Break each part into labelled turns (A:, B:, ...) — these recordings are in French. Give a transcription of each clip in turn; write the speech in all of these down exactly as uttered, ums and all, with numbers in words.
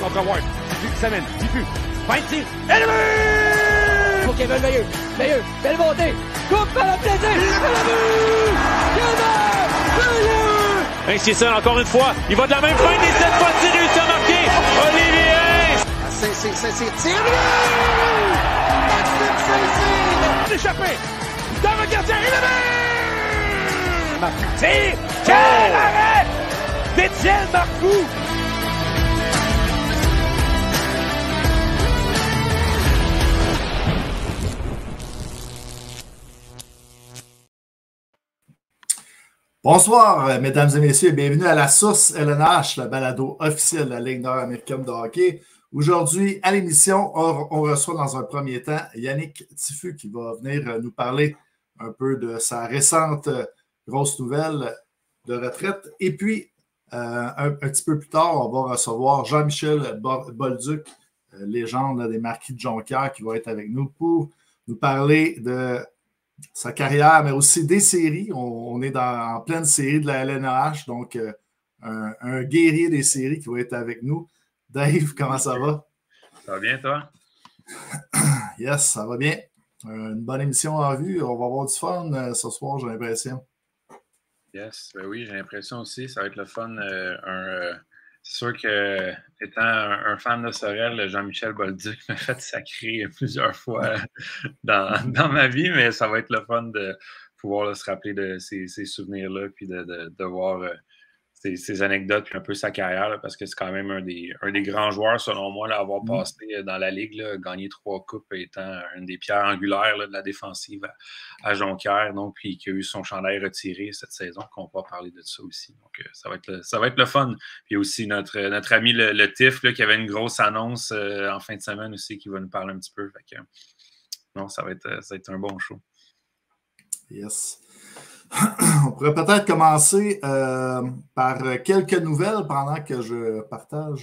A: contre Ward. Diffus, Semen, diffus. Fin de tir. Élevé!
B: Pour Kevin Veilleux. Veilleux, belle montée. Coupe par la plaisir.
C: Kevin Veilleux! encore une fois. Il va de la même fin et cette fois-ci réussi à marquer. Olivier!
D: C'est, c'est, c'est, c'est tiré! Maxime Saint-Cyr!
A: Échappé! Dans le gardien, élevé! Marcoux. Quel arrêt d'Étienne Marcoux!
E: Bonsoir, mesdames et messieurs, et bienvenue à la Source L N H, le balado officiel de la Ligue nord-américaine de hockey. Aujourd'hui, à l'émission, on, on reçoit dans un premier temps Yannick Tiffu qui va venir nous parler un peu de sa récente grosse nouvelle de retraite. Et puis, euh, un, un petit peu plus tard, on va recevoir Jean-Michel Bolduc, euh, légende là, des Marquis de Jonquière, qui va être avec nous pour nous parler de sa carrière, mais aussi des séries. On, on est dans, en pleine série de la L N H, donc euh, un, un guerrier des séries qui va être avec nous. Dave, comment ça va?
F: Ça va bien, toi?
E: Yes, ça va bien. Euh, une bonne émission en vue. On va avoir du fun euh, ce soir, j'ai l'impression.
F: Yes, ben oui, j'ai l'impression aussi. Ça va être le fun. Euh, un, euh, c'est sûr que, étant un, un fan de Sorel, Jean-Michel Bolduc m'a fait sacrer plusieurs fois dans, dans ma vie, mais ça va être le fun de pouvoir là, se rappeler de ces, ces souvenirs-là, puis de, de, de voir euh, ces, ces anecdotes, puis un peu sa carrière, là, parce que c'est quand même un des, un des grands joueurs, selon moi, là, à avoir passé dans la Ligue, là, gagné trois coupes, étant une des pierres angulaires là, de la défensive à, à Jonquière, donc, puis qui a eu son chandail retiré cette saison, qu'on va parler de ça aussi. Donc, euh, ça, va être le, ça va être le fun. Puis aussi notre, notre ami le, le Tiff, là, qui avait une grosse annonce euh, en fin de semaine aussi, qui va nous parler un petit peu. Fait que, non, ça va être, ça va être un bon show.
E: Yes. On pourrait peut-être commencer euh, par quelques nouvelles pendant que je partage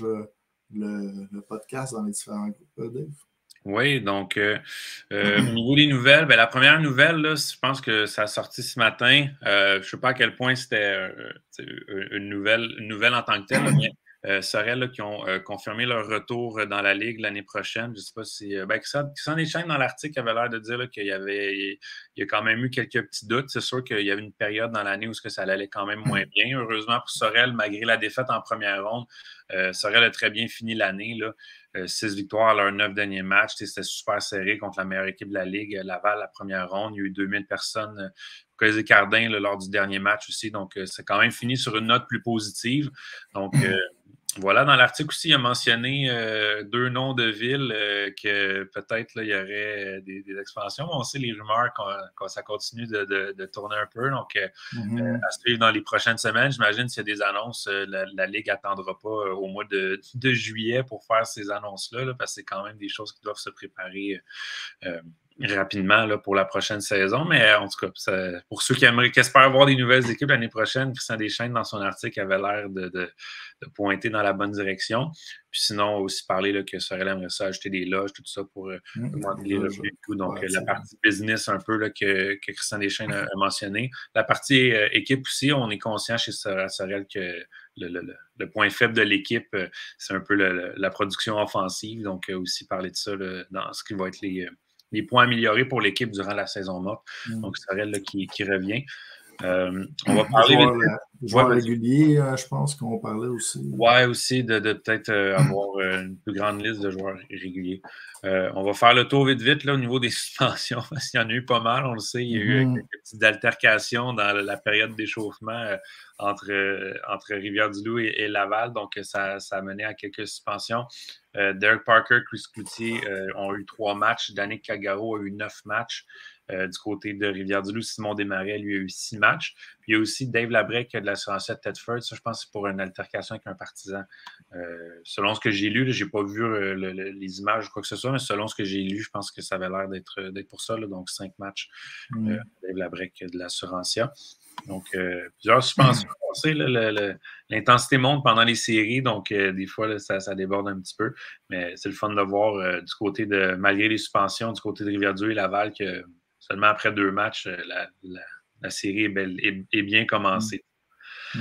E: le, le podcast dans les différents groupes, Dave.
F: Oui, donc euh, euh, au niveau des nouvelles, ben, la première nouvelle, là, je pense que ça a sorti ce matin. Euh, je ne sais pas à quel point c'était euh, une, nouvelle, une nouvelle en tant que telle, là, mais euh, Sorel là, qui ont euh, confirmé leur retour dans la Ligue l'année prochaine. Je ne sais pas si. Euh, ben, Christian Deschênes, dans l'article, avait l'air de dire là, qu'il y avait il y a quand même eu quelques petits doutes. C'est sûr qu'il y avait une période dans l'année où que ça allait quand même moins bien. Heureusement pour Sorel, malgré la défaite en première ronde, euh, Sorel a très bien fini l'année. Là. Euh, six victoires à leurs neuf derniers matchs. C'était super serré contre la meilleure équipe de la Ligue, Laval, la première ronde. Il y a eu deux mille personnes euh, au Colisée Cardin là, lors du dernier match aussi. Donc, euh, c'est quand même fini sur une note plus positive. Donc, euh, voilà, dans l'article aussi, il a mentionné euh, deux noms de villes euh, que peut-être là, il y aurait des, des expansions. On sait les rumeurs quand, quand ça continue de, de, de tourner un peu. Donc, euh, mm-hmm. euh, à suivre dans les prochaines semaines, j'imagine s'il y a des annonces, euh, la, la Ligue n'attendra pas euh, au mois de, de juillet pour faire ces annonces-là, là, parce que c'est quand même des choses qui doivent se préparer euh, rapidement là, pour la prochaine saison. Mais en tout cas, ça, pour ceux qui, aimeraient, qui espèrent voir des nouvelles équipes l'année prochaine, Christian Deschênes, dans son article, avait l'air de, de, de pointer dans la bonne direction. Puis sinon, aussi parler là, que Sorel aimerait ça ajouter des loges, tout ça pour euh, mmh, augmenter les revenus et tout. Donc, ouais, la partie business un peu là, que, que Christian Deschênes a, a mentionné. La partie euh, équipe aussi, on est conscient chez Sorel que le, le, le point faible de l'équipe, euh, c'est un peu le, la production offensive. Donc, euh, aussi parler de ça là, dans ce qui va être les... Euh, les points améliorés pour l'équipe durant la saison morte. Mmh. Donc, Sorel là, qui, qui revient. Euh, on va parler
E: de joueurs, joueurs réguliers, euh, je pense qu'on parlait aussi.
F: Oui, aussi de, de peut-être euh, avoir euh, une plus grande liste de joueurs réguliers. Euh, on va faire le tour vite vite là, au niveau des suspensions, parce qu'il y en a eu pas mal, on le sait. Il y a eu mm-hmm. quelques petites altercations dans la période d'échauffement euh, entre, euh, entre Rivière-du-Loup et, et Laval. Donc, ça, ça a mené à quelques suspensions. Euh, Derek Parker, Chris Cloutier euh, ont eu trois matchs. Danick Kagaro a eu neuf matchs. Euh, du côté de Rivière-du-Loup, Simon Desmarais, lui, a eu six matchs. Puis il y a aussi Dave Labrec de l'assurance Tedford. Ça, je pense que c'est pour une altercation avec un partisan. Euh, selon ce que j'ai lu, je n'ai pas vu euh, le, le, les images ou quoi que ce soit, mais selon ce que j'ai lu, je pense que ça avait l'air d'être, d'être pour ça. Là, donc, cinq matchs. Mm. Euh, Dave Labrec de l'Assurancia. Donc, euh, plusieurs suspensions. On sait, là, le, le, l'intensité monte pendant les séries, donc euh, des fois, là, ça, ça déborde un petit peu. Mais c'est le fun de voir euh, du côté de, malgré les suspensions, du côté de Rivière-du-Loup et Laval, que seulement après deux matchs, la, la, la série est, belle, est, est bien commencée.
E: Mm.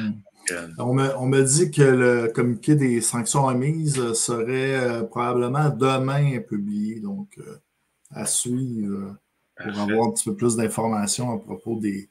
F: euh,
E: on, me, on me dit que le communiqué des sanctions émises serait euh, probablement demain publié, donc euh, à suivre euh, pour
F: Parfait.
E: avoir un petit peu plus d'informations à propos des,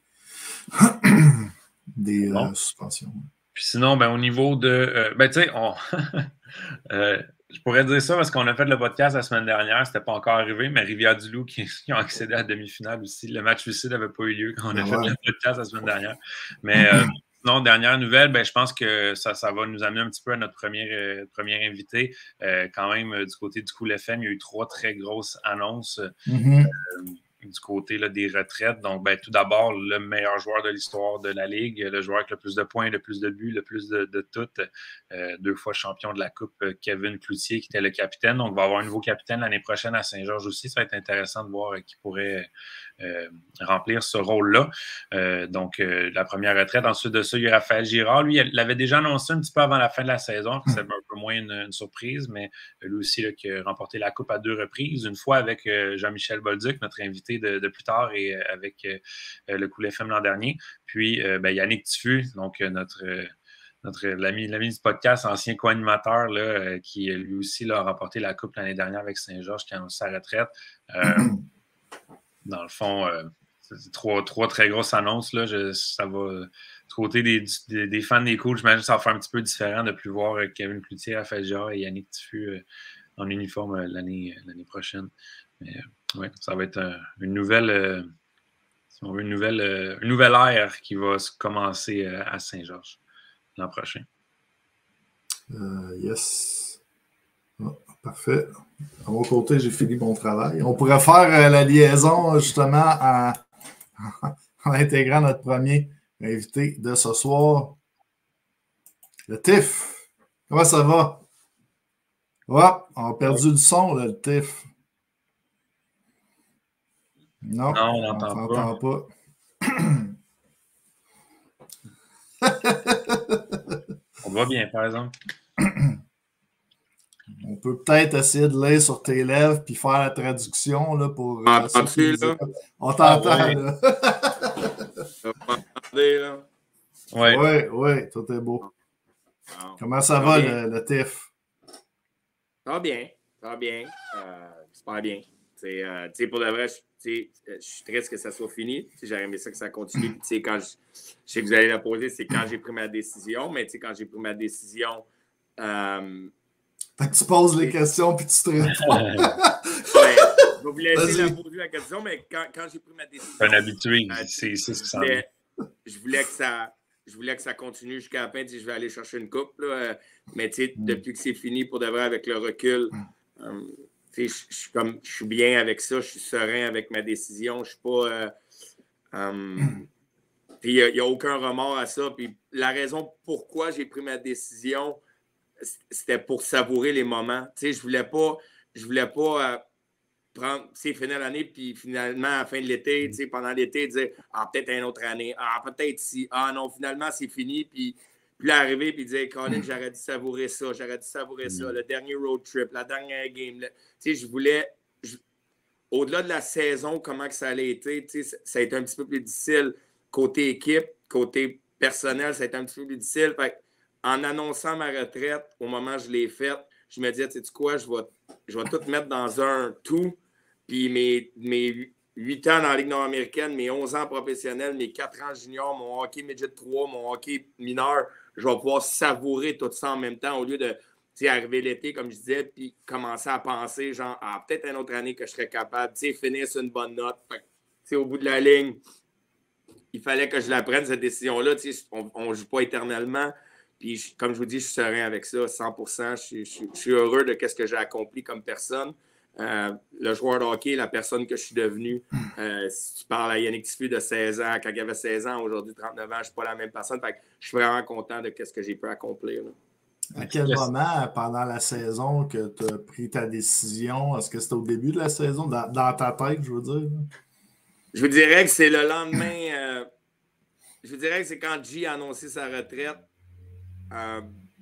E: des
F: bon.
E: euh, suspensions.
F: Puis sinon, ben, au niveau de. Euh, ben, tu sais, on. euh, je pourrais dire ça parce qu'on a fait le podcast la semaine dernière, c'était pas encore arrivé, mais Rivière-du-Loup qui, qui ont accédé à la demi-finale aussi. Le match suicide n'avait pas eu lieu quand on a ah fait ouais. le podcast la semaine dernière. Mais euh, non, dernière nouvelle, ben, je pense que ça, ça va nous amener un petit peu à notre premier, euh, premier invité. Euh, quand même, euh, du côté du Cool F M, il y a eu trois très grosses annonces.
E: Mm-hmm.
F: Euh, du côté là, des retraites. Donc, ben, tout d'abord, le meilleur joueur de l'histoire de la Ligue, le joueur avec le plus de points, le plus de buts, le plus de, de tout. Euh, deux fois champion de la Coupe, Kevin Cloutier, qui était le capitaine. Donc, on va avoir un nouveau capitaine l'année prochaine à Saint-Georges aussi. Ça va être intéressant de voir qui pourrait euh, remplir ce rôle-là. Euh, donc, euh, la première retraite. Ensuite de ça, il y a Raphaël Girard. Lui, il l'avait déjà annoncé un petit peu avant la fin de la saison. C'est un peu moins une, une surprise, mais lui aussi, là, qui a remporté la Coupe à deux reprises. Une fois avec euh, Jean-Michel Bolduc, notre invité De, de plus tard et euh, avec euh, le Cool F M l'an dernier. Puis euh, ben, Yannick Tiffu, donc euh, notre, euh, notre l'ami, l'ami du podcast, ancien co-animateur, là, euh, qui lui aussi là, a remporté la Coupe l'année dernière avec Saint-Georges, qui a annoncé sa retraite. Euh, dans le fond, euh, c'est trois, trois très grosses annonces. Là, je, ça va du côté des, des, des fans des Cool, j'imagine que ça va faire un petit peu différent de plus voir euh, Kevin Cloutier, Raphaël Girard et Yannick Tiffu euh, en uniforme euh, l'année, l'année prochaine. Mais, oui, ça va être un, une nouvelle, euh, si on veut, une nouvelle, euh, une nouvelle ère qui va se commencer euh, à Saint-Georges l'an prochain.
E: Euh, yes. Oh, parfait. À mon côté, j'ai fini mon travail. On pourrait faire euh, la liaison justement en, en intégrant notre premier invité de ce soir, le T I F. Comment ça va? Ouais, on a perdu le son, là, le T I F. Non,
F: non, on n'entend pas.
E: pas.
F: On va bien, par exemple.
E: On peut peut-être essayer de lire sur tes lèvres puis faire la traduction là, pour.
G: Euh, là?
E: On t'entend,
G: ah, ouais.
E: là.
G: là.
E: Oui, oui, ouais, tout est beau. Ah. Comment ça, ça va, le, le T I F?
G: Ça va bien, ça va bien. Euh, super bien. Euh, pour de vrai, je suis triste que ça soit fini. J'aurais aimé ça que ça continue. Puis, quand je, je sais que vous allez la poser, c'est quand j'ai pris ma décision. Mais quand j'ai pris ma décision. Euh,
E: fait que tu poses les questions puis tu te réponds.
G: Ouais, je vais vous laisser la poser la question, mais quand, quand j'ai pris ma décision.
F: Un habitué,
G: euh,
F: c'est ce que ça
G: voulais, Je voulais que ça. Je voulais que ça continue jusqu'à la fin. Je vais aller chercher une coupe. Là, mais mm. depuis que c'est fini, pour de vrai, avec le recul. Euh, Je, je, comme, je suis bien avec ça, je suis serein avec ma décision. Je suis pas. Euh, um, puis il n'y a, a aucun remords à ça. Puis la raison pourquoi j'ai pris ma décision, c'était pour savourer les moments. Tu sais, je voulais pas. Je voulais pas euh, prendre. Tu sais, finir l'année, puis finalement, à la fin de l'été, tu sais, pendant l'été, dire ah, peut-être une autre année. Ah, peut-être si. Ah non, finalement, c'est fini. Puis. Puis là, arriver et dire, Colin, j'aurais dû savourer ça, j'aurais dû savourer ça, le dernier road trip, la dernière game. Tu sais, je voulais, je, au-delà de la saison, comment que ça allait été, tu sais, ça a été un petit peu plus difficile côté équipe, côté personnel, ça a été un petit peu plus difficile. Fait en annonçant ma retraite, au moment où je l'ai faite, je me disais, tu sais quoi, je vais, je vais tout mettre dans un tout. Puis mes, mes huit ans dans la Ligue nord-américaine, mes onze ans professionnels, mes quatre ans junior, mon hockey midget trois, mon hockey mineur, je vais pouvoir savourer tout ça en même temps au lieu de arriver l'été, comme je disais, puis commencer à penser, genre, ah, peut-être une autre année que je serais capable, tu sais, finir sur une bonne note. Fait, au bout de la ligne, il fallait que je la prenne, cette décision-là. On ne joue pas éternellement. Puis, je, comme je vous dis, je suis serein avec ça, cent pour cent. Je, je, je suis heureux de ce que j'ai accompli comme personne. Euh, le joueur de hockey, la personne que je suis devenu. Euh, si tu parles à Yannick Tiffu de seize ans, quand il avait seize ans, aujourd'hui trente-neuf ans, je ne suis pas la même personne. Fait que je suis vraiment content de ce que j'ai pu accomplir. Là.
E: À quel moment, pendant la saison, que tu as pris ta décision? Est-ce que c'était au début de la saison, dans, dans ta tête, je veux dire?
G: Je vous dirais que c'est le lendemain. Euh, je vous dirais que c'est quand G a annoncé sa retraite. Euh,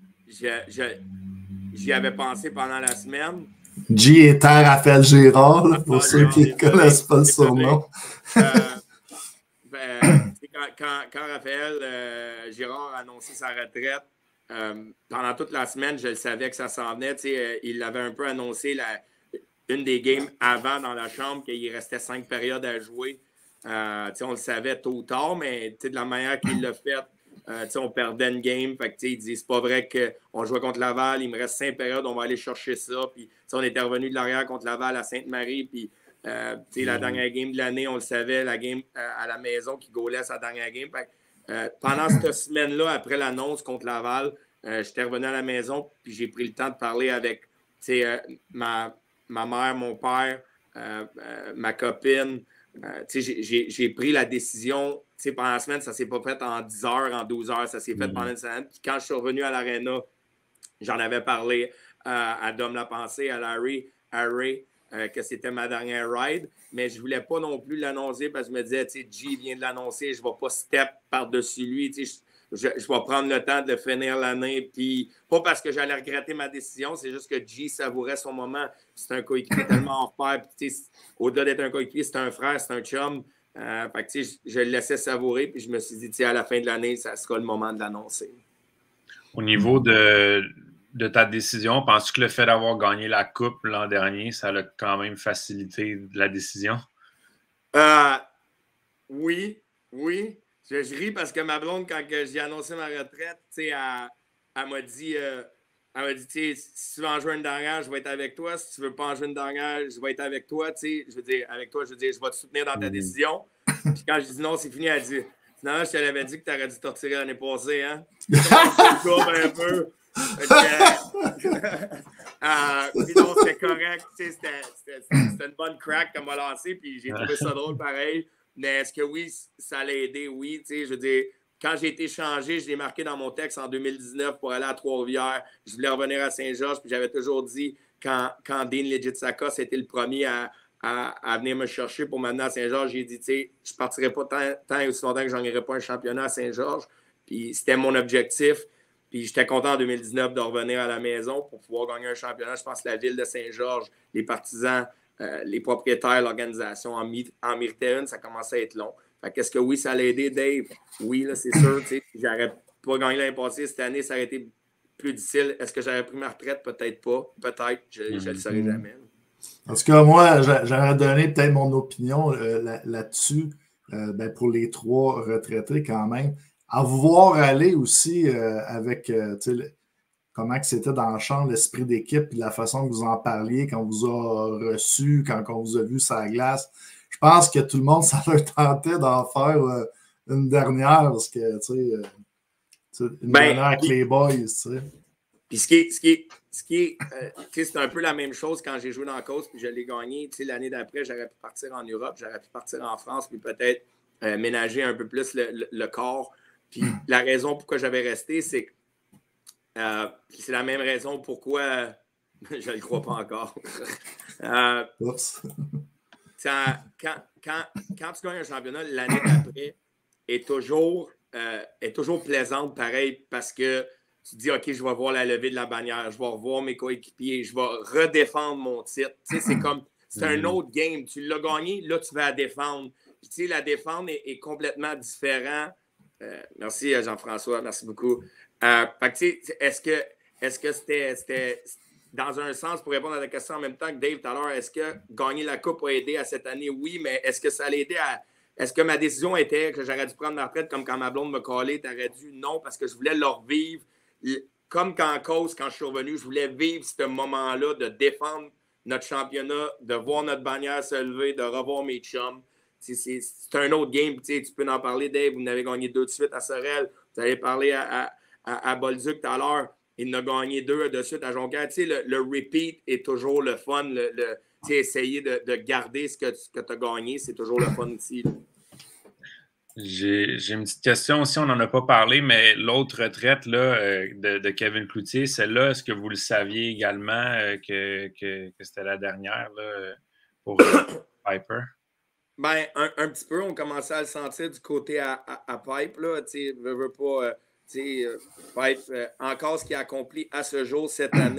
G: j'y avais pensé pendant la semaine.
E: G était Raphaël Girard, là, pour ah, ceux qui ne connaissent pas le surnom.
G: Euh, ben, quand quand, quand Raphaël euh, Girard a annoncé sa retraite, euh, pendant toute la semaine, je le savais que ça s'en venait. Euh, il l'avait un peu annoncé la, une des games avant dans la chambre, qu'il restait cinq périodes à jouer. Euh, on le savait tôt ou tard, mais de la manière qu'il l'a fait, euh, on perdait une game. Fait que, il dit c'est pas vrai qu'on jouait contre Laval, il me reste cinq périodes, on va aller chercher ça. Puis, on était revenu de l'arrière contre Laval à Sainte-Marie. Puis, euh, la dernière game de l'année, on le savait, la game euh, à la maison qui gaulait sa dernière game. Fait que, euh, pendant cette semaine-là, après l'annonce contre Laval, euh, j'étais revenu à la maison, puis j'ai pris le temps de parler avec euh, ma, ma mère, mon père, euh, euh, ma copine. Euh, j'ai pris la décision. Pendant la semaine, ça ne s'est pas fait en dix heures, en douze heures. Ça s'est fait pendant une semaine. Puis quand je suis revenu à l'Arena, j'en avais parlé euh, à Dom Lapensée, à Larry, à Ray, euh, que c'était ma dernière ride. Mais je ne voulais pas non plus l'annoncer parce que je me disais, tu sais, G vient de l'annoncer, je ne vais pas step par-dessus lui. Je, je, je vais prendre le temps de finir l'année. Puis pas parce que j'allais regretter ma décision, c'est juste que G savourait son moment. C'est un coéquipier tellement hors pair. Au-delà d'être un coéquipier, c'est un frère, c'est un chum. Euh, fait que, je, je le laissais savourer. Puis je me suis dit, à la fin de l'année, ça sera le moment de l'annoncer.
F: Au niveau de, de ta décision, penses-tu que le fait d'avoir gagné la Coupe l'an dernier, ça a quand même facilité la décision?
G: Euh, oui, oui. Je, je ris parce que ma blonde, quand j'ai annoncé ma retraite, elle, elle m'a dit, euh, elle m'a dit si tu veux en jouer une dernière, je vais être avec toi. Si tu ne veux pas en jouer une dernière, je vais être avec toi. T'sais. Je veux dire, avec toi, je veux dire, je vais te soutenir dans ta décision. Puis quand je dis non, c'est fini, elle dit finalement, je te l'avais dit que tu aurais dû te retirer l'année passée. Hein? un peu. euh, puis non, c'était correct. C'était une bonne crack qu'elle m'a lancée. Puis j'ai trouvé ça drôle pareil. Mais est-ce que oui, ça l'a aidé? Oui, tu sais, je veux dire, quand j'ai été changé, je l'ai marqué dans mon texte en deux mille dix-neuf pour aller à Trois-Rivières. Je voulais revenir à Saint-Georges, puis j'avais toujours dit, quand, quand Dean Legitsaka, c'était le premier à, à, à venir me chercher pour m'amener à Saint-Georges, j'ai dit, tu sais, je ne partirai pas tant, tant et aussi longtemps que je n'aurais pas un championnat à Saint-Georges. Puis c'était mon objectif. Puis j'étais content en deux mille dix-neuf de revenir à la maison pour pouvoir gagner un championnat. Je pense que la ville de Saint-Georges, les partisans, Euh, les propriétaires, l'organisation en, en méritaient une, ça commençait à être long. Qu'est-ce que oui, ça l'a aidé, Dave? Oui, c'est sûr. J'aurais pas gagné l'année passée. Cette année, ça aurait été plus difficile. Est-ce que j'aurais pris ma retraite? Peut-être pas. Peut-être. Je ne mm-hmm. le saurais jamais.
E: En tout cas, moi, j'aurais donné peut-être mon opinion euh, là-dessus, euh, ben, pour les trois retraités quand même. À vous voir aller aussi euh, avec... Euh, comment que c'était dans la chambre, l'esprit d'équipe, et la façon que vous en parliez, quand on vous a reçu, quand on vous a vu sur la glace. Je pense que tout le monde, ça leur tentait d'en faire euh, une dernière, parce que, tu sais, euh, une ben, dernière avec les boys, tu sais.
G: Puis ce qui est, ce qui est, ce qui est euh, tu sais, c'est un peu la même chose quand j'ai joué dans la course, puis je l'ai gagné. Tu sais, l'année d'après, j'aurais pu partir en Europe, j'aurais pu partir en France, puis peut-être euh, ménager un peu plus le, le, le corps. Puis la raison pourquoi j'avais resté, c'est que Euh, c'est la même raison pourquoi euh, je ne le crois pas encore. euh, ça, quand, quand, quand tu gagnes un championnat, l'année d'après est toujours, euh, est toujours plaisante, pareil, parce que tu te dis, OK, je vais voir la levée de la bannière, je vais revoir mes coéquipiers, je vais redéfendre mon titre. Tu sais, c'est comme, c'est un autre game. Tu l'as gagné, là, tu vas la défendre. Puis, tu sais, la défendre est, est complètement différent. Euh, merci, Jean-François, merci beaucoup. Euh, est-ce que est-ce que c'était, c'était dans un sens, pour répondre à la question en même temps que Dave tout à l'heure, est-ce que gagner la Coupe a aidé à cette année? Oui, mais est-ce que ça allait aider à... Est-ce que ma décision était que j'aurais dû prendre ma retraite comme quand ma blonde me collait, t'aurais dû? Non, parce que je voulais leur vivre. Comme quand en cause, quand je suis revenu, je voulais vivre ce moment-là de défendre notre championnat, de voir notre bannière se lever, de revoir mes chums. C'est, c'est, c'est un autre game. Tu peux en parler, Dave. Vous en avez gagné deux de suite à Sorel. Vous avez parlé à... à À, à Bolduc tout à l'heure, il en a gagné deux de suite à Jonquière. Tu sais, le, le repeat est toujours le fun. Le, le, tu sais, essayer de, de garder ce que, que tu as gagné, c'est toujours le fun aussi.
F: J'ai, j'ai une petite question aussi, on n'en a pas parlé, mais l'autre retraite là, euh, de, de Kevin Cloutier, celle-là, est-ce que vous le saviez également euh, que, que, que c'était la dernière là, pour euh, Piper?
G: Ben, un, un petit peu, on commençait à le sentir du côté à, à, à Pipe. Là, tu sais, veut, veut pas... Euh, Tu sais, euh, Pipe, euh, encore ce qu'il a accompli à ce jour cette année,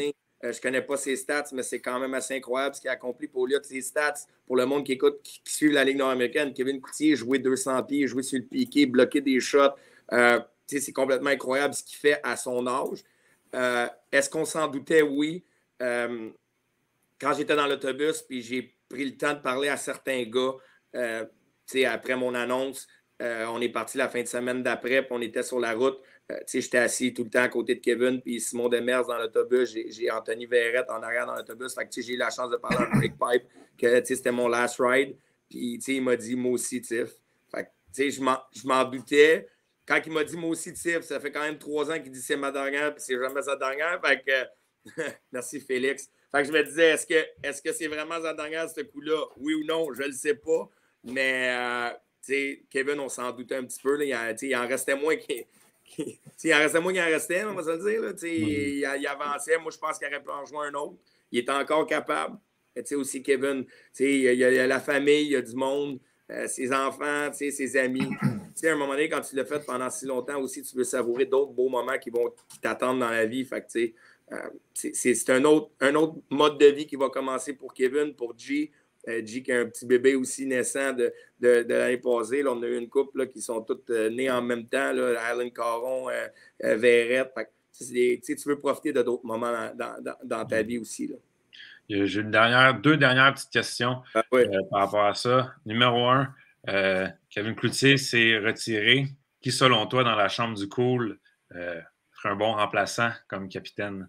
G: Euh, je ne connais pas ses stats, mais c'est quand même assez incroyable ce qu'il a accompli pour lui. Ses stats, pour le monde qui écoute, qui, qui suit la Ligue nord-américaine, Kevin Coutier, jouer deux cents pieds, jouer sur le piqué, bloquer des shots. Euh, c'est complètement incroyable ce qu'il fait à son âge. Euh, est-ce qu'on s'en doutait? Oui. Euh, quand j'étais dans l'autobus, puis j'ai pris le temps de parler à certains gars, euh, après mon annonce, euh, on est parti la fin de semaine d'après, puis on était sur la route. Euh, j'étais assis tout le temps à côté de Kevin, puis Simon Demers dans l'autobus. J'ai, j'ai Anthony Verrette en arrière dans l'autobus. Fait que j'ai eu la chance de parler à Break Pipe, que c'était mon last ride. Puis il m'a dit, moi aussi, Tiff. Fait que je m'en, je m'en doutais. Quand il m'a dit, moi aussi, Tiff, ça fait quand même trois ans qu'il dit c'est ma dernière, puis c'est jamais sa dernière. Fait que, merci Félix. Fait que je me disais, est-ce que, est-ce que c'est vraiment sa dernière, ce coup-là? Oui ou non? Je ne le sais pas. Mais, euh, Kevin, on s'en doutait un petit peu. Là. Il, a, il en restait moins qu'il. Il en restait moins qu'il en restait, on va se le dire. Là, mm-hmm. il, il avançait. Moi, je pense qu'il aurait pu en jouer un autre. Il est encore capable. Et aussi, Kevin, il y, a, il y a la famille, il y a du monde, euh, ses enfants, ses amis. À un moment donné, quand tu l'as fait pendant si longtemps aussi, tu veux savourer d'autres beaux moments qui, vont, qui t'attendent dans la vie. Fait que, euh, c'est, c'est, c'est un autre, un autre mode de vie qui va commencer pour Kevin, pour G. Euh, G qui a un petit bébé aussi naissant de, de, de l'année passée. Là, on a eu une couple là, qui sont toutes euh, nées en même temps. Là, Alan Caron, euh, euh, Verrette. Fait, c'est des, tu veux profiter de d'autres moments dans, dans, dans ta vie aussi. Là.
F: J'ai une dernière, deux dernières petites questions
G: ah, oui.
F: euh, par rapport à ça. Numéro un, euh, Kevin Cloutier s'est retiré. Qui, selon toi, dans la chambre du cool, euh, ferait un bon remplaçant comme capitaine?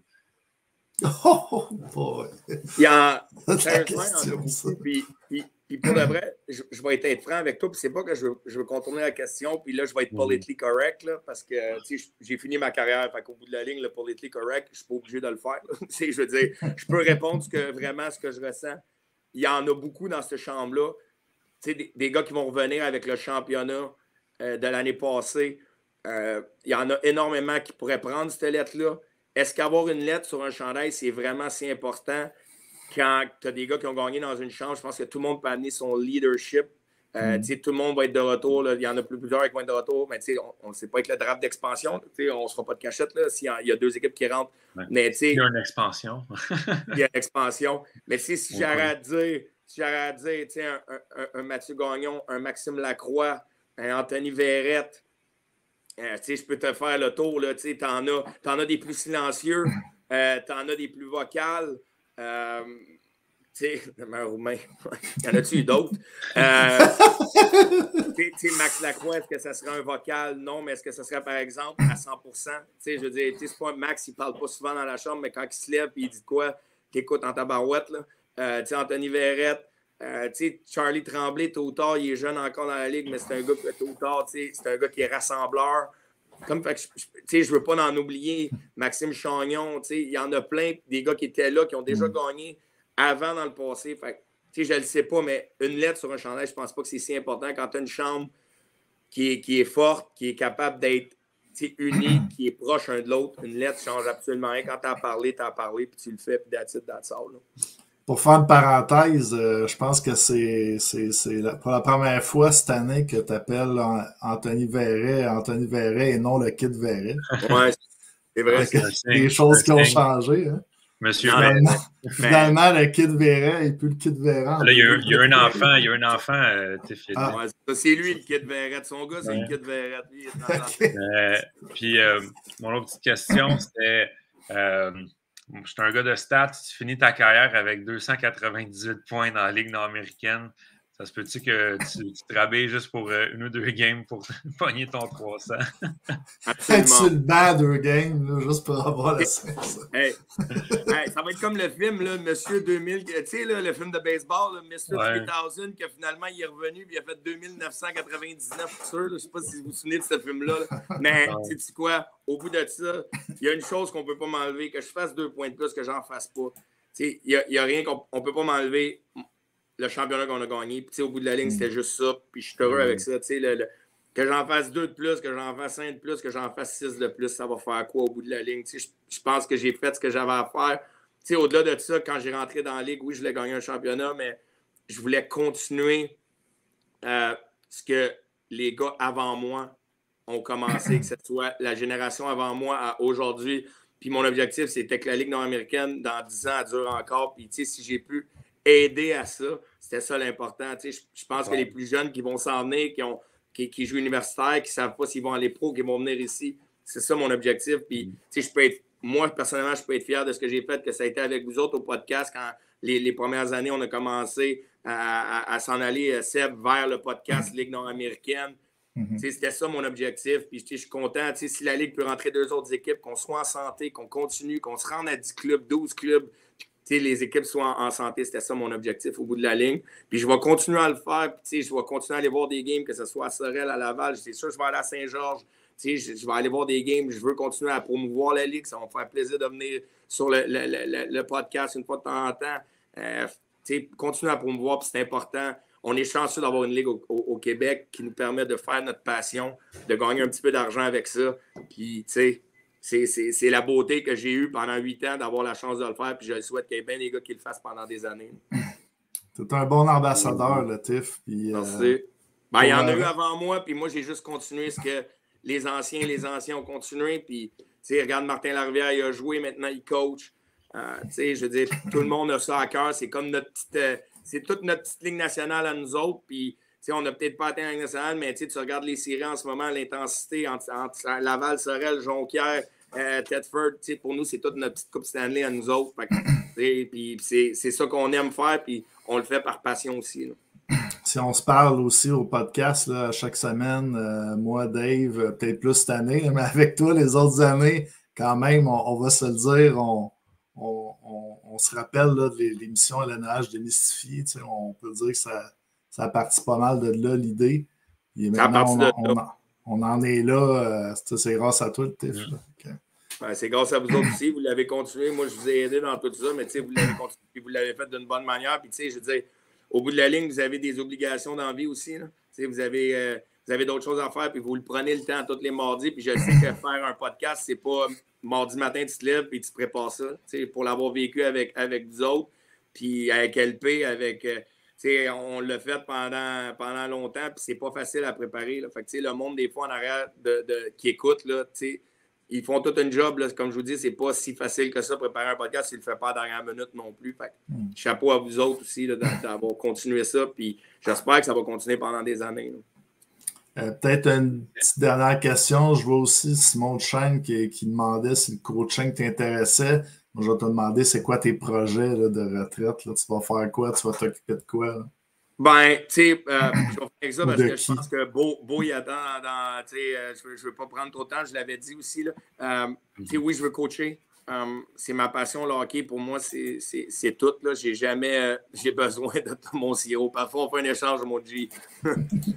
E: Oh boy!
G: Il y a sérieusement, puis, puis, puis pour de vrai, je, je vais être franc avec toi, puis c'est pas que je veux, je veux contourner la question, puis là, je vais être politically correct, là, parce que j'ai fini ma carrière, fait qu'au bout de la ligne, le politically correct, je suis pas obligé de le faire. Je veux dire, je peux répondre ce que, vraiment ce que je ressens. Il y en a beaucoup dans cette chambre-là. Des, des gars qui vont revenir avec le championnat euh, de l'année passée. Euh, il y en a énormément qui pourraient prendre cette lettre-là. Est-ce qu'avoir une lettre sur un chandail, c'est vraiment si important quand tu as des gars qui ont gagné dans une chambre? Je pense que tout le monde peut amener son leadership. Euh, mm. Tout le monde va être de retour. Là. Il y en a plus plusieurs qui vont être de retour. Mais on ne sait pas avec le draft d'expansion. On ne se fera pas de cachette s'il y a deux équipes qui rentrent.
F: Ouais.
G: Mais,
F: il y a une expansion.
G: il y a une expansion. Mais si okay. j'aurais à dire, si j'aurais à dire un, un, un Mathieu Gagnon, un Maxime Lacroix, un Anthony Verrette, Euh, je peux te faire le tour, tu en as, t'en as des plus silencieux, euh, tu en as des plus vocales. Euh, tu sais, roumain, il y en a-tu eu d'autres? Euh, tu sais, Max Lacroix, est-ce que ça serait un vocal? Non, mais est-ce que ça serait, par exemple, à cent pour cent? Tu sais, je veux dire, c'est pas Max, il parle pas souvent dans la chambre, mais quand il se lève et il dit quoi, t'écoutes en tabarouette, là. Euh, tu sais, Anthony Verrette, Euh, Charlie Tremblay, tôt ou tard, il est jeune encore dans la ligue, mais c'est un gars que tôt ou tard, c'est un gars qui est rassembleur. Comme, fait que je ne veux pas en oublier Maxime Chagnon, il y en a plein des gars qui étaient là, qui ont déjà gagné avant dans le passé. Fait que, je ne le sais pas, mais une lettre sur un chandail, je ne pense pas que c'est si important quand tu as une chambre qui est, qui est forte, qui est capable d'être unie, qui est proche un de l'autre. Une lettre ne change absolument rien. Quand tu as parlé, tu as parlé, puis tu le fais, puis that's it, that's all, là.
E: Pour faire une parenthèse, euh, je pense que c'est, c'est, c'est la, pour la première fois cette année que tu appelles Anthony Verret, Anthony Verret et non le Kid Verret.
G: Oui, c'est vrai.
E: C'est des choses qui ont changé. Hein.
F: Monsieur
E: finalement, finalement le Kid Verret et plus le Kid Verret.
F: Là, il y a, il y a un enfant, il y a un enfant, euh,
G: ah. ouais, c'est lui le Kid Verret. Son gars, c'est ouais. le Kid Verret. Lui, okay.
F: euh, puis, euh, mon autre petite question, c'était... Euh, je suis un gars de stats. Tu finis ta carrière avec deux cent quatre-vingt-dix-huit points dans la Ligue nord-américaine. Ça se peut-tu que tu, tu te rabilles juste pour euh, une ou deux games pour pogner ton trois cents?
E: Absolument. Sur le banc deux games, là, juste pour avoir la cinq cents.
G: Hey. Hey, ça va être comme le film, là, Monsieur deux mille, tu sais, le film de baseball, là, mister
F: Ouais.
G: trois mille, que finalement, il est revenu et il a fait deux mille neuf cent quatre-vingt-dix-neuf pour sûr. Je ne sais pas si vous vous souvenez de ce film-là. Là. Mais, tu sais quoi, au bout de ça, il y a une chose qu'on ne peut pas m'enlever, que je fasse deux points de plus, que j'en fasse pas. Il n'y a, a rien qu'on ne peut pas m'enlever. Le championnat qu'on a gagné. Puis, au bout de la ligne, c'était juste ça. Puis, je suis heureux avec ça. Le, le, que j'en fasse deux de plus, que j'en fasse cinq de plus, que j'en fasse six de plus, ça va faire quoi au bout de la ligne? Je, je pense que j'ai fait ce que j'avais à faire. T'sais, au-delà de ça, quand j'ai rentré dans la ligue, oui, je voulais gagner un championnat, mais je voulais continuer euh, ce que les gars avant moi ont commencé, que ce soit la génération avant moi à aujourd'hui. Puis mon objectif, c'était que la Ligue nord-américaine, dans dix ans, elle dure encore. Puis, tu sais, si j'ai pu aider à ça, c'était ça l'important. Tu sais, je, je pense ouais. que les plus jeunes qui vont s'en venir, qui, ont, qui, qui jouent universitaire, qui ne savent pas s'ils vont aller pro, qui vont venir ici, c'est ça mon objectif. Puis, tu sais, je peux être, moi, personnellement, je peux être fier de ce que j'ai fait, que ça a été avec vous autres au podcast quand les, les premières années, on a commencé à, à, à s'en aller, Seb, vers le podcast Ligue nord-américaine. Mm-hmm. C'était ça mon objectif. Puis je suis content. Si la Ligue peut rentrer deux autres équipes, qu'on soit en santé, qu'on continue, qu'on se rende à dix clubs, douze clubs, puis les équipes soient en, en santé, c'était ça mon objectif au bout de la ligne. Puis je vais continuer à le faire. Puis je vais continuer à aller voir des games, que ce soit à Sorel, à Laval. C'est sûr, je vais aller à Saint-Georges. Je, je vais aller voir des games. Je veux continuer à promouvoir la Ligue. Ça va me faire plaisir de venir sur le, le, le, le podcast une fois de temps en temps. Euh, continuer à promouvoir, puis c'est important. On est chanceux d'avoir une ligue au, au, au Québec qui nous permet de faire notre passion, de gagner un petit peu d'argent avec ça. Puis, tu sais, c'est la beauté que j'ai eue pendant huit ans d'avoir la chance de le faire. Puis, je le souhaite qu'il y ait bien des gars qui le fassent pendant des années.
E: Tu es un bon ambassadeur, le Tiff. Puis,
G: merci.
E: Euh,
G: ben, il y en a eu avant moi, puis moi, j'ai juste continué ce que les anciens les anciens ont continué. Puis, tu sais, regarde, Martin Larivière, il a joué, maintenant, il coach. Euh, tu sais, je veux dire, tout le monde a ça à cœur. C'est comme notre petite... Euh, c'est toute notre petite ligue nationale à nous autres. Puis, on n'a peut-être pas atteint la ligue nationale, mais tu regardes les séries en ce moment, l'intensité entre, entre Laval, Sorel, Jonquière, euh, Thetford. Pour nous, c'est toute notre petite Coupe Stanley à nous autres. Puis, c'est ça qu'on aime faire, puis on le fait par passion aussi. Là.
E: Si on se parle aussi au podcast là, chaque semaine, euh, moi, Dave, peut-être plus cette année, mais avec toi, les autres années, quand même, on, on va se le dire, on. On, on, on se rappelle là, de l'émission L N H démystifiée. On peut dire que ça, ça a parti pas mal de là, l'idée. Et maintenant, on, on, on, on en est là. Euh, c'est grâce à toi, le Tiff. Mmh. Okay.
G: Ben, c'est grâce à vous autres aussi. Vous l'avez continué. Moi, je vous ai aidé dans tout ça, mais vous l'avez continué et vous l'avez fait d'une bonne manière. Puis, je veux dire, au bout de la ligne, vous avez des obligations dans la vie aussi. Là. Vous avez, euh, vous avez d'autres choses à faire, puis vous le prenez le temps tous les mardis. Puis, je sais que faire un podcast, c'est pas... Mardi matin, tu te lèves et tu prépares ça. Pour l'avoir vécu avec, avec vous autres, puis avec L P, avec. Euh, on l'a fait pendant, pendant longtemps, puis c'est pas facile à préparer. Là. Fait que, le monde, des fois, en arrière, de, de, qui écoute, là, ils font tout un job. Là, comme je vous dis, c'est pas si facile que ça, préparer un podcast, s'il ne le fait pas à la dernière minute non plus. Fait que, mm. chapeau à vous autres aussi d'avoir continué ça, puis j'espère que ça va continuer pendant des années. Là.
E: Euh, Peut-être une petite dernière question. Je vois aussi Simon Cheng qui, qui demandait si le coaching t'intéressait. Moi, je vais te demander c'est quoi tes projets là, de retraite. Là? Tu vas faire quoi? Tu vas t'occuper de quoi? Là?
G: Ben, tu sais, euh, je vais faire ça parce que je pense que Beau, Beau il attend dans. Tu sais, euh, je ne veux pas prendre trop de temps, je l'avais dit aussi. Là. Euh, tu sais, oui, je veux coacher. Um, c'est ma passion, le hockey. Pour moi, c'est tout. J'ai jamais euh, j'ai besoin de mon sirop. Parfois, on fait un échange, mon G. euh,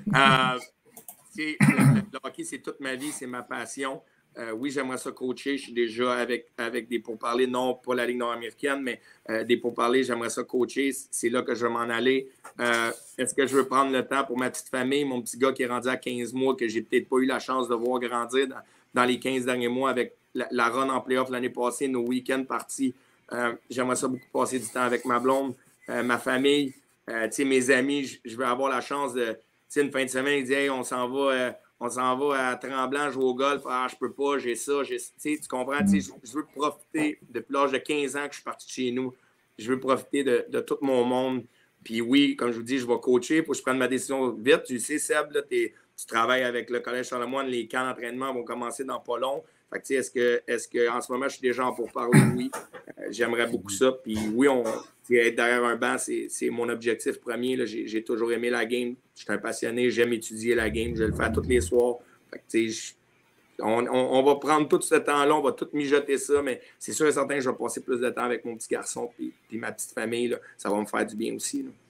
G: Le, le, le hockey, c'est toute ma vie, c'est ma passion. Euh, oui, j'aimerais ça coacher. Je suis déjà avec, avec des pourparlers, non pas la Ligue nord-américaine, mais euh, des pourparlers, j'aimerais ça coacher. C'est là que je vais m'en aller. Euh, Est-ce que je veux prendre le temps pour ma petite famille, mon petit gars qui est rendu à quinze mois, que j'ai peut-être pas eu la chance de voir grandir dans, dans les quinze derniers mois avec la, la run en playoff l'année passée, nos week-ends partis. Euh, j'aimerais ça beaucoup passer du temps avec ma blonde, euh, ma famille, euh, mes amis. Je veux avoir la chance de... T'sais, une fin de semaine, il dit hey, on s'en va, euh, on s'en va à Tremblant jouer au golf. Ah, je peux pas, j'ai ça, j'ai ça. Tu comprends? Je, je veux profiter depuis l'âge de quinze ans que je suis parti de chez nous. Je veux profiter de, de tout mon monde. Puis oui, comme je vous dis, je vais coacher. Il faut que je prenne ma décision vite. Tu sais, Seb, là, tu travailles avec le Collège Charlemagne. Les camps d'entraînement vont commencer dans pas long. Fait que, est-ce que, est-ce que en ce moment, je suis déjà en pourparlers? Oui. Euh, J'aimerais beaucoup ça. Puis oui, on, être derrière un banc, c'est mon objectif premier. J'ai toujours aimé la game. Je suis un passionné. J'aime étudier la game. Je le fais tous les soirs. Fait que, je, on, on, on va prendre tout ce temps-là. On va tout mijoter ça. Mais c'est sûr et certain que je vais passer plus de temps avec mon petit garçon puis, puis ma petite famille. Là. Ça va me faire du bien aussi. Là.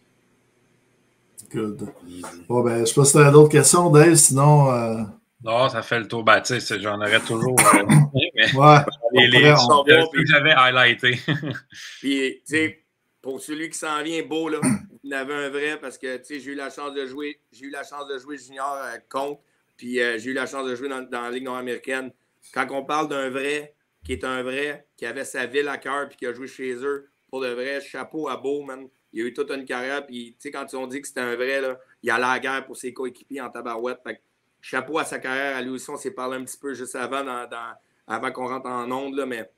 E: Good. Bon, ben, je sais pas si tu as d'autres questions, Dave. Sinon... Euh...
F: Non, ça fait le tour. Ben, tu sais, j'en aurais toujours. Euh, mais
E: ouais.
F: Les, les on les, que j'avais highlighté.
G: Puis, tu sais, pour celui qui s'en vient beau, là, vous en avez un vrai parce que, tu sais, j'ai eu la chance de jouer, j'ai eu la chance de jouer junior euh, contre, puis euh, j'ai eu la chance de jouer dans, dans la Ligue nord-américaine. Quand on parle d'un vrai, qui est un vrai, qui avait sa ville à cœur, puis qui a joué chez eux, pour de vrai, chapeau à Beau, man. Il a eu toute une carrière, puis, tu sais, quand on dit que c'était un vrai, là, il allait à la guerre pour ses coéquipiers en tabarouette. Fait que, chapeau à sa carrière, à lui aussi, on s'est parlé un petit peu juste avant, dans, dans, avant qu'on rentre en onde, là, mais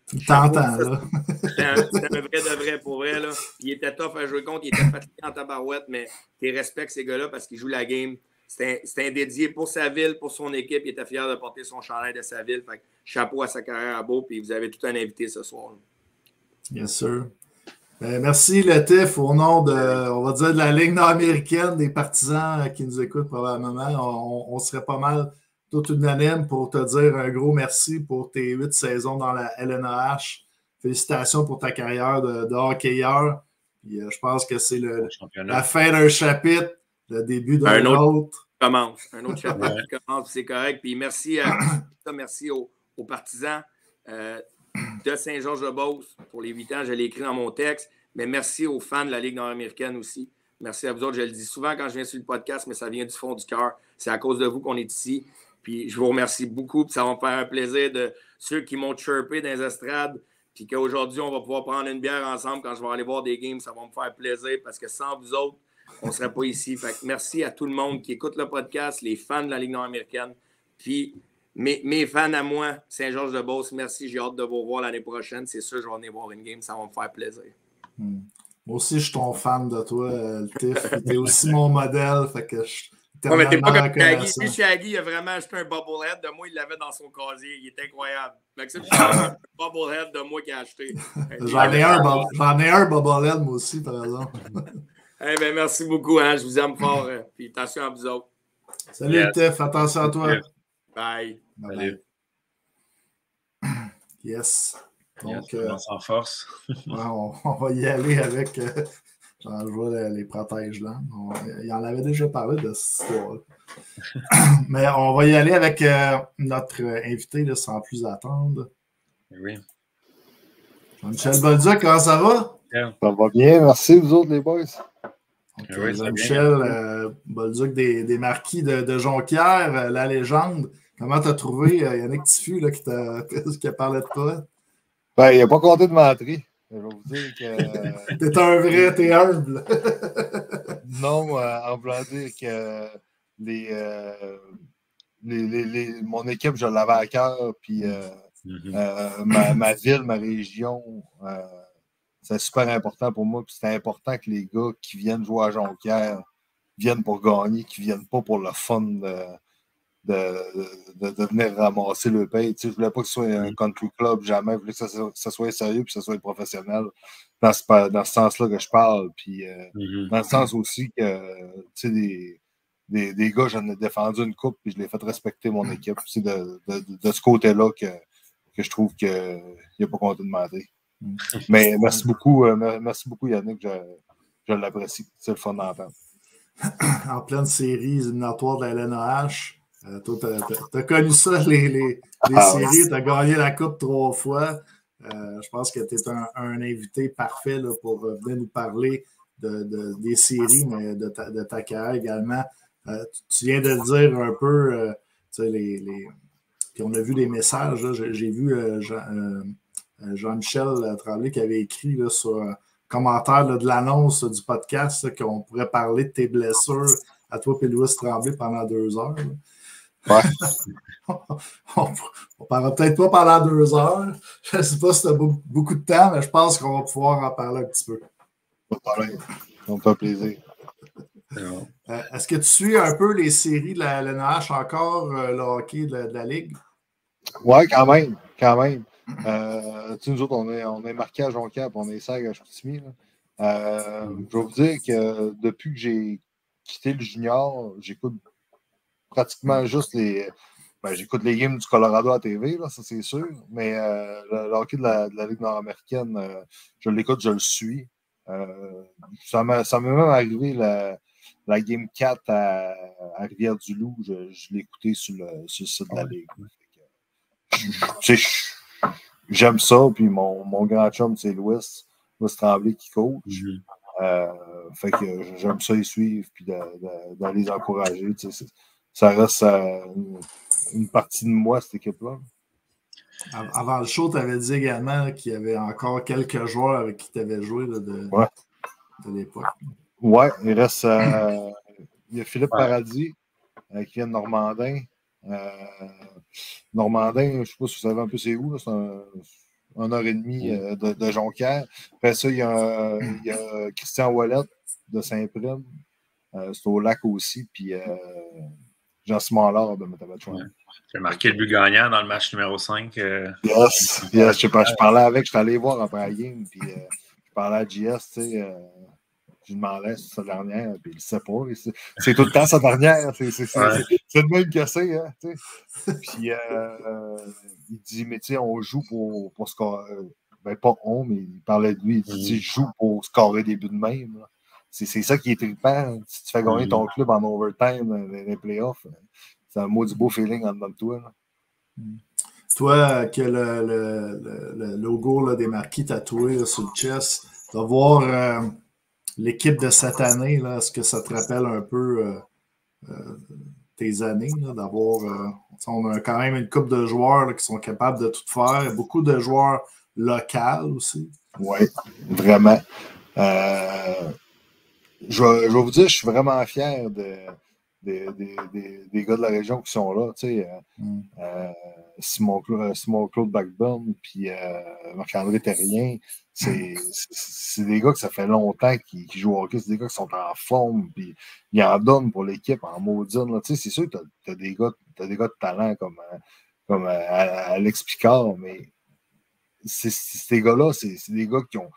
E: T'entends, là.
G: C'était un, un vrai de vrai pour vrai. Là. Il était tough à jouer contre, il était fatigué en tabarouette, mais tu respectes ces gars-là parce qu'ils jouent la game. C'était un, un dédié pour sa ville, pour son équipe. Il était fier de porter son chandail de sa ville. Fait que, chapeau à sa carrière à Beau, puis vous avez tout un invité ce soir. Là.
E: Bien sûr. Ben, merci, Latif, au nom de, on va dire, de la Ligue nord-américaine, des partisans qui nous écoutent probablement. On, on serait pas mal tout unanime pour te dire un gros merci pour tes huit saisons dans la L N A H. Félicitations pour ta carrière de, de hockeyeur. Puis, euh, je pense que c'est le, la fin d'un chapitre, le début d'un
G: un autre.
E: autre.
G: Commence. Un autre chapitre qui commence, c'est correct. Puis merci, à, merci aux, aux partisans. Euh, de Saint-Georges-de-Beauce pour les huit ans, je l'ai écrit dans mon texte, mais merci aux fans de la Ligue nord-américaine aussi. Merci à vous autres. Je le dis souvent quand je viens sur le podcast, mais ça vient du fond du cœur. C'est à cause de vous qu'on est ici. Puis je vous remercie beaucoup. Puis ça va me faire un plaisir de ceux qui m'ont chirpé dans les estrades. Puis qu'aujourd'hui, on va pouvoir prendre une bière ensemble quand je vais aller voir des games. Ça va me faire plaisir parce que sans vous autres, on ne serait pas ici. Fait que merci à tout le monde qui écoute le podcast, les fans de la Ligue nord-américaine. Puis Mes, mes fans à moi, Saint-Georges-de-Beauce, merci. J'ai hâte de vous revoir l'année prochaine. C'est sûr, je vais venir voir une game. Ça va me faire plaisir.
E: Hmm. Moi aussi, je suis ton fan de toi, euh, Tiff. Tu es aussi mon modèle. Fait que je
G: ouais, mais t'es pas comme Shaggy. Lui, Shaggy, il a vraiment acheté un bubblehead de moi. Il l'avait dans son casier. Il est incroyable. Maxime, c'est un bubblehead de moi qui a acheté.
E: J'en ai, j'en ai un bubblehead, moi aussi, par exemple.
G: Eh bien, merci beaucoup. Hein. Je vous aime fort. Hein. Puis attention à vous autres.
E: Salut, yes. Tiff. Attention à toi.
G: Bye.
E: Bye. Bye. Yes. Donc,
F: yes, on s'en force.
E: on, on va y aller avec. Euh, J'en vois les, les protèges là. On, il en avait déjà parlé de cette histoire. Mais on va y aller avec euh, notre invité là, sans plus attendre.
F: Oui.
E: Jean-Michel Bolduc, comment ça va?
H: Yeah. Ça va bien, merci vous autres les boys.
E: Donc, oui, Jean-Michel euh, Bolduc des, des Marquis de, de Jonquière, euh, la légende. Comment t'as trouvé euh, Yannick Tiffu là, qui, t'a, qui a parlé de toi?
H: Ben, il n'a pas compté de menterie. Je vais vous dire que.
E: T'es un vrai, t'es humble.
H: Non, euh, en voulant dire que les, euh, les, les, les, mon équipe, je l'avais à cœur, puis euh, mm-hmm. euh, ma, ma ville, ma région, euh, c'est super important pour moi. Puis c'est important que les gars qui viennent jouer à Jonquière viennent pour gagner, qui ne viennent pas pour le fun de. De, de, de venir ramasser le paye. Tu sais, je ne voulais pas que ce soit un country club, jamais. Je voulais que ça, ça soit sérieux et que ça soit professionnel. Dans ce, dans ce sens-là que je parle. Puis, euh, mm-hmm. dans le sens aussi que, tu sais, des, des, des gars, j'en ai défendu une coupe puis je l'ai fait respecter mon équipe. C'est de, de, de ce côté-là que, que je trouve qu'il n'y a pas compté de mentir. Mm-hmm. Mais merci beaucoup, euh, merci beaucoup Yannick. Je, je l'apprécie. C'est le fun d'entendre.
E: En pleine série éliminatoire de la L N A H. Euh, toi, tu as connu ça, les, les, les ah, séries, oui. Tu as gagné la Coupe trois fois. Euh, je pense que tu es un, un invité parfait là, pour venir nous parler de, de, des séries, mais de ta, de ta carrière également. Euh, tu, tu viens de le dire un peu, euh, tu sais, les, les... Puis on a vu des messages, là, j'ai, j'ai vu euh, Jean, euh, Jean-Michel Tremblay qui avait écrit là, sur un commentaire là, de l'annonce là, du podcast là, qu'on pourrait parler de tes blessures à toi et Louis Tremblay pendant deux heures. Là.
H: Ouais.
E: on ne parlera peut-être pas pendant deux heures. Je ne sais pas si tu as beaucoup de temps, mais je pense qu'on va pouvoir en parler un petit peu.
H: Pas de problème. Ça me fait plaisir.
E: Euh, est-ce que tu suis un peu les séries de la L N A H encore, euh, le hockey de la, de la Ligue?
H: Oui, quand même. Quand même. Euh, tu sais, nous autres, on est, on est marqué à Jonquière et on est cinq à Chicoutimi. Euh, je vais vous dire que depuis que j'ai quitté le junior, j'écoute pratiquement juste les. Ben, j'écoute les games du Colorado à T V, là, ça c'est sûr. Mais euh, le, le hockey de la, de la Ligue nord-américaine, euh, je l'écoute, je le suis. Euh, ça m'est même arrivé la, la game quatre à, à Rivière-du-Loup, je, je l'ai écouté sur le, sur le site de la Ligue. Tu sais, j'aime ça, puis mon, mon grand chum, c'est Louis, Louis Tremblay qui coach. Mm-hmm. euh, fait que j'aime ça les suivre, puis d'aller les encourager. Tu sais, ça reste euh, une, une partie de moi, cette équipe-là.
E: Avant le show, tu avais dit également qu'il y avait encore quelques joueurs avec qui tu avais joué là, de,
H: ouais.
E: de l'époque.
H: Oui, il reste euh, il y a Philippe ouais. Paradis euh, qui vient de Normandin. Euh, Normandin, je ne sais pas si vous savez un peu c'est où, c'est un, une heure et demie euh, de, de Jonquière. Après ça, il y a, il y a Christian Ouellet de Saint-Prime. Euh, c'est au lac aussi. Puis euh, Jean-Simon Allard de Métabetchouan.
F: J'ai marqué le but gagnant dans le match numéro cinq. Euh...
H: Yes, yes. Je, sais pas, je parlais avec, je suis allé voir après la game. Puis euh, je parlais à J S, tu sais. Euh, je lui demandais sa dernière, puis il ne sait pas. C'est tout le temps sa dernière. C'est ouais. le même que c'est. Hein, puis euh, euh, il dit, mais tu sais, on joue pour, pour scorer. Ben, pas on, mais il parlait de lui. Il dit, mm. je joue pour scorer des buts de même. C'est ça qui est trippant. Si tu fais gagner mm. ton club en overtime, dans les playoffs, c'est un maudit beau feeling en dedans de toi. Là.
E: Mm. Toi, que le, le, le, le logo là, des Marquis tatoué là, sur le chest, de voir. Euh, l'équipe de cette année, là, est-ce que ça te rappelle un peu euh, euh, tes années, d'avoir... Euh, on a quand même une couple de joueurs là, qui sont capables de tout faire. Beaucoup de joueurs locaux aussi.
H: Oui, vraiment. Euh, je, vais, je vais vous dire, je suis vraiment fier de, de, de, de, des gars de la région qui sont là. Tu sais, mm. euh, Simon, Simon Claude Blackburn, puis euh, Marc-André Terrien. C'est des gars que ça fait longtemps qui, qui jouent au hockey. C'est des gars qui sont en forme, puis ils en donnent pour l'équipe en maudine. C'est sûr que tu as, as des gars de talent comme, comme euh, Alex Picard, mais ces gars-là, c'est des gars qui ont.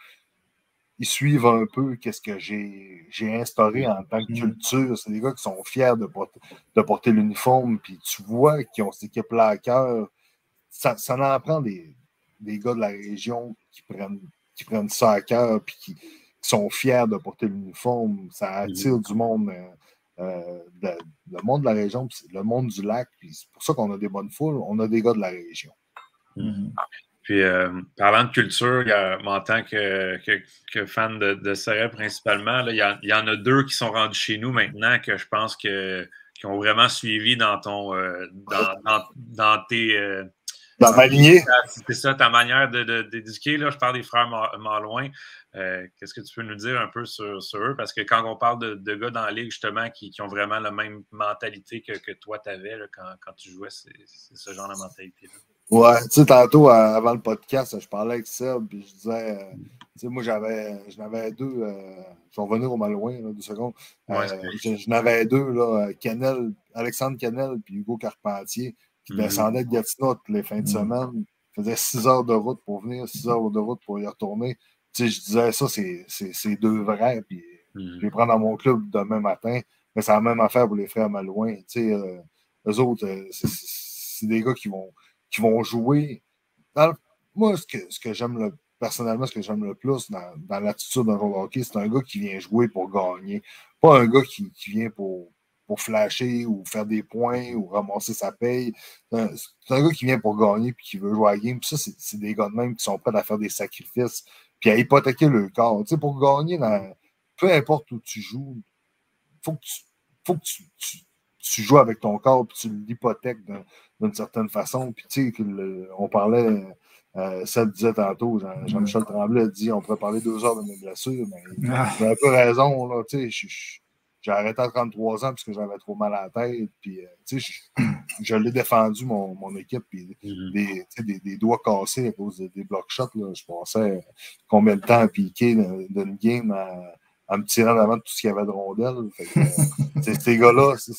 H: Ils suivent un peu qu'est-ce que j'ai instauré en tant que culture. C'est des gars qui sont fiers de porter, de porter l'uniforme, puis tu vois qu'ils ont cette équipe-là à cœur. Ça, ça en prend des, des gars de la région qui prennent. qui prennent ça à cœur et qui, qui sont fiers de porter l'uniforme. Ça attire mmh. du monde, euh, euh, de, le monde de la région, le monde du lac. C'est pour ça qu'on a des bonnes foules. On a des gars de la région.
F: Mmh. Puis, euh, parlant de culture, il y a, en tant que, que, que fan de, de Serret principalement, là, il, y a, il y en a deux qui sont rendus chez nous maintenant que je pense que, qui ont vraiment suivi dans ton euh, dans, dans, dans tes... Euh,
H: Dans ma lignée.
F: C'est ça, ta manière d'éduquer. De, de, je parle des frères Malouin. Euh, Qu'est-ce que tu peux nous dire un peu sur, sur eux? Parce que quand on parle de, de gars dans la ligue, justement, qui, qui ont vraiment la même mentalité que, que toi, tu avais quand, quand tu jouais, c'est ce genre de mentalité-là.
H: Ouais, tu sais, tantôt, avant le podcast, je parlais avec Seb, puis je disais, euh, tu sais, moi, j'avais j'en avais deux, euh, je vais revenir au Malouin, là, deux secondes. Euh, ouais, J'en avais deux, là, Canel, Alexandre Canel, puis Hugo Carpentier. Qui descendait de Gatineau toutes les fins de semaine, faisait six heures de route pour venir, six heures de route pour y retourner. Tu sais, je disais ça, c'est deux vrais, puis mm. je vais prendre dans mon club demain matin, mais c'est la même affaire pour les frères Malouin. Tu sais, euh, eux autres, euh, c'est des gars qui vont, qui vont jouer. Dans le, moi, ce que, ce que j'aime le personnellement, ce que j'aime le plus dans, dans l'attitude d'un joueur de hockey, c'est un gars qui vient jouer pour gagner, pas un gars qui, qui vient pour pour flasher ou faire des points ou ramasser sa paye. C'est un gars qui vient pour gagner puis qui veut jouer à la game. Puis ça, c'est des gars de même qui sont prêts à faire des sacrifices puis à hypothéquer le corps. Tu sais, pour gagner, dans, peu importe où tu joues, il faut que, tu, faut que tu, tu, tu joues avec ton corps puis tu l'hypothèques d'une certaine façon. Puis tu sais, le, on parlait, euh, ça le disait tantôt, Jean-Michel Tremblay a dit on pourrait parler deux heures de mes blessures, mais il a un peu raison. Là, tu sais, je J'ai arrêté à trente-trois ans parce que j'avais trop mal à la tête. Puis, euh, tu sais, je, je l'ai défendu, mon, mon équipe. Puis, mm-hmm. des, des, des doigts cassés à cause des block shots. Là. Je passais combien de temps à piquer d'une game à, à me tirer en avant de tout ce qu'il y avait de rondelles. Euh, ces gars-là, c'est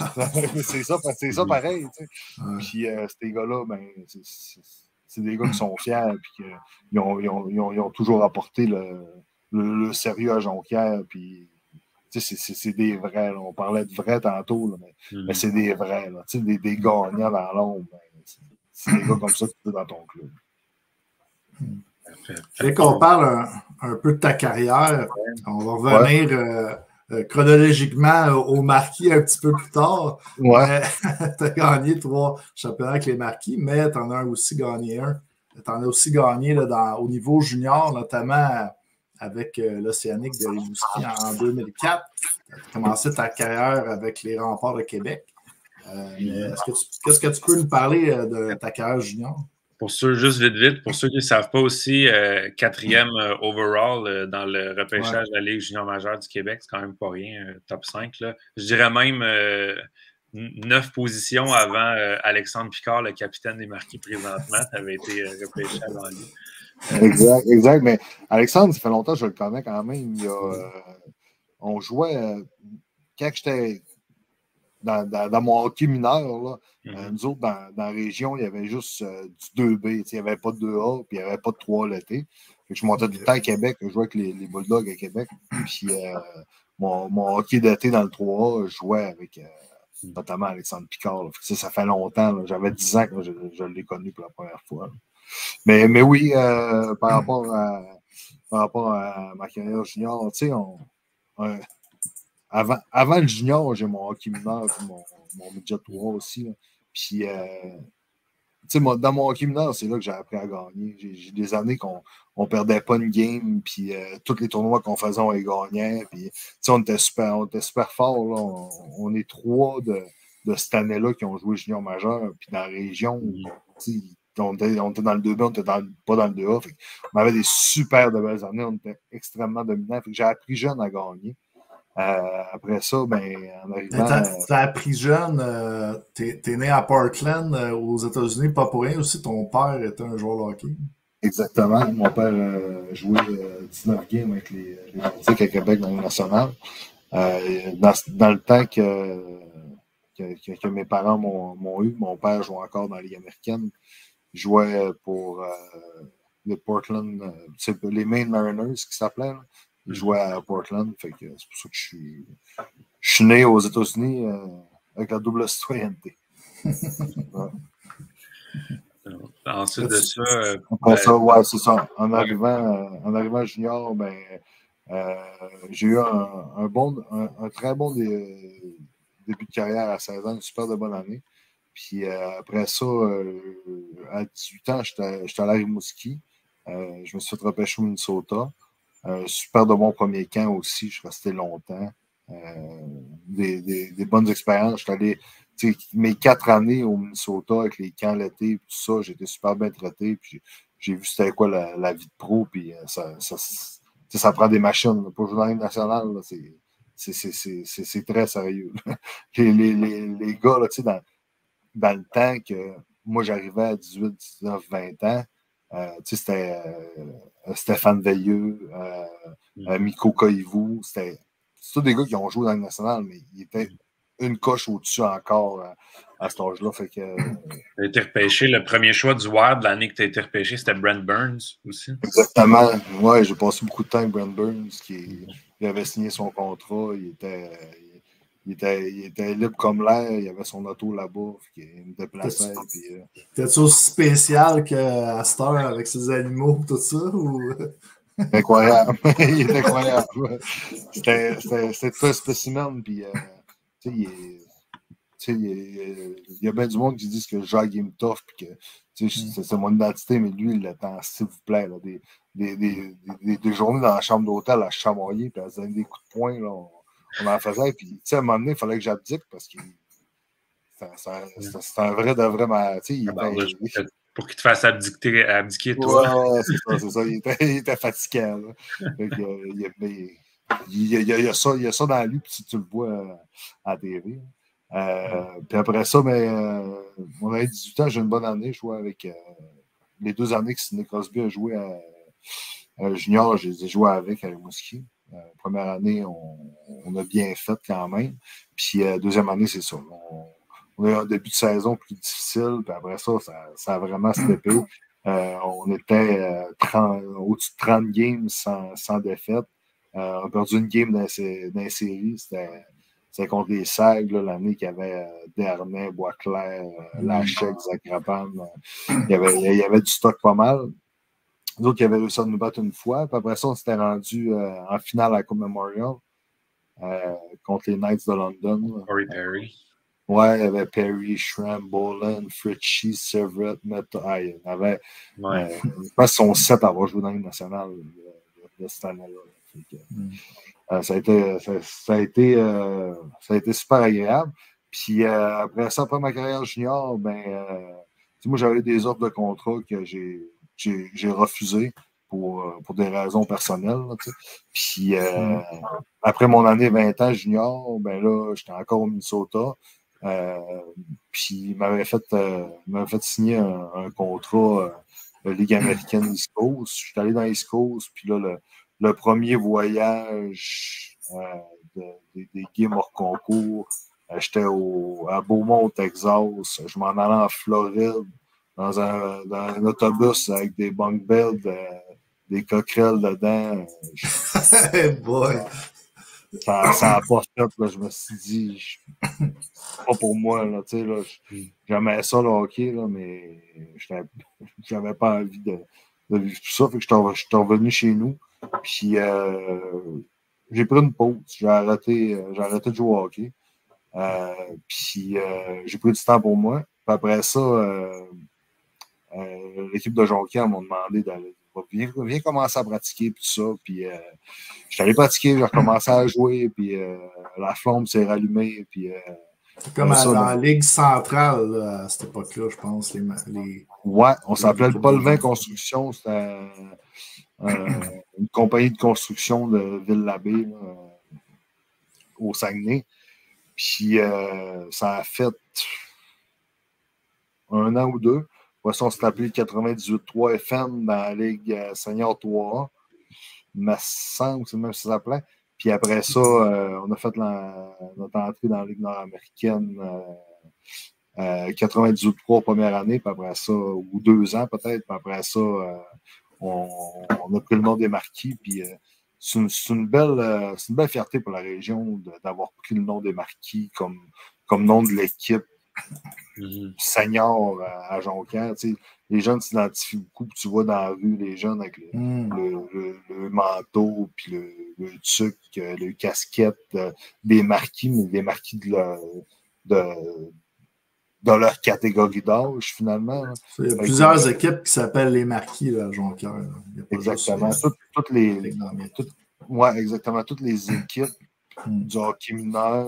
H: ça, ça pareil. Tu sais. Puis, euh, ces gars-là, ben, c'est des gars qui sont fiers. Puis, euh, ils, ont, ils, ont, ils, ont, ils ont toujours apporté le, le, le sérieux à Jonquière. Puis, c'est des vrais. Là. On parlait de vrais tantôt, là, mais, mm-hmm. mais c'est des vrais. Là. Des, des gagnants dans l'ombre. C'est des gars comme ça que tu peux dans ton club.
E: Je voulais qu'on parle un, un peu de ta carrière. On va revenir ouais. euh, chronologiquement au Marquis un petit peu plus tard.
H: Ouais.
E: Tu as gagné trois championnats avec les Marquis, mais tu en as aussi gagné un. Tu en as aussi gagné là, dans, au niveau junior, notamment avec euh, l'Océanique de Rimouski en deux mille quatre. Tu as commencé ta carrière avec les Remparts de Québec. Euh, Qu'est-ce que tu peux nous parler euh, de ta carrière junior?
F: Pour ceux, juste vite, vite, pour ceux qui ne savent pas aussi, euh, quatrième euh, overall euh, dans le repêchage ouais. de la Ligue junior majeure du Québec, c'est quand même pas rien, euh, top cinq. Là. Je dirais même, euh, neuf positions avant euh, Alexandre Picard, le capitaine des Marquis présentement. Tu avais été euh, repêché avant lui.
H: Exact, exact. Mais Alexandre, ça fait longtemps que je le connais quand même. Il y a, euh, on jouait euh, quand j'étais dans, dans, dans mon hockey mineur, là, mm-hmm. euh, nous autres, dans, dans la région, il y avait juste euh, du deux B. Il n'y avait pas de deux A, puis il n'y avait pas de trois A l'été. Je montais tout le temps à Québec. Je jouais avec les, les Bulldogs à Québec. Puis euh, mon, mon hockey d'été dans le trois A, je jouais avec euh, notamment Alexandre Picard. Ça, ça fait longtemps. J'avais dix ans que je, je l'ai connu pour la première fois. Mais, mais oui, euh, par, rapport à, par rapport à ma carrière junior, tu sais, on, on, avant, avant le junior, j'ai mon hockey mineur et mon, mon midget trois aussi. Là. Puis, euh, tu sais, dans mon hockey mineur, c'est là que j'ai appris à gagner. J'ai, j'ai des années qu'on on perdait pas une game, puis euh, tous les tournois qu'on faisait, on les gagnait. Puis, tu sais, on était super, on était super forts. Là. On, on est trois de, de cette année-là qui ont joué junior majeur. Puis, dans la région, tu sais, on était, on était dans le deux B, on était dans, pas dans le deux A. Fait on avait des super de belles années. On était extrêmement dominants. Fait que j'ai appris jeune à gagner. Euh, après ça, ben, en arrivant...
E: T'as, t'as appris jeune, euh, t'es, t'es né à Portland, euh, aux États-Unis, pas pour rien aussi, ton père était un joueur de hockey.
H: Exactement. Mon père euh, jouait euh, dix-neuf games avec les, les Nordiques à Québec dans le national. Euh, dans, dans le temps que, que, que mes parents m'ont, m'ont eu, mon père jouait encore dans la Ligue américaine. Il jouait pour euh, les Portland, euh, c'est les Maine Mariners qui s'appelaient. Là. Il jouait à Portland, fait que c'est pour ça que je suis, je suis né aux États-Unis euh, avec la double citoyenneté. Ouais.
F: Ensuite de ça. Euh,
H: Après ben, ça, ouais, c'est ça. En arrivant, euh, en arrivant junior, ben, euh, j'ai eu un, un, bon, un, un très bon dé, début de carrière à seize ans, une super de bonne année. Puis euh, après ça, euh, à dix-huit ans, j'étais, j'étais allé à Rimouski. Euh, je me suis fait repêcher au Minnesota. Un super de bon premier camp aussi, je suis resté longtemps. Euh, des, des, des bonnes expériences. J'étais allé, mes quatre années au Minnesota avec les camps l'été et tout ça, j'ai été super bien traité. Puis j'ai, j'ai vu c'était quoi la, la vie de pro. Puis ça, ça, ça prend des machines. Pour jouer dans la Ligue nationale, là, c'est, c'est, c'est, c'est, c'est, c'est très sérieux. les, les, les, les gars, là, dans, dans le temps que moi j'arrivais à dix-huit, dix-neuf, vingt ans, Euh, c'était euh, Stéphane Veilleux, euh, mm. euh, Mikko Koivu, c'était tous des gars qui ont joué dans le national, mais ils étaient une coche au-dessus encore euh, à cet âge-là. Fait que, euh,
F: tu as été repêché, le premier choix du Wild l'année que tu as été repêché, c'était Brent Burns aussi.
H: Exactement. Ouais, j'ai passé beaucoup de temps avec Brent Burns, qui il avait signé son contrat, il était. Il était, il était libre comme l'air, il avait son auto là-bas, il me déplaçait. Puis, euh...
E: T'es-tu aussi spécial qu'à cette heure avec ses animaux, tout ça? Ou...
H: Incroyable, il est incroyable. C'était, c'était, c'était très spécimen, puis euh, tu sais, il, il, il y a bien du monde qui disent que je game tough, puis que mm. c'est, c'est mon identité, mais lui, il est en s'il vous plaît, là, des, des, des, des, des journées dans la chambre d'hôtel à chamoyer, puis à se donner des coups de poing, là, on, on en faisait, puis tu sais, à un moment donné, il fallait que j'abdique parce que c'est un vrai de vrai. Il, ben,
F: il, pour qu'il te fasse abdiquer, abdiquer
H: toi. Ouais, c'est ça, c'est ça. Il était, il était fatiguant. Donc, il, il, il, il, y a ça, il y a ça dans lui, puis tu, tu le vois à la T V. Euh, puis après ça, mais, euh, on avait dix-huit ans, j'ai une bonne année. Je jouais avec euh, les deux années que Sidney Crosby a joué à, à Junior, je les ai joués avec à Rimouski. Euh, première année, on, on a bien fait quand même. Puis euh, deuxième année, c'est ça. On, on a eu un début de saison plus difficile. Puis après ça, ça, ça a vraiment steppé. Euh, on était euh, trente, au-dessus de trente games sans, sans défaite. Euh, on a perdu une game dans les séries. C'était, c'était contre les Sags, là, l'année qu'il y avait euh, Dernay, Boisclair, euh, Lachec, Zagraban. Euh, il, y avait, il y avait du stock pas mal. Nous autres qui avaient réussi à nous battre une fois. Puis après ça, on s'était rendu euh, en finale à la Coupe Memorial euh, contre les Knights de London.
F: Corey Perry.
H: Ouais, il y avait Perry, Schramm, Boland, Fritchie, Severett, Meta. Ah, il y en avait. Ouais. Euh, je pense qu'ils sont sept à avoir joué dans la Ligue nationale de, de cette année-là. Que, mm. euh, ça a été, ça, ça a été, euh, ça a été super agréable. Puis euh, après ça, après ma carrière junior, ben, euh, moi, j'avais des offres de contrat que j'ai. J'ai, j'ai refusé pour, pour des raisons personnelles. Là, puis euh, mm. après mon année vingt ans junior, ben là, j'étais encore au Minnesota. Euh, puis il m'avait fait, euh, fait signer un, un contrat euh, Ligue américaine East Coast. Je suis allé dans East Coast, puis là, le, le premier voyage euh, de, de, des games hors concours, euh, j'étais à Beaumont, au Texas. Je m'en allais en Floride dans un, dans un autobus avec des bunk beds, euh, des coquerelles dedans.
E: Hey boy!
H: Ça, ça a pas fait, là, je me suis dit, je, pas pour moi, là, tu sais, là, j'aimais ça, le hockey, là, mais j'avais pas envie de, de vivre tout ça, fait que je suis revenu chez nous, puis euh, j'ai pris une pause, j'ai arrêté, j'ai arrêté de jouer au hockey, euh, puis euh, j'ai pris du temps pour moi, puis après ça, euh, euh, l'équipe de Jonquière m'a demandé d'aller Viens, viens commencer à pratiquer, puis tout ça. Puis, euh, je suis allé pratiquer, j'ai recommencé à jouer, puis euh, la flamme s'est rallumée. Puis, euh,
E: c'est comme à,
H: ça,
E: dans
H: là,
E: la Ligue centrale, là, à cette époque-là, je pense. Les, les...
H: Ouais, on s'appelait le Polvin Construction. C'était euh, une compagnie de construction de Ville-l'Abbé, là, au Saguenay. Puis, euh, ça a fait un an ou deux. Après ça, on s'est appelé quatre-vingt-dix-huit trois F M dans la Ligue euh, Senior trois A. Me semble que c'est même ça s'appelait. Puis après ça, euh, on a fait la, notre entrée dans la Ligue nord-américaine euh, euh, quatre-vingt-dix-huit trois première année, puis après ça, ou deux ans peut-être, puis après ça, euh, on, on a pris le nom des Marquis. Puis euh, c'est une, une, belle, euh, c'est une belle fierté pour la région d'avoir pris le nom des Marquis comme, comme nom de l'équipe. Mm-hmm. Senior à, à Jonquière, tu sais, les jeunes s'identifient beaucoup, puis tu vois dans la rue les jeunes avec le, mm. le, le, le manteau, puis le, le tuc, le casquette, euh, des marquis, mais des marquis de leur, de, de leur catégorie d'âge, finalement. Là.
E: Il y a plusieurs que, équipes qui s'appellent les marquis là, à Jonquière.
H: Exactement. Juste, toutes, toutes les, les toutes, ouais, exactement. Toutes les équipes mm. du hockey mineur,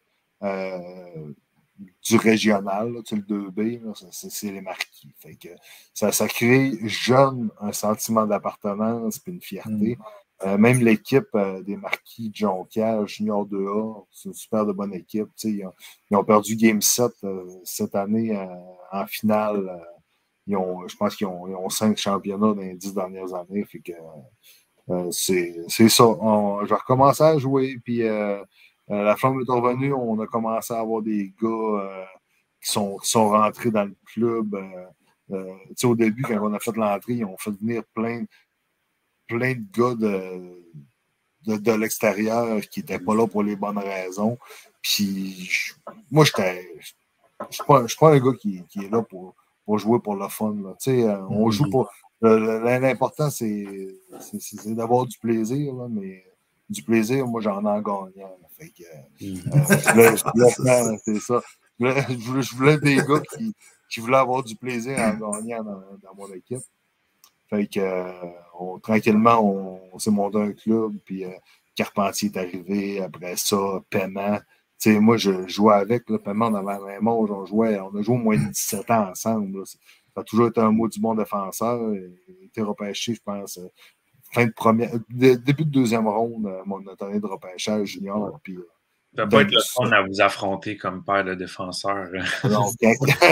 H: euh, du régional, là, le deux B, c'est les Marquis. Fait que ça, ça crée jeune un sentiment d'appartenance et une fierté. Mm. Euh, même l'équipe euh, des Marquis de Jonquière, Junior deux A, c'est une super de bonne équipe. Ils ont, ils ont perdu Game sept euh, cette année euh, en finale. Euh, ils ont, je pense qu'ils ont, ils ont cinq championnats dans les dix dernières années. Fait que euh, c'est ça. On, je vais recommencer à jouer, puis euh, Euh, la flamme est revenue, on a commencé à avoir des gars euh, qui, sont, qui sont rentrés dans le club. Euh, euh, au début, quand on a fait l'entrée, ils ont fait venir plein, plein de gars de, de, de l'extérieur qui n'étaient pas là pour les bonnes raisons. Puis moi, j'étais. Je suis pas, pas un gars qui, qui est là pour, pour jouer pour le fun. Là. Euh, on joue pour. L'important, c'est d'avoir du plaisir, là, mais du plaisir, moi, j'en ai en gagnant. Fait que, euh, c'est ça. Je voulais, je, voulais, je voulais des gars qui, qui voulaient avoir du plaisir en gagnant dans, dans mon équipe. Fait que, euh, on, tranquillement, on, on s'est monté un club, puis euh, Carpentier est arrivé, après ça, Paiement. Tu sais, moi, je jouais avec, le Paiement, on avait la même âge, on jouait, on a joué au moins de dix-sept ans ensemble. Là. Ça a toujours été un mot du bon défenseur. Il a été repêché, je pense, fin de première, début de deuxième ronde, mon année de repêchage junior. Puis,
F: ça ne peut pas être le fun à vous affronter comme paire de défenseurs.
H: Non, quand,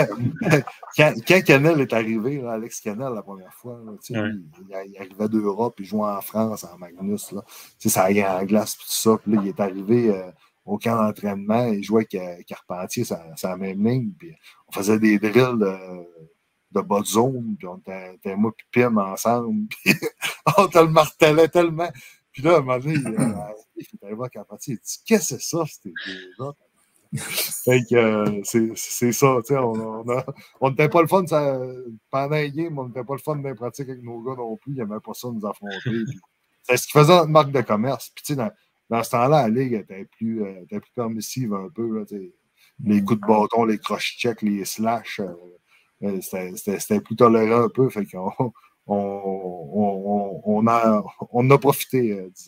H: quand, quand Canel est arrivé, là, Alex Canel, la première fois, là, ouais. il, il arrivait d'Europe, il jouait en France, en Magnus. Là. Ça allait en glace, tout ça. Puis là, il est arrivé euh, au camp d'entraînement, il jouait avec Carpentier, c'est la même ligne. Puis on faisait des drills de, de bas de zone, puis on était moi et Pim ensemble. Puis on te le martelait tellement. Puis là, à un moment donné, il, euh, il est arrivé à Carpentier, il dit « Qu'est-ce que c'est ça, c'était déjà? » Fait que euh, c'est ça, tu sais, on n'était pas le fun, ça, pendant les games, on n'était pas le fun de pratique avec nos gars non plus, il n'y avait pas ça de nous affronter. C'est ce qui faisait notre marque de commerce. Puis tu sais, dans, dans ce temps-là, la Ligue était plus, euh, était plus permissive un peu, là, les coups de bâton, les cross-checks, les slash, euh, c'était plus tolérant un peu, fait qu'on On, on, on, a, on a profité, euh, disons.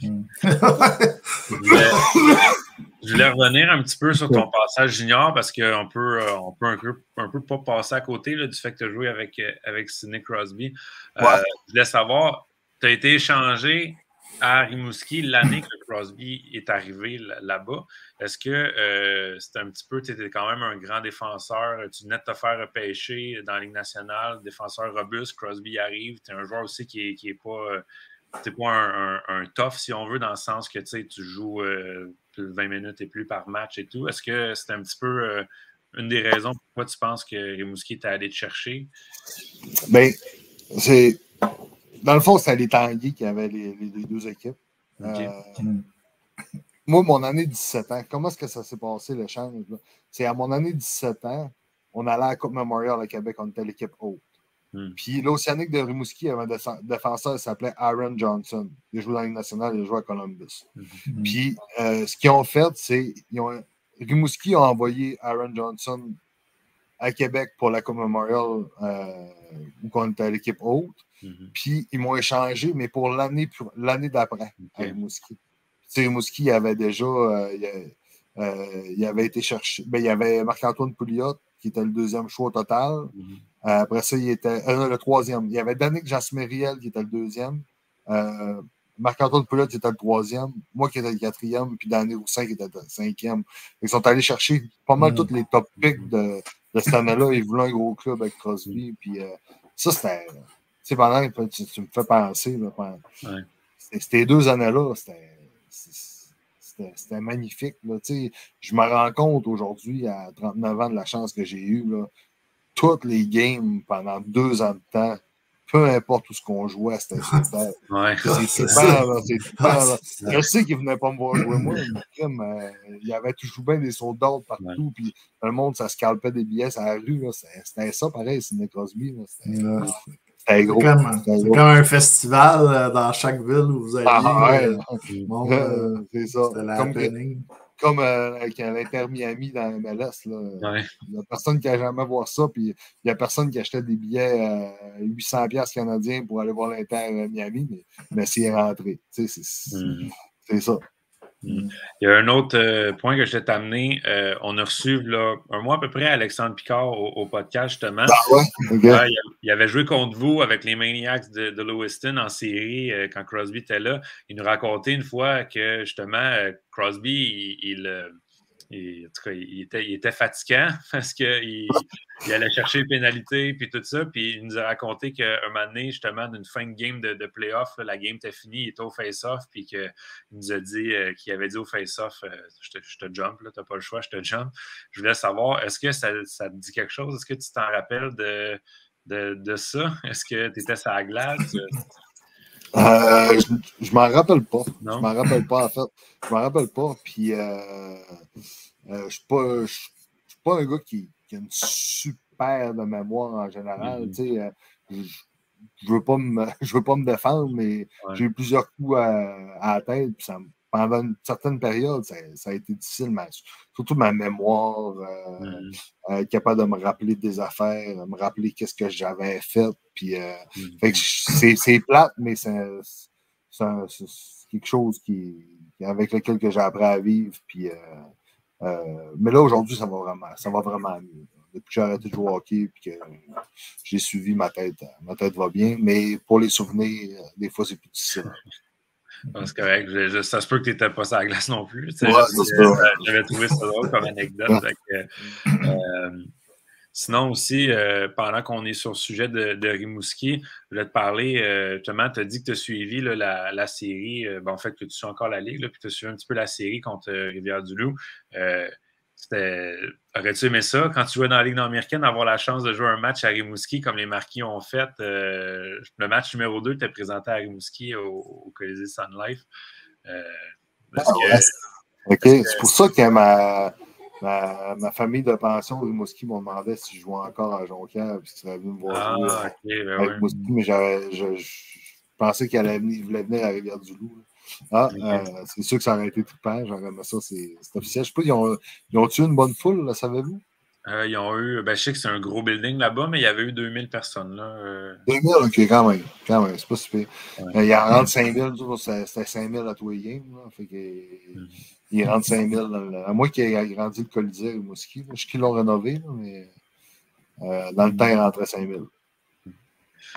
F: je, voulais, je voulais revenir un petit peu sur ton passage junior parce qu'on peut, on peut un peu, un peu pas passer à côté là, du fait que tu as joué avec, avec Sidney Crosby. Euh, ouais. Je voulais savoir, tu as été échangé à Rimouski, l'année que Crosby est arrivé là-bas, est-ce que euh, c'était un petit peu, tu étais quand même un grand défenseur, tu venais de te faire repêcher dans la Ligue nationale, défenseur robuste, Crosby arrive, tu es un joueur aussi qui n'est qui est pas, t'es pas un, un, un tough, si on veut, dans le sens que tu joues euh, vingt minutes et plus par match et tout. Est-ce que c'était un petit peu euh, une des raisons pourquoi tu penses que Rimouski était allé te chercher?
H: Bien, c'est... Dans le fond, c'était les Tanguy qui avaient les, les, les deux équipes. Okay. Euh, moi, mon année dix-sept ans, comment est-ce que ça s'est passé, l'échange? C'est à mon année dix-sept ans, on allait à la Coupe Memorial à Québec, on était l'équipe haute. Mm. Puis l'Océanique de Rimouski avait un défenseur qui s'appelait Aaron Johnson. Il jouait dans la Ligue nationale, il jouait à Columbus. Mm. Puis euh, ce qu'ils ont fait, c'est ils ont, Rimouski a envoyé Aaron Johnson à Québec pour la Coupe Memorial euh, où on était à l'équipe haute. Mm-hmm. Puis, ils m'ont échangé, mais pour l'année, l'année d'après, okay. à Rimouski. Tu sais, Rimouski, il avait déjà... Euh, il, euh, il avait été cherché... Ben, il y avait Marc-Antoine Pouliot, qui était le deuxième choix au total. Mm-hmm. euh, après ça, il était... Euh, le troisième. Il y avait Danick Jasmeriel, qui était le deuxième. Euh, Marc-Antoine Pouliot, qui était le troisième. Moi, qui étais le quatrième. Puis Danny Roussin, qui était le cinquième. Ils sont allés chercher pas mal mm-hmm. tous les top picks de, de cette année-là. Ils voulaient un gros club avec Crosby. Mm-hmm. Puis euh, ça, c'était... Tu sais, pendant que tu, tu me fais penser, là, pendant, ouais. Ces deux années-là, c'était magnifique. Là, je me rends compte aujourd'hui, à trente-neuf ans, de la chance que j'ai eue. Là, toutes les games pendant deux ans de temps, peu importe où ce qu'on jouait, c'était super.
F: Ouais.
H: C'est super, là, c'est super. Là. Je sais qu'ils ne venaient pas me voir jouer moi, mais euh, il y avait toujours bien des sauts d'ordre partout, ouais. Puis le monde, ça scalpait des billets sur la rue. C'était ça, pareil, Sidney Crosby. C'était
E: C'est comme, comme un festival euh, dans chaque ville où vous alliez.
H: Ah, ouais.
E: euh, bon, euh,
H: c'est ça. Comme, comme euh, avec l'Inter Miami dans M L S. Là.
F: Ouais.
H: Il n'y a personne qui n'a jamais voir ça. Puis il n'y a personne qui achetait des billets à euh, huit cents dollars canadiens pour aller voir l'Inter Miami, mais, mais c'est rentré. C'est mm. ça.
F: Mm. Il y a un autre euh, point que je vais t'amener. Euh, on a reçu là, un mois à peu près Alexandre Picard au, au podcast, justement.
H: Ah ouais? Okay.
F: Euh, il, il avait joué contre vous avec les Maniacs de, de Lewiston en série euh, quand Crosby était là. Il nous racontait une fois que, justement, euh, Crosby, il, il, euh, il, en tout cas, il, était, il était fatigant parce qu'il il allait chercher les pénalités puis tout ça. Puis il nous a raconté qu'un moment donné, justement, d'une fin de game de, de playoff, la game était finie, il était au face-off. Puis qu'il nous a dit euh, qu'il avait dit au face-off euh, je, je te jump, tu n'as pas le choix, je te jump. Je voulais savoir, est-ce que ça, ça te dit quelque chose? Est-ce que tu t'en rappelles de, de, de ça? Est-ce que tu étais sur la glace?
H: Euh, je je m'en rappelle pas.
F: Non?
H: Je m'en rappelle pas, en fait. Je m'en rappelle pas. Puis, euh, euh, je suis pas, je suis pas un gars qui, qui a une super de mémoire en général. Mm-hmm. Tu sais, euh, je, je veux pas me, je veux pas me défendre, mais ouais. J'ai eu plusieurs coups à, à la tête. Puis ça, pendant une certaine période, ça, ça a été difficile, mais surtout ma mémoire, euh, mm-hmm. euh, capable de me rappeler des affaires, de me rappeler qu'est-ce que j'avais fait. Puis, euh, mm-hmm. fait que c'est, c'est plate, mais c'est, c'est, c'est quelque chose qui, avec lequel que j'ai appris à vivre. Puis, euh, euh, mais là, aujourd'hui, ça va vraiment, ça va vraiment mieux. Depuis que j'ai arrêté de jouer au hockey et que j'ai suivi ma tête, ma tête va bien. Mais pour les souvenirs, des fois, c'est plus difficile.
F: C'est correct. Je, je, ça se peut que tu n'étais pas sur la glace non plus.
H: Ouais,
F: euh, J'avais trouvé ça drôle comme anecdote. Que, euh, sinon aussi, euh, pendant qu'on est sur le sujet de, de Rimouski, je voulais te parler, euh, justement, tu as dit que tu as suivi là, la, la série, euh, ben, en fait, que tu suis encore la Ligue, là, puis tu as suivi un petit peu la série contre euh, Rivière-du-Loup. Euh, Aurais-tu aimé ça, quand tu jouais dans la Ligue nord-américaine, avoir la chance de jouer un match à Rimouski comme les Marquis ont fait? Euh, le match numéro deux était présenté à Rimouski au, au Colisée Sun Life. Euh,
H: ah, que, ouais. OK. Que... C'est pour ça que ma, ma, ma famille de pension au Rimouski m'a demandé si je jouais encore à Jonquière puis si tu serais venu me voir jouer
F: ah, okay, ben
H: à
F: ouais.
H: Rimouski, mais je, je, je pensais qu'il allait venir, voulait venir à Rivière-du-Loup. Ah, okay. euh, c'est sûr que ça aurait été trippant. J'aurais aimé ça, c'est, c'est officiel. Je sais pas, ils ont, ils ont eu une bonne foule, là, savez-vous?
F: Euh, ils ont eu, ben, je sais que c'est un gros building là-bas, mais il y avait eu deux mille personnes. Là, euh...
H: deux mille, ok, quand même. Quand même, c'est pas super. Ouais. Euh, il en rentre cinq mille, c'était cinq mille à tous les games. Là, fait que, mm-hmm. Il rentre cinq mille. Là, à moins qu'il ait agrandi le Colisée au Mosquée. Je sais qu'ils l'ont rénové, là, mais euh, dans le temps, il rentrait cinq mille.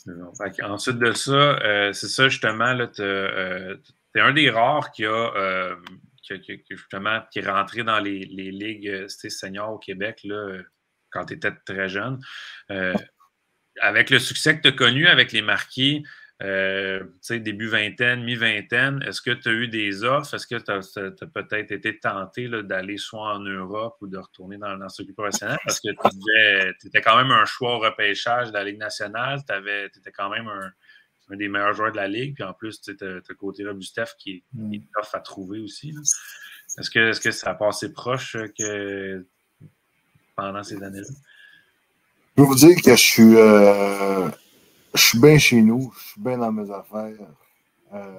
F: Bon. Ensuite de ça, euh, c'est ça justement, tu euh, es un des rares qui a, euh, qui, qui, qui, justement, qui est rentré dans les, les ligues seniors au Québec là, quand tu étais très jeune. Euh, avec le succès que tu as connu avec les Marquis, euh, début vingtaine, mi-vingtaine, est-ce que tu as eu des offres? Est-ce que tu as, as peut-être été tenté d'aller soit en Europe ou de retourner dans, dans le circuit professionnel? Parce que tu étais quand même un choix au repêchage de la Ligue nationale. Tu étais quand même un, un des meilleurs joueurs de la Ligue. Puis en plus, tu as le côté-là du Steph qui est, mm. est tough à trouver aussi. Est-ce que, est-ce que ça a passé proche que pendant ces années-là?
H: Je peux vous dire que je suis... Euh... Je suis bien chez nous, je suis bien dans mes affaires. Euh,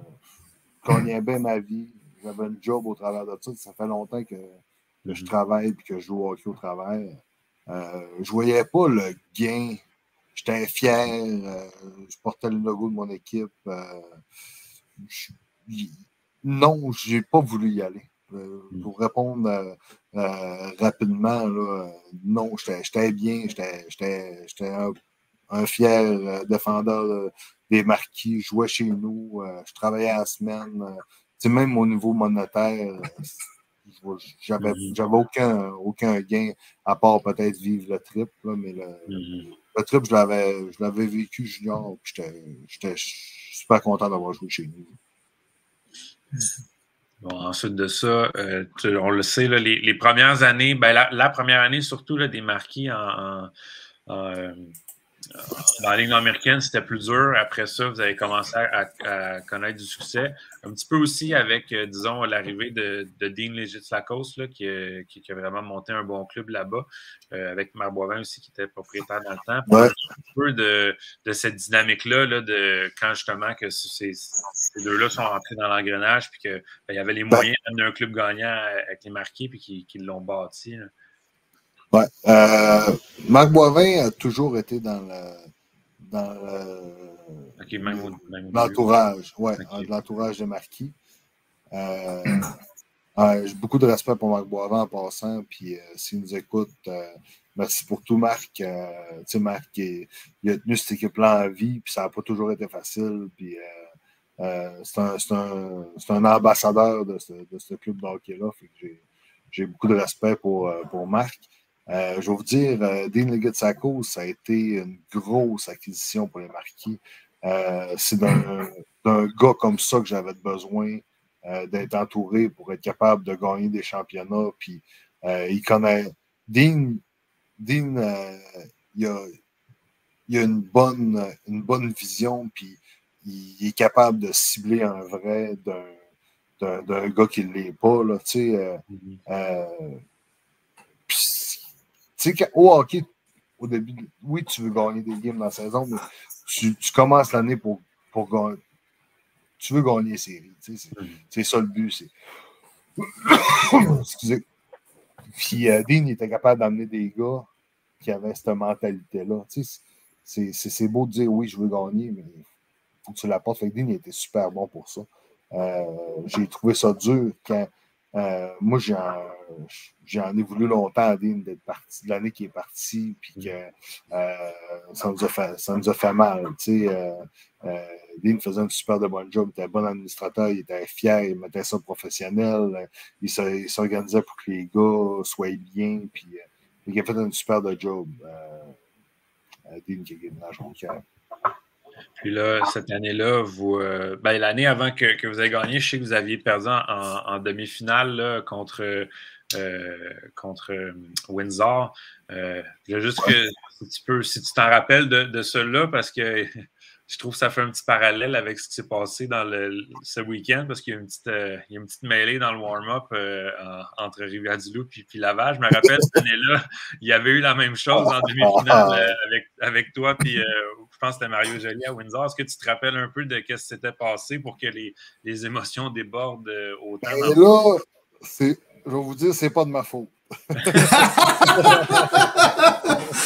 H: je gagnais bien ma vie. J'avais un job au travers de ça. Ça fait longtemps que, que je travaille et que je joue au hockey au travers. Euh, je voyais pas le gain. J'étais fier. Euh, je portais le logo de mon équipe. Euh, je, non, je n'ai pas voulu y aller. Euh, pour répondre euh, euh, rapidement, là, non, j'étais bien. J'étais un un fier euh, défendeur euh, des Marquis, je jouais chez nous, euh, je travaillais à la semaine. Euh, même au niveau monétaire, euh, j'avais aucun, aucun gain, à part peut-être vivre le trip, là, mais le, mm-hmm. le trip, je l'avais vécu junior, puis j'étais super content d'avoir joué chez nous.
F: Bon, ensuite de ça, euh, tu, on le sait, là, les, les premières années, ben, la, la première année surtout là, des Marquis en, en, en euh, dans la Ligue américaine, c'était plus dur. Après ça, vous avez commencé à, à connaître du succès. Un petit peu aussi avec, euh, disons, l'arrivée de, de Dean Legislakos, là, qui, qui, qui a vraiment monté un bon club là-bas, euh, avec Marc Boivin aussi, qui était propriétaire dans le temps. Ouais. Un peu de, de cette dynamique-là, là, de quand justement que ces, ces deux-là sont rentrés dans l'engrenage, puis qu'il ben, y avait les moyens d'un club gagnant avec les Marquis, puis qu'ils qui l'ont bâti. Là.
H: Ouais. Euh, Marc Boivin a toujours été dans le dans
F: okay,
H: l'entourage, ouais, okay. l'entourage de Marquis. Euh, euh, J'ai beaucoup de respect pour Marc Boivin en passant, puis euh, s'il nous écoute, euh, merci pour tout, Marc. Euh, tu sais, Marc, il, il a tenu cette équipe-là en vie, puis ça n'a pas toujours été facile, puis euh, euh, c'est un, un, un ambassadeur de ce, de ce club de hockey-là, fait que j'ai beaucoup de respect pour, pour Marc. Euh, je vais vous dire, euh, Dean Legislakos, ça a été une grosse acquisition pour les Marquis. Euh, C'est d'un gars comme ça que j'avais besoin euh, d'être entouré pour être capable de gagner des championnats. Puis, euh, il connaît. Dean, Dean euh, il, a, il a une bonne, une bonne vision, puis il est capable de cibler un vrai d'un d'un gars qui ne l'est pas. Là, tu sais, euh, mm-hmm. euh, tu sais, au hockey, au début, oui, tu veux gagner des games dans la saison, mais tu, tu commences l'année pour, pour gagner. Tu veux gagner les séries. Tu sais, c'est ça le but. Excusez. Puis euh, Dean, il était capable d'amener des gars qui avaient cette mentalité-là. Tu sais, c'est beau de dire oui, je veux gagner, mais il faut que tu l'apportes. Fait que Dean, il était super bon pour ça. Euh, J'ai trouvé ça dur quand. Euh, moi, j'en ai voulu longtemps à Dean d'être parti, de l'année qui est partie, puis que euh, ça, nous a fait, ça nous a fait mal. Tu sais, euh, euh, Dean faisait un super de bon job, il était un bon administrateur, il était fier, il mettait ça professionnel, il s'organisait pour que les gars soient bien, puis euh, il a fait un super de job. Euh, Dean qui a gagné la jonquière.
F: Puis là, cette année-là, vous, euh, ben, l'année avant que, que vous ayez gagné, je sais que vous aviez perdu en, en demi-finale contre, euh, contre Windsor. Euh, juste que si tu peux, si tu t'en rappelles de, de cela, parce que je trouve que ça fait un petit parallèle avec ce qui s'est passé dans le, ce week-end, parce qu'il y a une petite, euh, il y a une petite mêlée dans le warm-up euh, entre Rivière-du-Loup et puis Laval. Je me rappelle cette année-là, il y avait eu la même chose en demi-finale euh, avec, avec toi, puis euh, je pense que c'était Mario Joly à Windsor. Est-ce que tu te rappelles un peu de ce qui s'était passé pour que les, les émotions débordent autant?
H: Et là, je vais vous dire, c'est pas de ma faute.
E: C'est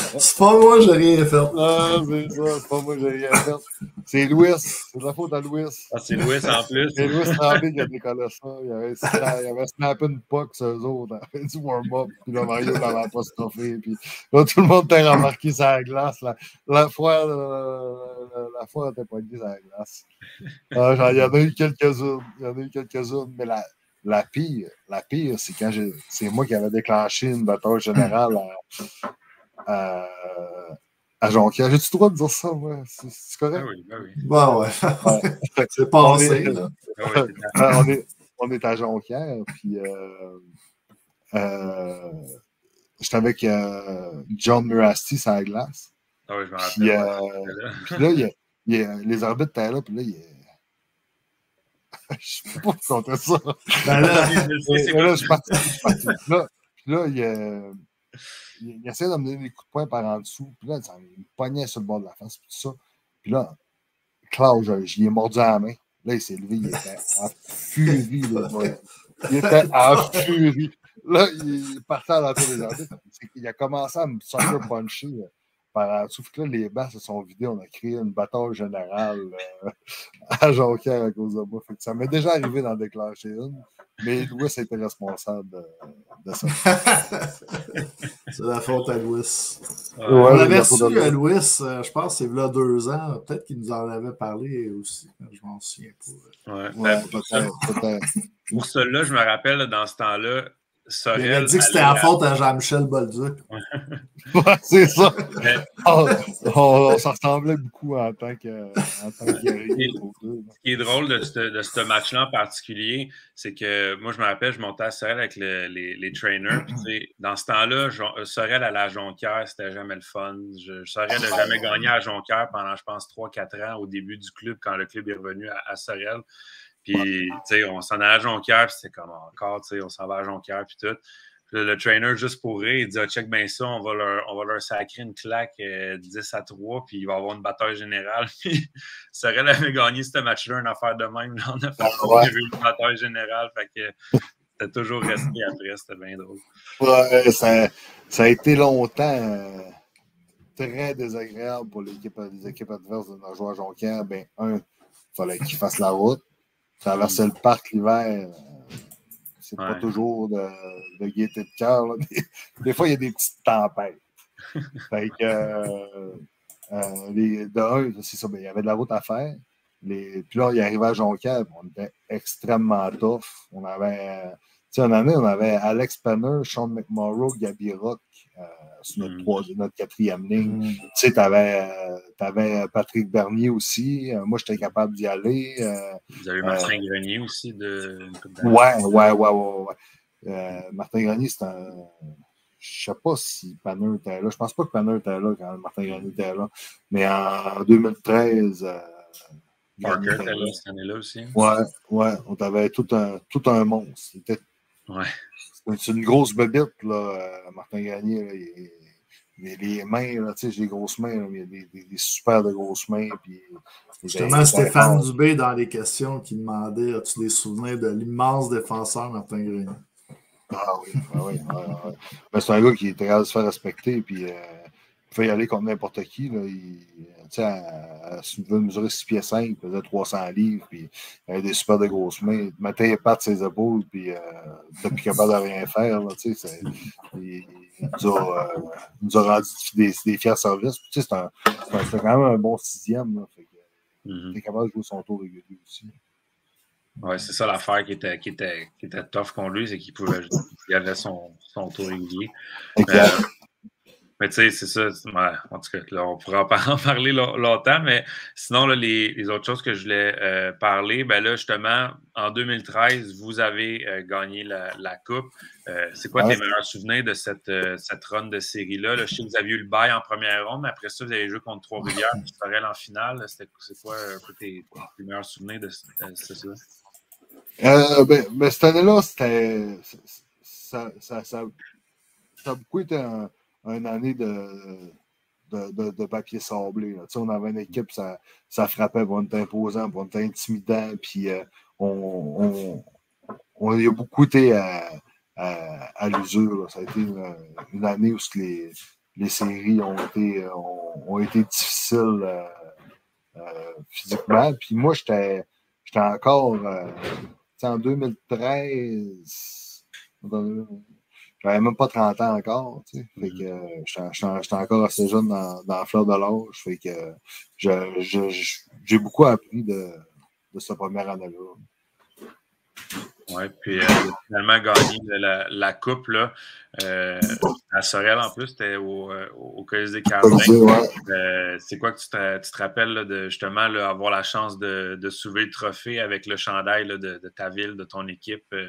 E: pas moi, j'ai rien fait.
H: Non, c'est ça, c'est pas moi, j'ai rien fait. C'est Louis, c'est de la faute à Louis.
F: Ah, c'est Louis en plus.
H: C'est Louis Tremblay qui a décollé ça. Il avait, il avait snappé une puck sur eux autres. Il avait du warm-up. Puis là, Mario l'avait pas stoppé. Puis là, tout le monde t'a remarqué sur la glace. La, la fois, la, la fois, elle était pas sur la glace. Ah, genre, il y en a eu quelques-unes. Il y en a eu quelques-unes. Mais la, la pire, la pire, c'est quand j'ai, c'est moi qui avais déclenché une bataille générale à, à, à Jonquière. J'ai-tu le droit de dire ça, moi? C'est, c'est correct?
F: Ah oui, ah oui.
E: Bah ouais. ouais. C'est passé, là.
F: Ah oui,
H: on, est, on est à Jonquière, puis euh, euh, j'étais avec euh, John Murasti sur la glace.
F: Ah oui, je me rappelle.
H: Puis, euh, puis là, il y a, il y a, les arbitres étaient là, puis là, il y a... je ne peux pas te conter ça.
E: Ben là,
H: là, je suis parti. Je suis parti. Là, puis là, il, euh, il, il essayait de me donner des coups de poing par en dessous. Puis là, il me pognait sur le bord de la face. Puis tout ça. Puis là, Claude, j'y ai mordu à la main. Là, il s'est levé. Il était en furie. Là, il était en furie. Là, il partait à l'entour des arbitres. Il a commencé à me sucker puncher. Là. Par en dessous, là, les bas se sont vidés. On a créé une bataille générale euh, à Jonquière à cause de moi. Fait que ça m'est déjà arrivé d'en déclencher une, mais Louis a été responsable de, de ça.
E: C'est la faute à Louis.
H: Ouais,
E: on avait
H: la
E: reçu à Louis, euh, je pense que c'est là deux ans. Peut-être qu'il nous en avait parlé aussi. Je m'en souviens pas.
F: Ouais,
H: ouais,
F: ben, pour, ça, pour cela, je me rappelle là, dans ce temps-là. Sorel,
E: il a dit que c'était la faute à Jean-Michel Bolduc.
H: Ouais, c'est ça. on, on, on s'en ressemblait beaucoup en tant que en tant que
F: Ce qui est drôle de ce, de ce match-là en particulier, c'est que moi, je me rappelle, je montais à Sorel avec le, les, les trainers. Puis, dans ce temps-là, Sorel à la Jonquière, c'était jamais le fun. Je, Sorel n'a jamais gagné à Jonquière pendant, je pense, trois quatre ans au début du club, quand le club est revenu à, à Sorel. Puis, tu sais, on s'en allait à Jonquière, puis c'était comme encore, tu sais, on s'en va à Jonquière, puis tout. Puis le, le trainer, juste pour rire, il dit ah, check bien ça, on va leur, on va leur sacrer une claque euh, dix à trois, puis il va y avoir une bataille générale. Puis, Sorel avait gagné ce match-là, une affaire de même. Là, on a fait ah, ouais. une bataille générale, fait que c'était toujours resté après, c'était bien drôle.
H: Ouais, ça, ça a été longtemps euh, très désagréable pour l'équipe, les équipes adverses de nos joueurs à Jonquière. Ben, un, il fallait qu'ils fassent la route. Traverser le parc l'hiver, c'est ouais. pas toujours de, de gaieté de cœur. Des, des fois, il y a des petites tempêtes. Fait que, euh, euh, les, de un, c'est ça, ben, il y avait de la route à faire. Les, puis là, il arrivait à Jonquière, on était extrêmement tough. On avait, tu sais, une année, on avait Alex Penner, Sean McMorrow, Gabi Rock euh, sur notre, mm. troisième, notre quatrième ligne. Mm. Tu sais, tu avais, euh, Patrick Bernier aussi. Euh, moi, j'étais capable d'y aller. Euh,
F: Vous avez Martin euh, Grenier aussi de.
H: Ouais, ouais, ouais, ouais. ouais. Euh, Martin Grenier, c'est un. Je ne sais pas si Panner était là. Je ne pense pas que Panner était là quand Martin Grenier était là. Mais en deux mille treize. Euh,
F: Parker était là cette année-là aussi.
H: Ouais, ouais. On avait tout un, tout un monstre. C'était.
F: Ouais.
H: C'est une grosse bébite, là, Martin Grenier. Là, il, il, les mains, là, tu sais, j'ai des grosses mains, là, il y a des, des, des super de grosses mains. Puis,
E: justement, Stéphane Dubé, dans les questions, qui demandait as-tu des souvenirs de l'immense défenseur Martin Grenier?
H: Ah oui, ah oui. Ah, ah. Ben, c'est un gars qui était capable de se faire respecter, puis euh, il pouvait y aller contre n'importe qui. Là, il, il veut mesurer six pieds cinq, il faisait trois cents livres, puis il avait des super de grosses mains. Il mettait les pattes sur ses épaules, puis euh, il n'était plus capable de rien faire. Là, il, il, nous a, euh, il nous a rendu des, des fiers services. C'était quand même un bon sixième. Là, fait que, mm-hmm. Il était capable de jouer son tour régulier aussi.
F: Oui, c'est ça l'affaire qui était, qui était, qui était tough contre lui, c'est qu'il pouvait il avait son, son tour régulier. Euh, mais tu sais, c'est ça. Ouais, en tout cas, là, on pourra en parler longtemps, mais sinon, là, les, les autres choses que je voulais euh, parler, ben là, justement, en deux mille treize, vous avez euh, gagné la, la Coupe. Euh, c'est quoi ouais. tes meilleurs souvenirs de cette, euh, cette run de série-là? Là, je sais que vous aviez eu le bail en première ronde, mais après ça, vous avez joué contre Trois-Rivières et Sorel en finale. C'est quoi un peu tes, tes meilleurs souvenirs de, de, de ça?
H: Euh, ben, ben, cette année-là, c'était. Ça, ça, ça, ça a beaucoup été un, une année de, de, de, de papier sablé. Là. On avait une équipe, ça, ça frappait, on était imposant, on était intimidant, puis euh, on, on, on y a beaucoup été à, à, à l'usure. Ça a été une, une année où les, les séries ont été, ont, ont été difficiles euh, euh, physiquement. Puis moi, j'étais encore, euh, en deux mille treize, j'avais même pas trente ans encore, tu sais. Fait que euh, j'étais encore assez jeune dans, dans la fleur de l'âge. Fait que euh, je, je, je, j'ai beaucoup appris de, de cette première année-là.
F: Oui, puis euh, finalement gagné la, la coupe là, euh, à Sorel en plus, c'était au, au Colisée Carlin.
H: Ouais.
F: Euh, c'est quoi que tu te, tu te rappelles là, de justement là, avoir la chance de, de soulever le trophée avec le chandail là, de, de ta ville, de ton équipe? Euh,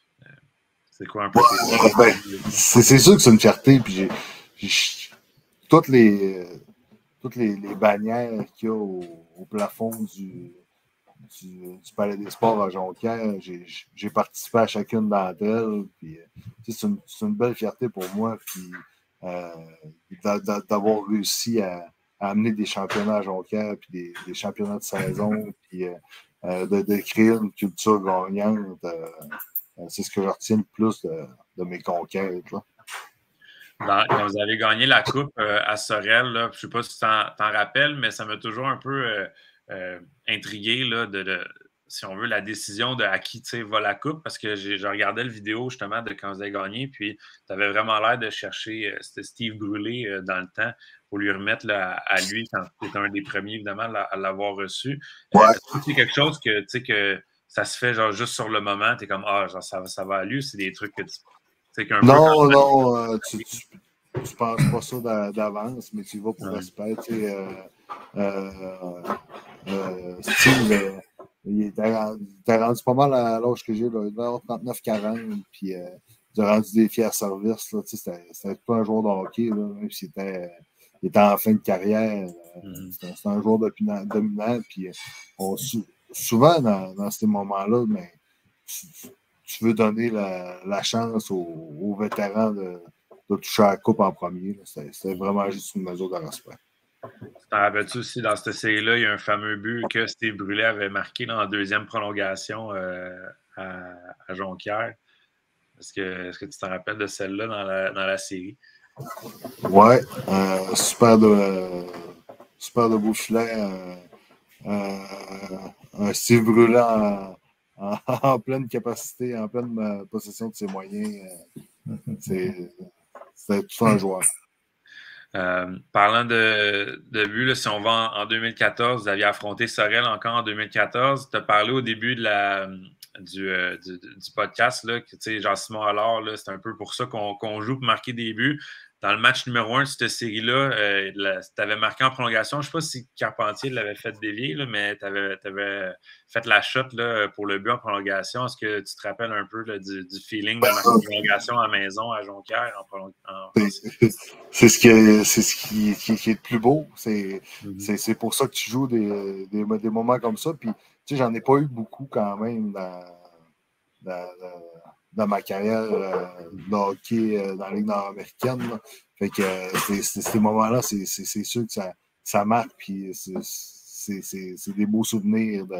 F: c'est quoi un peu?
H: Ouais, ben, c'est sûr que c'est une fierté. Puis j'ai, j'ai toutes les toutes les, les bannières qu'il y a au, au plafond du Du, du Palais des Sports à Jonquière. J'ai, j'ai participé à chacune d'entre elles. Puis, c'est, une, c'est une belle fierté pour moi. Puis, euh, d'avoir réussi à, à amener des championnats à Jonquière, puis des, des championnats de saison, puis euh, de, de créer une culture gagnante. Euh, c'est ce que je retiens le plus de, de mes conquêtes. Là.
F: Dans, quand vous avez gagné la Coupe euh, à Sorel, là, je ne sais pas si tu t'en, t'en rappelles, mais ça m'a toujours un peu euh, euh, intrigué là, de, de, si on veut, la décision de à qui va la Coupe, parce que j'ai, je regardais le vidéo justement de quand vous avez gagné, puis tu avais vraiment l'air de chercher, euh, c'était Steve Brûlé euh, dans le temps, pour lui remettre là, à, à lui, quand tu étais un des premiers, évidemment, à, à l'avoir reçu.
H: Ouais.
F: Euh, est-ce que c'est quelque chose que, tu sais, que ça se fait genre juste sur le moment, tu es comme, ah, genre, ça, ça va à lui, c'est des trucs que tu... Qu'un
H: non, peu non, euh, tu, tu, tu penses pas ça d'avance, mais tu vas pour
F: ouais.
H: respect. Tu sais, euh, euh, euh, Steve, euh, il était rendu, rendu pas mal à l'âge que j'ai, là, il devait avoir trente-neuf quarante, puis euh, il a rendu des fiers services. Là, tu sais, c'était pas un joueur de hockey, là, même s'il était, il était en fin de carrière. Mm-hmm. C'était, c'était un joueur dominant, dominant puis on, souvent dans, dans ces moments-là, mais tu veux donner la, la chance aux, aux vétérans de, de toucher à la coupe en premier. C'était, c'était vraiment juste une mesure de respect.
F: Tu t'en rappelles-tu aussi, dans cette série-là, il y a un fameux but que Steve Brûlé avait marqué dans la deuxième prolongation euh, à, à Jonquière. Est-ce que, est-ce que tu t'en rappelles de celle-là dans la, dans la série?
H: Oui, euh, super de euh, super de beau filet. Euh, euh, un Steve Brûlé en, en, en pleine capacité, en pleine euh, possession de ses moyens. Euh, c'est, c'est tout un joueur.
F: Euh, parlant de, de but, là, si on va en, en deux mille quatorze, vous aviez affronté Sorel encore en deux mille quatorze. Tu as parlé au début de la, du, euh, du, du podcast là, que Jean-Simon Allard, là, c'est un peu pour ça qu'on, qu'on joue pour marquer des buts. Dans le match numéro un de cette série-là, euh, tu avais marqué en prolongation. Je ne sais pas si Carpentier l'avait fait dévier, là, mais tu avais fait la shot là, pour le but en prolongation. Est-ce que tu te rappelles un peu là, du, du feeling de marquer en prolongation à la maison, à Jonquière? En prolong... en...
H: C'est, c'est ce, qui, c'est ce qui, qui, qui est le plus beau. C'est, mm-hmm. c'est, c'est pour ça que tu joues des, des, des moments comme ça. Puis, tu sais, j'en ai pas eu beaucoup quand même dans, dans, dans dans ma carrière euh, de hockey euh, dans la Ligue nord-américaine. Là. Fait que euh, c'est, c'est, ces moments-là, c'est, c'est, c'est sûr que ça, ça marque, puis c'est, c'est, c'est, c'est des beaux souvenirs de,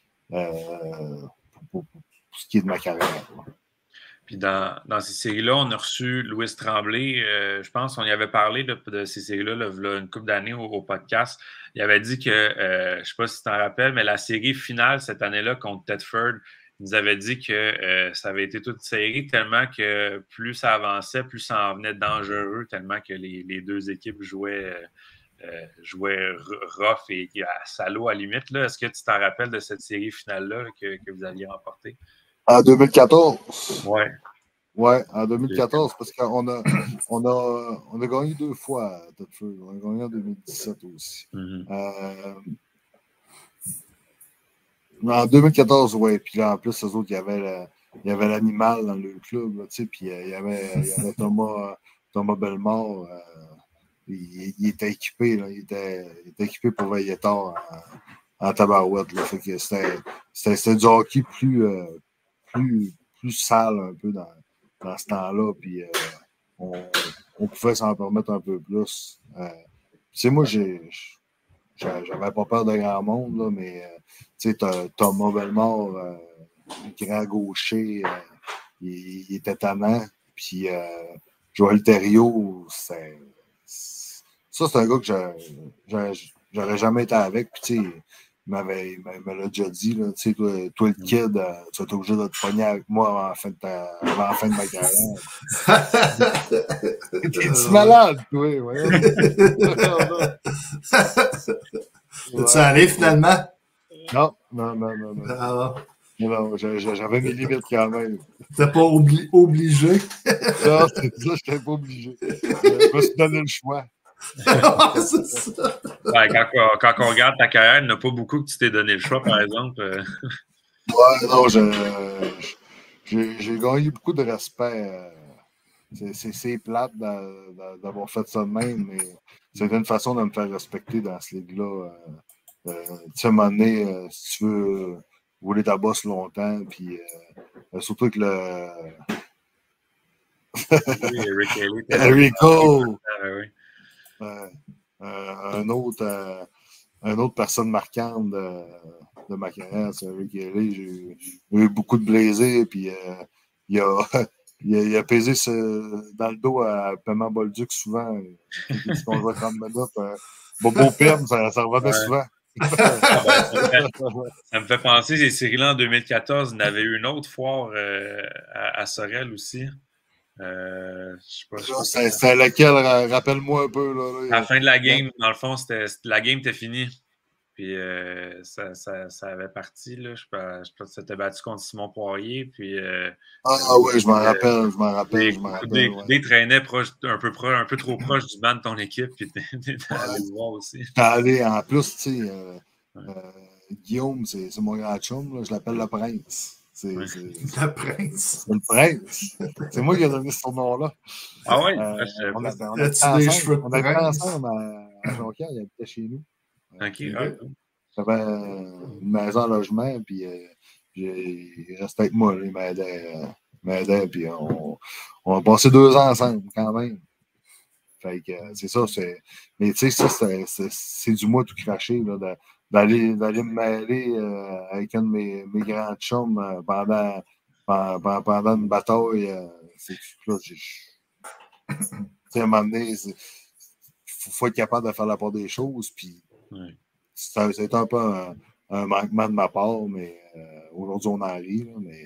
H: euh, pour, pour, pour ce qui est de ma carrière. Là.
F: Puis dans, dans ces séries-là, on a reçu Louis Tremblay. Euh, je pense qu'on y avait parlé de, de ces séries-là là, là, une couple d'années au, au podcast. Il avait dit que, euh, je ne sais pas si tu t'en rappelles, mais la série finale cette année-là contre Thetford, il nous avait dit que euh, ça avait été toute série tellement que plus ça avançait, plus ça en venait dangereux, tellement que les, les deux équipes jouaient, euh, jouaient rough et, et à salaud à la limite. Là. Est-ce que tu t'en rappelles de cette série finale-là que, que vous aviez remportée?
H: En deux mille quatorze.
F: Oui.
H: Oui, en deux mille quatorze, parce qu'on a, on a, on a gagné deux fois à Thetford. On a gagné en deux mille dix-sept aussi. Mm-hmm. Euh, En deux mille quatorze, oui. Puis là, en plus, eux autres, il y avait, le, il y avait l'animal dans le club, là, tu sais, puis euh, il y avait, il y avait Thomas, Thomas Bellemare. Euh, il, il était équipé, là, il, était, il était équipé pour veiller tard en, en tabarouette. Là, fait que c'était, c'était, c'était du hockey plus, euh, plus, plus sale un peu dans, dans ce temps-là. Puis euh, on, on pouvait s'en permettre un peu plus. Euh, tu sais, moi, j'ai... J'avais pas peur de grand monde, là, mais euh, tu sais, Thomas Bellemare, euh, grand gaucher, euh, il, il était tannant. Puis euh, Joël Thériault, c'est ça, c'est un gars que j'aurais jamais été avec. Puis, tu sais, il m'avait, il me l'a déjà dit, tu sais, toi, toi, le kid, euh, tu vas être obligé de te pogner avec moi avant la fin de, ta, avant la fin de ma carrière. T'es-tu malade, toi? Ouais.
E: Es-tu allé finalement?
H: Non, non, non, non. non.
E: Ah,
H: non, j'avais mes limites quand même.
E: T'es pas obli obligé?
H: Non, c'est ça, je n'étais pas obligé. Je me suis donné le choix.
E: C'est ça.
F: Ouais, quand, quand on regarde ta carrière, il n'y en a pas beaucoup que tu t'es donné le choix, par exemple.
H: Ouais, non, j'ai gagné beaucoup de respect. C'est plate d'avoir fait ça de même, mais c'est une façon de me faire respecter dans ce ligue-là. Euh, tu sais, à un moment donné, euh, si tu veux rouler ta bosse longtemps, puis euh, surtout que le.
F: oui,
H: Rico!
F: Ah, oui.
H: Euh, euh, un autre, euh, une autre personne marquante de, de ma carrière, c'est Rick Haley. J'ai eu beaucoup de plaisir, puis euh, il, a, il, a, il a pesé ce, dans le dos à Paiement Bolduc souvent. Il dit qu'on jouait trente minutes. Euh, Bobo Pim, ça, ça revenait ouais. souvent.
F: Ça me fait penser, ces séries-là en deux mille quatorze, il y en avait eu une autre foire euh, à, à Sorel aussi. Euh,
H: c'est laquelle, rappelle-moi un peu. Là, là,
F: à la fin de la game, dans le fond, c'était, la game était finie. Puis euh, ça, ça, ça avait parti. Là. Je pense que c'était battu contre Simon Poirier. Puis, euh,
H: ah euh, oui, je m'en rappelle, je m'en rappelle.
F: Des,
H: je m'en rappelle
F: des,
H: ouais.
F: des traînaient proche, un, peu proche, un peu trop proche du banc de ton équipe. Puis t'es allé le voir aussi.
H: J'étais allé, en plus, tu sais, euh, ouais. euh, Guillaume, c'est mon grand chum. Là, je l'appelle le prince. C'est
E: ouais. Le prince.
H: C'est le prince. C'est moi qui ai donné ce nom-là.
F: Ah oui?
H: Euh,
F: je
H: on
E: a,
H: on a
E: des cheveux de
H: on a été ensemble à, à Jonquière, il habitait chez nous.
F: OK.
H: Euh, J'avais une maison en logement, puis euh, il restait avec moi. Là, il m'aidait, euh, m'aidait, puis on, on a passé deux ans ensemble quand même. Fait que euh, c'est ça, c'est. Mais tu sais, ça, c'est du moi tout craché, là, de, d'aller d'aller me mêler euh, avec un de mes, mes grands chums euh, pendant, pendant, pendant une bataille. Euh, c'est là, j'ai. Tu sais, à un moment donné, il faut, faut être capable de faire la part des choses, puis
F: ouais.
H: c'est un peu un, un manquement de ma part, mais euh, aujourd'hui, on en rit, là, mais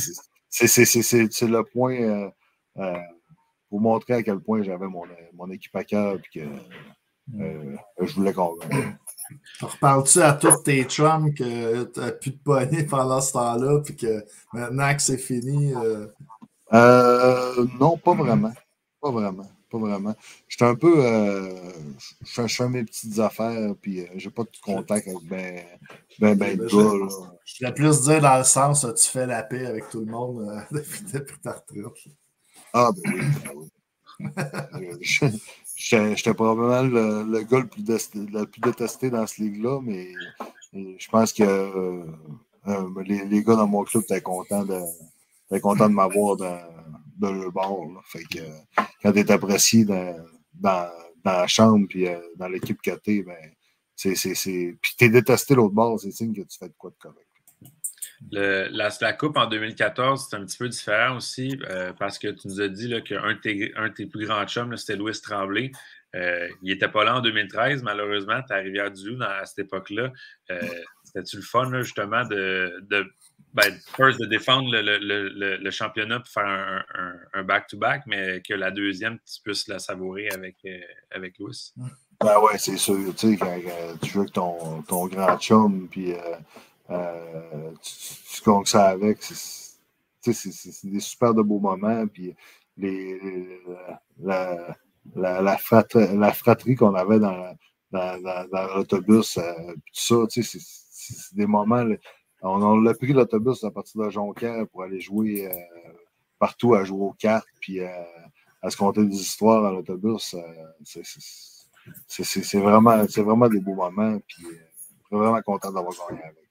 H: c'est le point euh, euh, pour montrer à quel point j'avais mon, mon équipe à cœur et que euh, je voulais qu'on gagne.
E: Reparles-tu à tous tes chums que tu n'as plus de poney pendant ce temps-là, puis que maintenant que c'est fini? Euh...
H: Euh, non, pas vraiment. Pas vraiment. Pas vraiment. J'étais un peu. Euh, je fais mes petites affaires, puis euh, j'ai pas de contact avec ben, ben, ben de gars. Là.
E: Je voulais plus dire dans le sens où tu fais la paix avec tout le monde euh, depuis, depuis ta retraite.
H: Ah, ben oui. Ben oui. J'étais probablement le, le gars le plus, le plus détesté dans ce ligue-là, mais je pense que euh, euh, les, les gars dans mon club étaient contents de, étaient contents de m'avoir dans, dans le bord. Là. Fait que euh, quand tu es apprécié dans, dans, dans la chambre puis euh, dans l'équipe que tu es, ben, c'est. Puis tu es détesté l'autre bord, c'est signe que tu fais de quoi de correct.
F: Le, la, la Coupe en deux mille quatorze, c'est un petit peu différent aussi euh, parce que tu nous as dit qu'un de, de tes plus grands chums, c'était Louis Tremblay. Euh, il n'était pas là en deux mille treize, malheureusement. Tu es à Rivière-du-Loup à cette époque-là. Euh, C'était-tu le fun, là, justement, de, de, ben, first, de défendre le, le, le, le championnat pour faire un, un, un back-to-back, mais que la deuxième, tu puisses la savourer avec, euh, avec Louis?
H: Ben ouais, c'est sûr. Tu sais, quand, quand tu joues avec ton, ton grand chum, puis. Euh, Euh, tu, tu gagnes ça avec. C'est des super de beaux moments. Puis les, les, la, la, la, fratrie, la fratrie qu'on avait dans, dans, dans, dans l'autobus, euh, tout ça, c'est des moments. Là, on, on a pris l'autobus à partir de Jonquière pour aller jouer euh, partout, à jouer aux cartes, puis euh, à se conter des histoires dans l'autobus. Euh, c'est vraiment, vraiment des beaux moments. Puis euh, je suis vraiment content d'avoir gagné avec.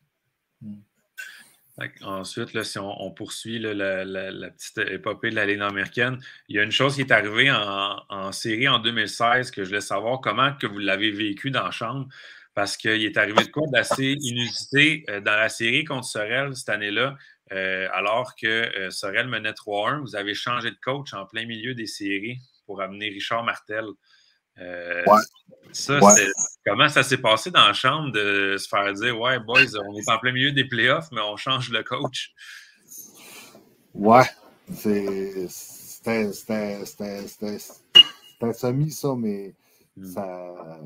F: Ensuite, là, si on, on poursuit là, la, la, la petite épopée de la Ligue américaine, il y a une chose qui est arrivée en, en série en deux mille seize que je voulais savoir comment que vous l'avez vécu dans la chambre, parce qu'il est arrivé de quoi d'assez inusité euh, dans la série contre Sorel cette année-là, euh, alors que euh, Sorel menait trois un. Vous avez changé de coach en plein milieu des séries pour amener Richard Martel. Euh,
H: ouais.
F: Ça,
H: ouais.
F: c'est, comment ça s'est passé dans la chambre de se faire dire « Ouais, boys, on est en plein milieu des playoffs, mais on change le coach. »
H: Ouais, c'est, c'était, c'était, c'était, c'était, c'était semi, ça, mais mm. ça,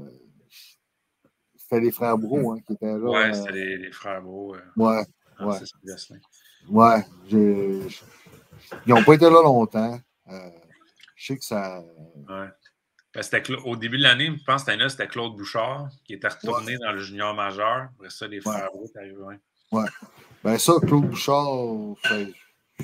H: c'était les frères Bro hein, qui étaient là.
F: Ouais,
H: euh...
F: c'était les, les frères Bro. Euh,
H: ouais, ouais.
F: C'est
H: ouais, j'ai, ils n'ont pas été là longtemps. Euh, je sais que ça...
F: Ouais. Ben, c'était Cla... Au début de l'année, je pense que cette année-là, c'était Claude Bouchard qui était retourné ouais. dans le junior majeur. Après ça, les frères Bro sont arrivés. Ouais.
H: ouais. Ben ça, Claude Bouchard, fait,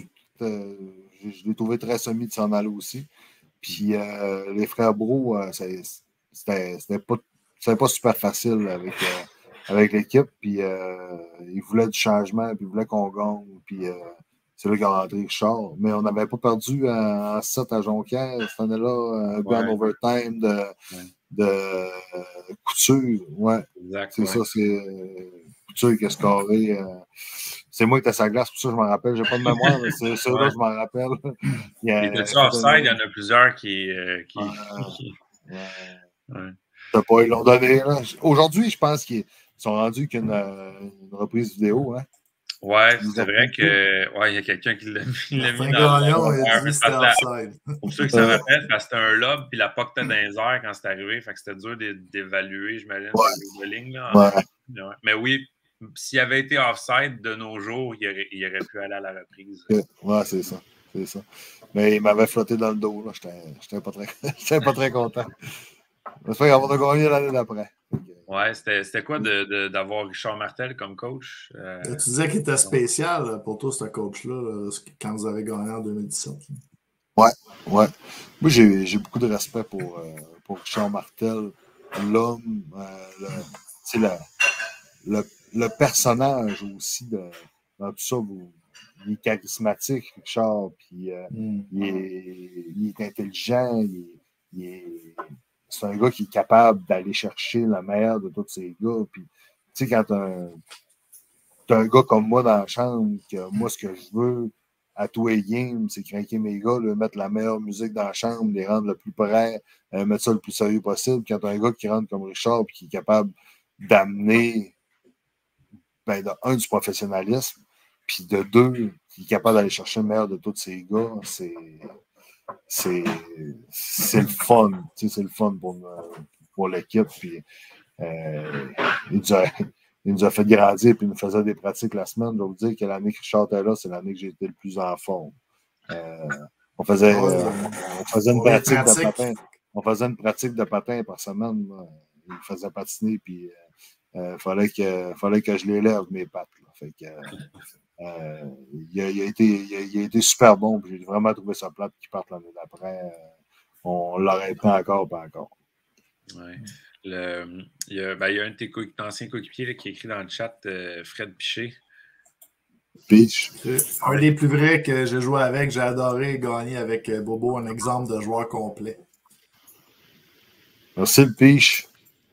H: euh, je, je l'ai trouvé très semi de s'en aller aussi. Puis euh, les frères Bro, euh, c'était, c'était, pas, c'était pas super facile avec, euh, avec l'équipe. Puis euh, ils voulaient du changement, puis ils voulaient qu'on gagne. Puis euh, c'est là qu'il a rentré Richard. Mais on n'avait pas perdu en, en sept à Jonquière. Cette année-là, un but en overtime de,
F: ouais.
H: de euh, Couture. Ouais.
F: Exact,
H: c'est
F: ouais.
H: ça, c'est euh, Couture qui a scoré. Euh, c'est moi qui étais à sa glace, pour ça je m'en rappelle. J'ai pas de mémoire, mais c'est ceux-là, ouais. je m'en rappelle.
F: Il y a, était-tu offside? Il y en a plusieurs qui. Euh, qui...
H: Ouais. Ouais. Ouais. Ils l'ont donné. Là. Aujourd'hui, je pense qu'ils sont rendus qu'une une reprise vidéo. Hein.
F: Ouais, c'est vrai que ouais, il y a quelqu'un qui l'a, l'a mis dans
E: gagnant,
F: le.
E: Il a dit c'était offside.
F: Pour ceux qui s'en rappellent, parce que c'était un lob, puis la puck était dans les airs quand c'est arrivé. Fait que c'était dur d'évaluer, j'imagine,
H: ouais.
F: le ligne. Là,
H: ouais.
F: Ouais. Mais oui, s'il avait été offside de nos jours, il aurait, il aurait pu aller à la reprise.
H: Ouais, c'est ça. C'est ça. Mais il m'avait flotté dans le dos. Là. J'étais, j'étais, pas, très, j'étais pas très content. J'espère qu'on a gagné l'année d'après.
F: Ouais, c'était, c'était quoi de, de, d'avoir Richard Martel comme coach? Euh...
E: Tu disais qu'il était spécial pour toi, ce coach-là, quand vous avez gagné en deux mille dix-sept.
H: Ouais, ouais. Moi, j'ai, j'ai beaucoup de respect pour, euh, pour Richard Martel, l'homme, euh, le, le, le, le personnage aussi de, dans tout ça. Vous, il est charismatique, Richard, puis euh, mm. il, est, il est intelligent, il est, il est, c'est un gars qui est capable d'aller chercher la meilleure de tous ces gars. Puis, tu sais, quand t'as un, un gars comme moi dans la chambre, que moi, ce que je veux à tous les games, c'est craquer mes gars, là, mettre la meilleure musique dans la chambre, les rendre le plus près, euh, mettre ça le plus sérieux possible. Quand t'as un gars qui rentre comme Richard et qui est capable d'amener, ben, de un, du professionnalisme, puis de deux, qui est capable d'aller chercher le meilleur de tous ces gars, c'est. C'est, c'est le fun, tu sais, c'est le fun pour, pour l'équipe. Puis, euh, il, nous a, il nous a fait grandir, puis il nous faisait des pratiques la semaine. Je vais vous dire que l'année que Richard était là, c'est l'année que j'ai été le plus en forme. Euh, on, faisait, euh, on faisait une pratique de patin. On faisait une pratique de patin par semaine. Là. Il me faisait patiner, puis il euh, fallait, que, fallait que je l'élève, mes pattes. Là. Fait que, Euh, il, a, il, a été, il, a, il a été super bon. J'ai vraiment trouvé ça plate qu'il parte l'année d'après. Euh, on l'aurait pris encore, pas encore.
F: Ouais. Le, il, y a, ben, il y a un de tes co- anciens coéquipiers là, qui a écrit dans le chat, euh, Fred Piché.
H: Piche.
E: Un des plus vrais que j'ai joué avec. J'ai adoré gagner avec Bobo, un exemple de joueur complet.
H: Merci le Piche.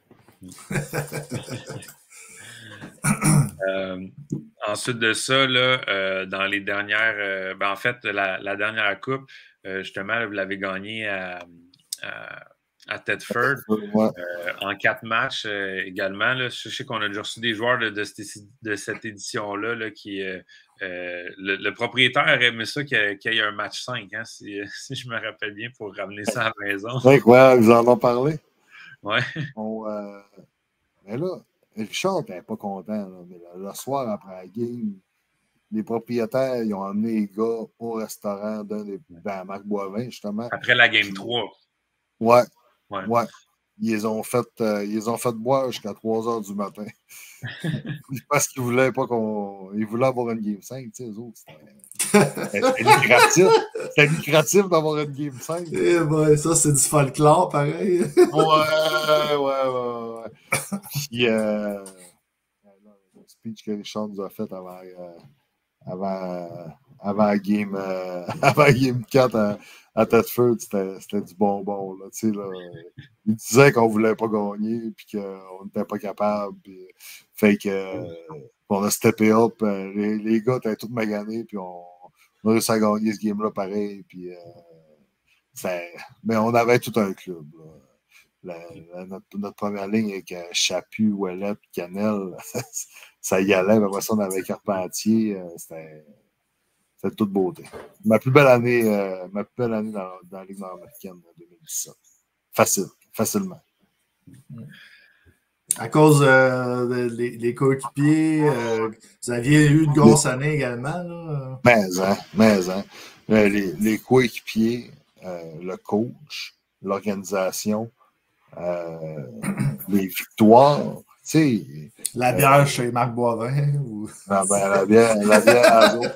F: Euh, ensuite de ça, là, euh, dans les dernières, euh, ben en fait, la, la dernière coupe, euh, justement, là, vous l'avez gagnée à, à, à Thetford
H: ouais.
F: euh, en quatre matchs euh, également. Là. Je sais qu'on a déjà reçu des joueurs de, de, cette, de cette édition-là là, qui. Euh, euh, le, le propriétaire aurait aimé ça qu'il y, qu'il y ait un match cinq, hein, si, si je me rappelle bien, pour ramener ça à la maison.
H: C'est quoi, vous en avez parlé?
F: Ouais.
H: On, euh, mais là, Richard n'était pas content, là, mais le, le soir après la game, les propriétaires ils ont amené les gars au restaurant d'un des ben, Marc Boivin, justement.
F: Après la game trois.
H: Ouais.
F: Ouais.
H: ouais. Ils les ont fait, euh, ils les ont fait boire jusqu'à trois heures du matin. Parce qu'ils voulaient pas qu'on. Ils voulaient avoir une game cinq, tu sais, eux autres. C'était lucratif. C'était lucratif d'avoir une game cinq.
E: Eh ben, ça, c'est du folklore, pareil.
H: ouais, ouais, ouais, ouais. Puis, euh, le speech que Richard nous a fait avant, euh, avant, avant, la game, euh, avant la game quatre à, à Thetford, c'était, c'était du bonbon. Là, tu sais, là. Il disait qu'on voulait pas gagner, puis qu'on n'était pas capable. Puis, fait que, euh, on a steppé up. Euh, les, les gars étaient tous maganés, puis on, on a réussi à gagner ce game-là pareil. Puis, euh, ça, mais on avait tout un club. Là. la, la, notre, notre première ligne avec euh, Chaput, Ouellet, Canel, ça y allait. Après ça, on avait Carpentier. Euh, c'était, c'était toute beauté. Ma plus belle année, euh, ma plus belle année dans, dans la Ligue nord-américaine en deux mille dix-sept. Facile, facilement.
E: À cause euh, des de, les coéquipiers, euh, vous aviez eu une grosse année également. Là.
H: Mais, hein, mais, hein. Les, les coéquipiers, euh, le coach, l'organisation, euh, les victoires, tu sais.
E: La bière euh, chez Marc Boivin. Ou...
H: Ah ben, la bière, la bière à l'eau.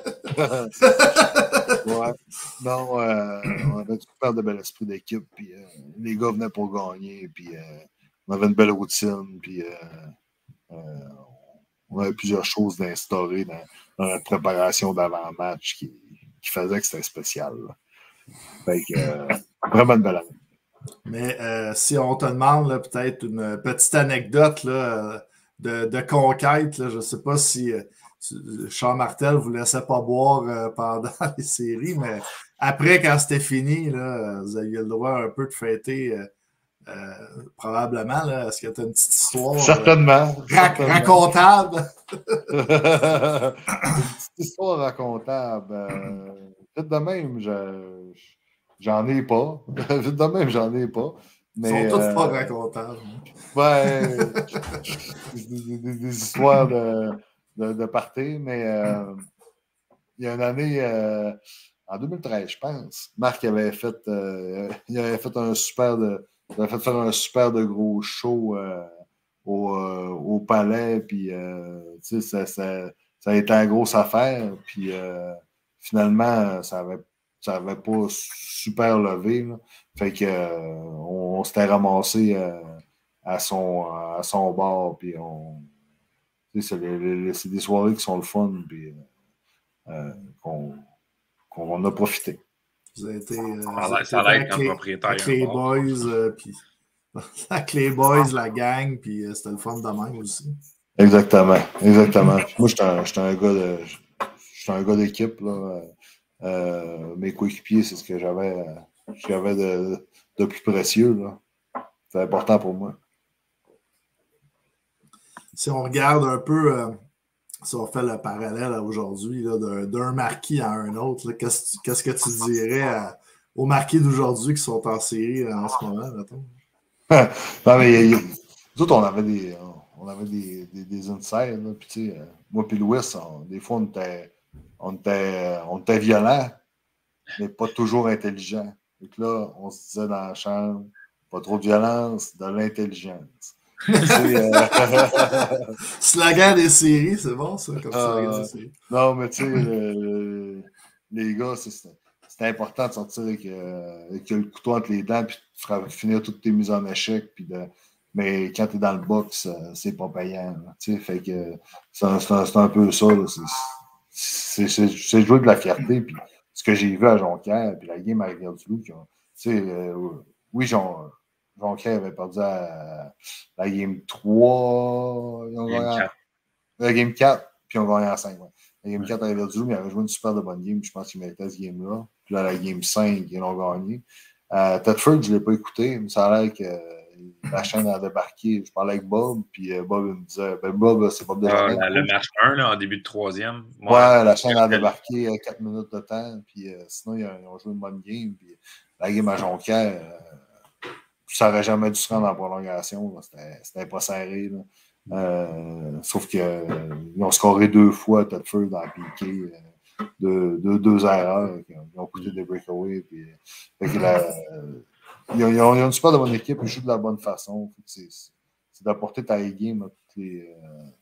H: Ouais. Non, euh, on avait super de bel esprit d'équipe, puis euh, les gars venaient pour gagner, puis euh, on avait une belle routine, puis euh, euh, on avait plusieurs choses d'instaurer dans, dans notre préparation d'avant-match qui, qui faisait que c'était spécial. Là. Fait que, euh, vraiment une belle année.
E: Mais euh, si on te demande là, peut-être une petite anecdote là, de, de conquête, là, je ne sais pas si euh, Charles Martel ne vous laissait pas boire euh, pendant les séries, mais après, quand c'était fini, là, vous aviez le droit un peu de fêter euh, euh, probablement. Là, est-ce que tu as une petite histoire?
H: Certainement.
E: Euh, rac- certainement. Racontable?
H: Une petite histoire racontable. Euh, Peut-être de même, je, j'en ai pas. Vite de même, j'en ai pas. Mais,
E: Ils sont tous
H: euh,
E: pas racontables.
H: Ouais. des, des, des histoires de, de, de party, mais euh, il y a une année, euh, en deux mille treize, je pense, Marc avait fait, euh, il avait fait un super de, il avait fait faire un super de gros show euh, au, euh, au Palais, puis euh, tu sais, ça, ça, ça a été une grosse affaire, puis euh, finalement, ça avait ça n'avait pas super levé. Là. Fait que euh, on, on s'était ramassé euh, à son à son bar. Puis on. C'est, les, les, c'est des soirées qui sont le fun. Puis euh, qu'on, qu'on a profité.
E: Vous avez été, euh,
F: ça a l'air comme propriétaire.
E: Avec les boys, euh, puis avec les boys, la gang, puis euh, c'était le fun de même aussi.
H: Exactement, exactement. Moi, j'étais un, j'étais un gars de. J'étais un gars d'équipe, là. Euh, mes coéquipiers, c'est ce que j'avais, j'avais de, de plus précieux. Là. C'est important pour moi.
E: Si on regarde un peu, euh, si on fait le parallèle à aujourd'hui, là, d'un, d'un marquis à un autre, là, qu'est-ce, qu'est-ce que tu dirais à, aux marquis d'aujourd'hui qui sont en série là, en ce moment, mettons?
H: Non, mais nous autres, on avait des, on avait des, des, des insides. Là, puis, tu sais, moi et Louis, on, des fois, on était. On était, on était violents, mais pas toujours intelligents. Donc là, on se disait dans la chambre, pas trop de violence, de l'intelligence. euh...
E: Slogan des séries, c'est bon ça, comme slogan
H: euh,
E: des séries.
H: Non, mais tu sais, le, les gars, c'est, c'est important de sortir avec, euh, avec le couteau entre les dents, puis de faire finir toutes tes mises en échec, puis de... mais quand tu es dans le box, c'est pas payant. Tu sais, fait que c'est un, c'est un, c'est un peu ça. Là, c'est, C'est, c'est, c'est jouer de la fierté. Puis ce que j'ai vu à Jonquière, puis la game à Rivière-du-Loup, tu sais, euh, oui, Jon, Jonquière avait perdu à la game trois, ils ont
F: game
H: gagné à, la game quatre, puis ils ont gagné à cinq. Ouais. La game quatre à Rivière-du-Loup, mais ils avaient joué une super de bonne game, je pense qu'ils méritaient ce game-là. Puis là, la game cinq, ils l'ont gagné. Euh, Tedford, je ne l'ai pas écouté, mais ça a l'air que la chaîne a débarqué. Je parlais avec Bob, puis Bob me disait ben Bob, c'est Bob Desjardins.
F: Euh, le match un, là, en début de troisième.
H: Ouais, ouais la chaîne a débarqué euh, quatre minutes de temps, puis euh, sinon, ils ont joué une bonne game. Puis la game à Jonquière, euh, ça n'aurait jamais dû se rendre en prolongation. Là. C'était, c'était pas serré. Là. Euh, sauf qu'ils euh, ont scoré deux fois Tedford dans le piqué. Euh, deux, deux, deux erreurs. Ils ont coûté des breakaways. Puis, fait que la, euh, Ils ont, ils, ont, ils ont une super de bonne équipe, ils jouent de la bonne façon. C'est, c'est d'apporter ta game à toutes les,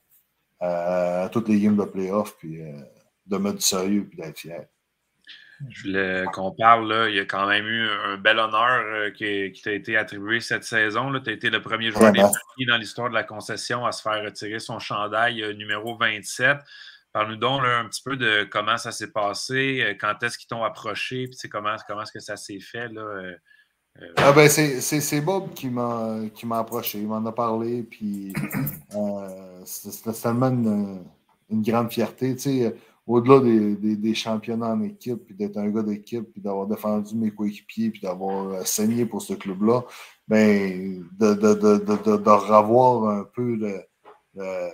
H: euh, à toutes les games de playoff, puis euh, de mettre du sérieux et d'être fier.
F: Je voulais qu'on parle, là, il y a quand même eu un bel honneur euh, qui, qui t'a été attribué cette saison. Tu as été le premier joueur des Marquis dans l'histoire de la concession à se faire retirer son chandail euh, numéro vingt-sept. Parle-nous donc là, un petit peu de comment ça s'est passé, quand est-ce qu'ils t'ont approché, puis comment, comment est-ce que ça s'est fait, là, euh,
H: Euh... Ah ben c'est, c'est, c'est Bob qui m'a, qui m'a approché, il m'en a parlé, puis euh, c'était tellement une, une grande fierté, tu sais, au-delà des, des, des championnats en équipe, puis d'être un gars d'équipe, puis d'avoir défendu mes coéquipiers, puis d'avoir saigné pour ce club-là, ben, de, de, de, de, de, de revoir un peu le, le,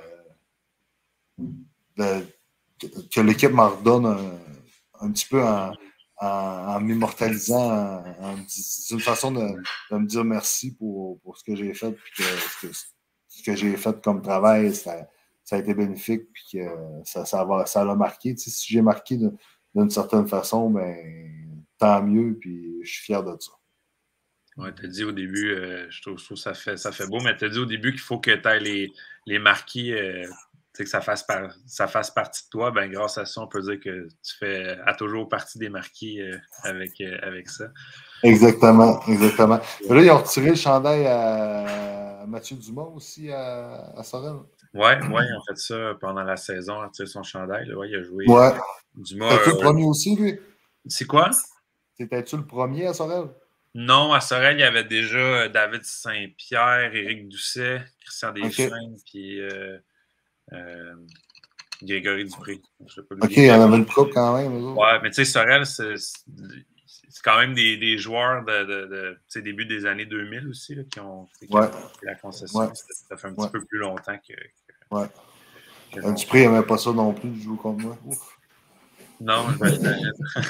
H: le que l'équipe m'en redonne un, un petit peu en, en, en m'immortalisant, c'est une façon de, de me dire merci pour, pour ce que j'ai fait, puis que, que ce que j'ai fait comme travail, ça, ça a été bénéfique, puis que ça, ça, va, ça l'a marqué. Tu sais, si j'ai marqué d'une certaine façon, ben, tant mieux, puis je suis fier de ça.
F: Ouais, tu as dit au début, euh, je trouve, je trouve que ça fait, ça fait beau, mais tu as dit au début qu'il faut que tu aies les, les marquis, euh, que ça fasse, par, ça fasse partie de toi. Ben, grâce à ça, on peut dire que tu fais à toujours partie des marquis euh, avec, euh, avec ça.
H: Exactement, exactement. Mais là, ils ont retiré le chandail à Mathieu Dumas aussi à, à Sorel.
F: Oui, ouais, ils ont fait ça pendant la saison, à retirer son chandail. Là. Ouais, il a joué.
H: Ouais.
F: Dumas.
H: C'était-tu
F: euh,
H: le premier aussi, lui?
F: C'est quoi?
H: C'était-tu le premier à Sorel?
F: Non, à Sorel, il y avait déjà David Saint-Pierre, Éric Doucet, Christian Deschaines, okay. Puis euh, euh, Grégory Dupré. Je sais pas
H: OK, il y en avait une coupe quand même.
F: Ouais, mais tu sais, Sorel, c'est, c'est quand même des, des joueurs de, de, de début des années deux mille aussi là, qui ont fait
H: ouais.
F: la concession.
H: Ouais.
F: Ça fait un petit
H: ouais.
F: peu plus longtemps que. que
H: ouais. Que Dupré n'aimait pas ça non plus de jouer contre moi. Ouf.
F: Non, j'imagine.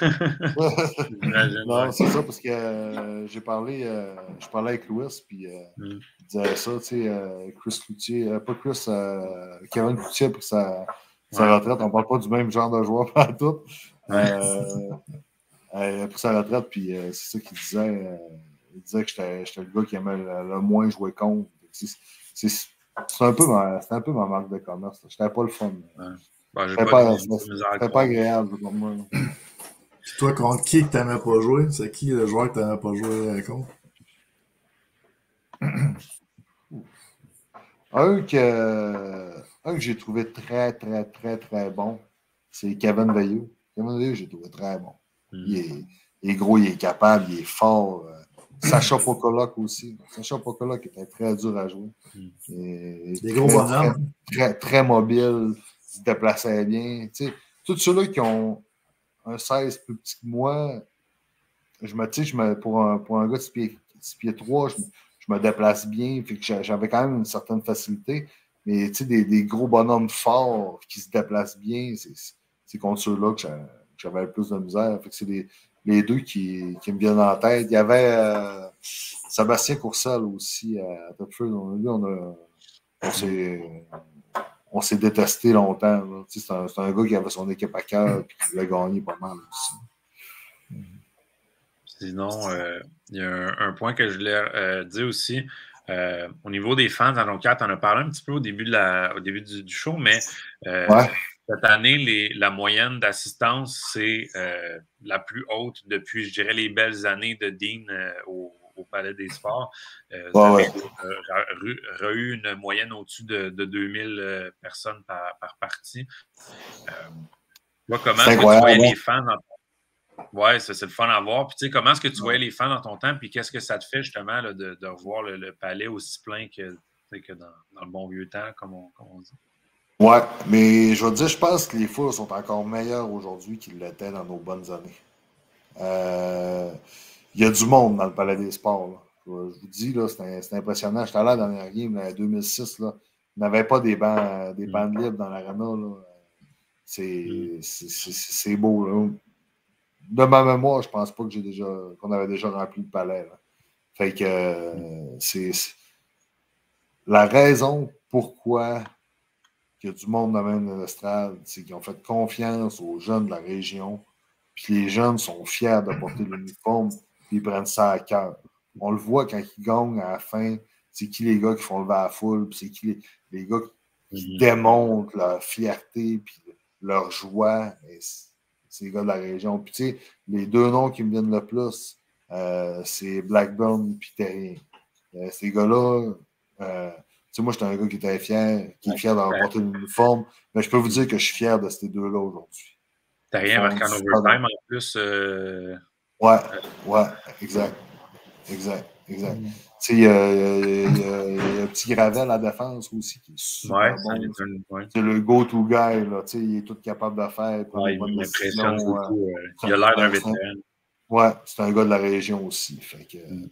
H: Non, c'est ça, parce que euh, j'ai parlé, euh, je parlais avec Louis, puis euh, mm. il disait ça, tu sais, euh, Chris Cloutier, euh, pas Chris, euh, Kevin Cloutier pour sa, ouais. sa retraite, on parle pas du même genre de joueur par tout. Euh, euh, pour sa retraite, puis euh, c'est ça qu'il disait, euh, il disait que j'étais, j'étais le gars qui aimait le, le moins jouer contre. C'est, c'est, c'est, un peu ma, c'est un peu ma marque de commerce, là. J'étais pas le fun.
F: Ouais. Ben,
H: c'était pas, de, c'était, c'était pas agréable pour moi.
E: Puis toi, contre qui que t'aimais pas jouer? C'est qui le joueur que t'aimais pas jouer contre?
H: Un que, un que j'ai trouvé très, très, très, très bon, c'est Kevin Veilleux. Kevin Veilleux, j'ai trouvé très bon. Mm. Il, est, il est gros, il est capable, il est fort. Sacha Pokolok aussi. Sacha Pokolok était très dur à jouer. Mm. Et,
E: des gros bonhommes.
H: Très, très, très mobile, il se déplaçait bien. Tu sais, tous ceux-là qui ont un seize plus petit que moi, je me, je me, pour, un, pour un gars de six pieds trois, je, je me déplace bien, fait que j'avais quand même une certaine facilité. Mais des, des gros bonhommes forts qui se déplacent bien, c'est, c'est contre ceux-là que j'avais le plus de misère. Fait que c'est les, les deux qui, qui me viennent en tête. Il y avait euh, Sébastien Courcelle aussi à Topford. Lui, on, a, on s'est. On s'est détesté longtemps. C'est un, c'est un gars qui avait son équipe à cœur et qui voulait gagner pas mal aussi.
F: Sinon, euh, il y a un, un point que je voulais euh, dire aussi. Euh, au niveau des fans dans quatre, on en a parlé un petit peu au début, de la, au début du, du show, mais euh, ouais. cette année, les, la moyenne d'assistance, c'est euh, la plus haute depuis, je dirais, les belles années de Dean euh, au au Palais des Sports. Euh, vous
H: ouais,
F: avez ouais. euh, eu une moyenne au-dessus de, de deux mille euh, personnes par, par partie. Euh, là, comment est-ce que tu voyais les fans dans ton... Ouais, ça, c'est le fun à voir. Puis, tu sais, comment est-ce que tu voyais les fans dans ton temps? Puis, qu'est-ce que ça te fait, justement, là, de, de revoir le, le palais aussi plein que, que dans, dans le bon vieux temps, comme on, comme on dit?
H: Ouais, mais je veux dire, je pense que les foules sont encore meilleures aujourd'hui qu'ils l'étaient dans nos bonnes années. Euh... Il y a du monde dans le Palais des Sports. Là. Je vous dis, là, c'est, c'est impressionnant. J'étais allé dans la dernière game, en deux mille six. Là. Il n'y avait pas des bancs, des bancs libres dans l'arena. Là. C'est, c'est, c'est, c'est beau. Là. De ma mémoire, je pense pas que j'ai déjà, qu'on avait déjà rempli le palais. Là. Fait que euh, c'est, c'est la raison pourquoi il y a du monde dans même l'estrade, c'est qu'ils ont fait confiance aux jeunes de la région. Puis les jeunes sont fiers de porter l'uniforme. Ils prennent ça à cœur. On le voit quand ils gagnent à la fin, c'est qui les gars qui font lever la foule, puis c'est qui les, les gars qui mm-hmm. démontrent leur fierté, puis leur joie. Et c'est les gars de la région. Puis tu sais, les deux noms qui me viennent le plus, euh, c'est Blackburn et Terrien. Euh, ces gars-là, euh, tu sais, moi, j'étais un gars qui était fier, qui est fier d'avoir porté l'uniforme, mais je peux vous dire que je suis fier de ces deux-là aujourd'hui.
F: Terrien marqué en overtime en plus. Euh...
H: Ouais, ouais, exact. Exact, exact. Mm. Tu sais, il y, y, y, y a un petit Gravel à la défense aussi qui est super
F: ouais,
H: bon.
F: C'est, ouais.
H: c'est le go-to guy, là. Tu sais, il est tout capable de faire.
F: Ouais, il m'impressionne beaucoup. Euh, il a l'air d'un vétéran.
H: Ouais, c'est un gars de la région aussi. Fait que, mm.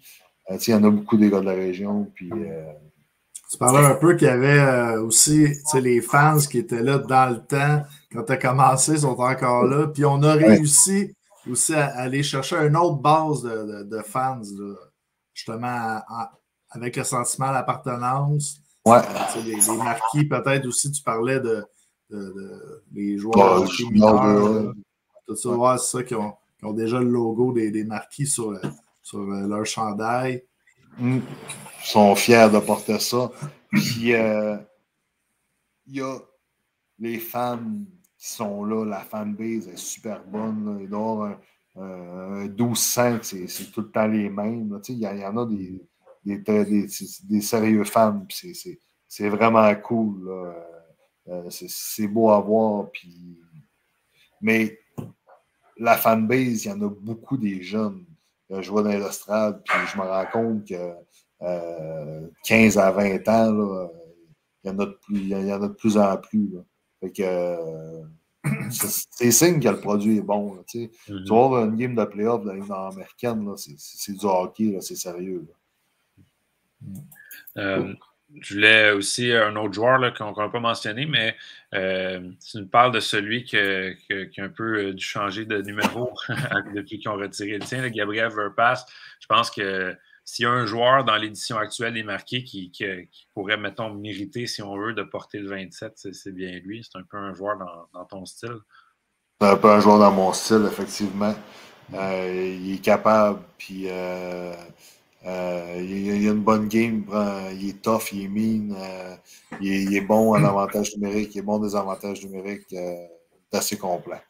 H: Euh, il y en a beaucoup des gars de la région. Puis, euh,
E: tu parlais un peu qu'il y avait euh, aussi les fans qui étaient là dans le temps. Quand tu as commencé, ils sont encore là. Puis on a réussi ouais. aussi à, à aller chercher une autre base de, de, de fans, là, justement, à, à, avec le sentiment d'appartenance.
H: Ouais.
E: Euh, les, les marquis, peut-être aussi, tu parlais de, de, de les joueurs
H: oh,
E: mineurs. Ouais. Tout ça, ouais, c'est ça qui ont, qui ont déjà le logo des, des marquis sur, sur leur chandail.
H: Mm. Ils sont fiers de porter ça. Puis, il euh, y a les fans qui sont là, la fanbase est super bonne. Là. Il doit y avoir un, un douze cinq, c'est, c'est tout le temps les mêmes. Il y, y en a des, des, des, des, des sérieux fans, c'est, c'est, c'est vraiment cool. Là. Euh, c'est, c'est beau à voir. Puis... Mais la fanbase, il y en a beaucoup des jeunes. Je vois dans l'estrade, puis je me rends compte que euh, quinze à vingt ans, là, il, y en a de plus, il y en a de plus en plus. Là. Fait que euh, c'est, c'est signe que le produit est bon. Là, mm-hmm. Tu vas voir une game de playoff de la Ligue américaine, là, c'est, c'est du hockey, là, c'est sérieux. Là.
F: Euh, je voulais aussi un autre joueur là, qu'on n'a pas mentionné, mais euh, tu nous parles de celui qui a, qui a un peu dû changer de numéro depuis qu'ils ont retiré le tien, là, Gabriel Verpass. Je pense que s'il y a un joueur dans l'édition actuelle des marqués qui, qui, qui pourrait, mettons, mériter, si on veut, de porter le vingt-sept, c'est, c'est bien lui. C'est un peu un joueur dans, dans ton style.
H: C'est un peu un joueur dans mon style, effectivement. Euh, il est capable, puis euh, euh, il, il a une bonne game. Il est tough, il est mean, euh, il, est, il est bon en avantage numérique, il est bon des avantages numériques. Euh, c'est assez complet.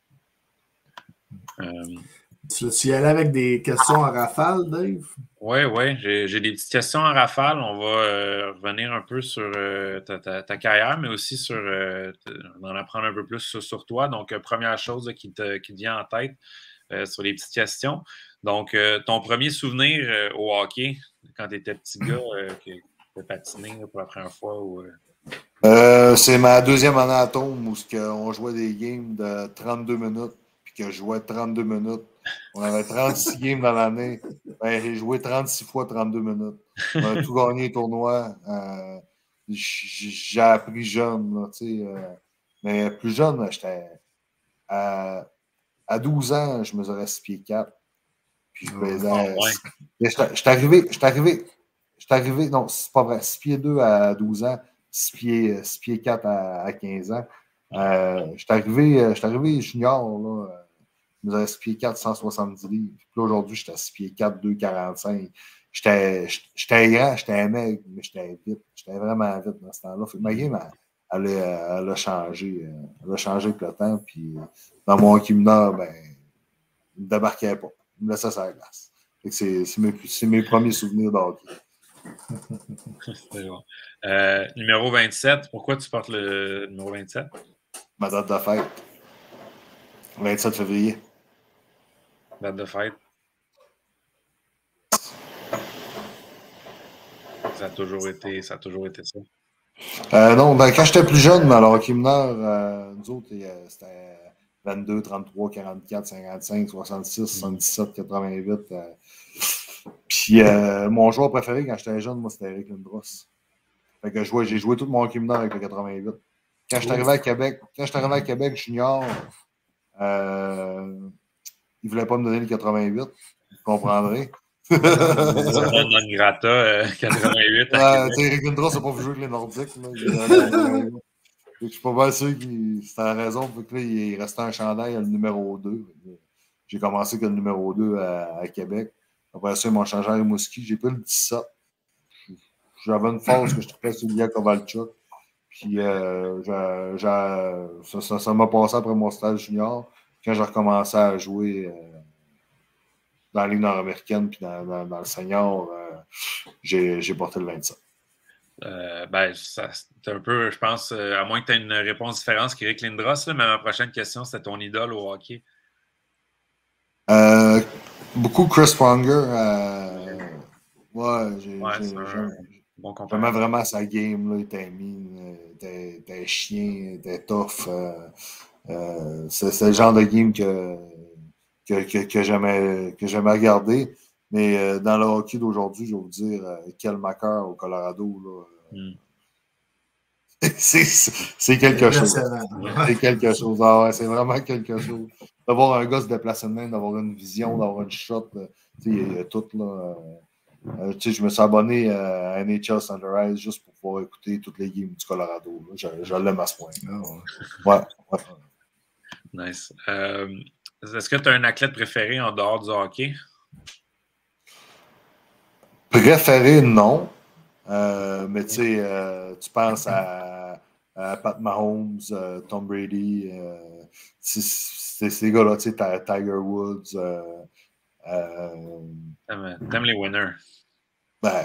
F: Euh...
E: Tu veux y aller avec des questions en rafale, Dave?
F: Oui, oui, j'ai, j'ai des petites questions en rafale. On va euh, revenir un peu sur euh, ta, ta, ta carrière, mais aussi sur euh, en apprendre un peu plus sur, sur toi. Donc, euh, première chose là, qui, te, qui te vient en tête euh, sur les petites questions. Donc, euh, ton premier souvenir euh, au hockey, quand tu étais petit gars, euh, qui a patiné là, pour la première fois? Ou, euh...
H: Euh, c'est ma deuxième année à Tombe où on jouait des games de trente-deux minutes, puis que je jouais trente-deux minutes. On avait trente-six games dans l'année. Ben, j'ai joué trente-six fois trente-deux minutes. On a tout gagné le tournoi. Euh, j'ai appris jeune. Là, euh, mais plus jeune, j'étais. À, à douze ans, je mesurais six pieds quatre. Puis je faisais. Oh, ouais. J'étais arrivé. J'étais arrivé. J'étais arrivé. Non, c'est pas vrai. six pieds deux à douze ans. six pieds, six pieds quatre à, à quinze ans. Euh, j'étais arrivé, arrivé junior. Là, je mesurais six pieds quatre, cent soixante-dix livres. Puis là, aujourd'hui, j'étais à six pieds quatre, deux quarante-cinq. J'étais, j'étais grand, j'étais maigre, mais j'étais vite. J'étais vraiment vite dans ce temps-là. Fait que ma game, elle, elle, elle a changé. Elle a changé avec le temps. Puis dans mon hockey mineur, ben, il ne débarquait pas. Il me laissait sur la glace. Fait que c'est, c'est, mes, c'est mes premiers souvenirs de hockey.
F: C'est bon. Euh, numéro vingt-sept, pourquoi tu portes le numéro vingt-sept?
H: Ma date de fête. vingt-sept février.
F: Date de fête. Ça a toujours été ça. A toujours été ça.
H: Euh, non, ben, quand j'étais plus jeune, alors hockey mineur, euh, nous autres, euh, c'était vingt-deux, trente-trois, quarante-quatre, cinquante-cinq, soixante-six, soixante-dix-sept, quatre-vingt-huit. Euh, Puis euh, mon joueur préféré quand j'étais jeune, moi, c'était Eric Lindros. Fait que je jouais, j'ai joué tout mon hockey mineur avec le quatre-vingt-huit. Quand je suis arrivé à Québec, quand je suis arrivé à Québec junior, euh, il ne voulait pas me donner le quatre-vingt-huit. Vous comprendrez.
F: Non grata, euh, quatre-vingt-huit.
H: Euh, Eric Lindros n'a pas vu jouer avec les Nordiques. Là. Il, je suis pas mal sûr que c'était la raison. Fait que là, il restait un chandail à le numéro deux. J'ai commencé avec le numéro deux à, à Québec. Après ça, ils m'ont changé à Rimouski. J'ai pris le dix-sept. J'avais une phase que je trouvais sur Ilya Kovalchuk. Puis euh, j'ai, j'ai, ça, ça, ça m'a passé après mon stage junior. Quand j'ai recommencé à jouer euh, dans la Ligue nord-américaine puis dans, dans, dans le senior, euh, j'ai, j'ai porté le vingt-sept.
F: Euh, ben, ça, c'est un peu, je pense, euh, à moins que tu aies une réponse différente qu'Eric Lindros, là, mais ma prochaine question, c'était ton idole au hockey.
H: Euh, beaucoup Chris Pronger. Euh, ouais, j'ai,
F: ouais,
H: j'ai,
F: un
H: j'ai
F: bon
H: vraiment, vraiment sa game. Là, il était mean, il était, il était chien, il était tough. Euh, euh, c'est, c'est le genre de game que, que, que, que, j'aimais, que j'aimais regarder. Mais euh, dans le hockey d'aujourd'hui, je vais vous dire, euh, Kel Makar au Colorado, là, mm. c'est quelque chose. C'est quelque chose. Ah ouais, c'est vraiment quelque chose. D'avoir un gars se déplacer de même, d'avoir une vision, d'avoir une shot, il y a tout là. Euh, je me suis abonné à N H L Sunrise juste pour pouvoir écouter toutes les games du Colorado. Là. Je, je l'aime à ce point. Ouais. Ouais, ouais.
F: Nice. Euh, est-ce que tu as un athlète préféré en dehors du hockey?
H: Préféré, non. Euh, mais tu sais, euh, tu penses à, à Pat Mahomes, euh, Tom Brady, euh, c'est ces gars-là, tu sais, Tiger Woods. Euh, euh,
F: T'aimes les winners.
H: Ben.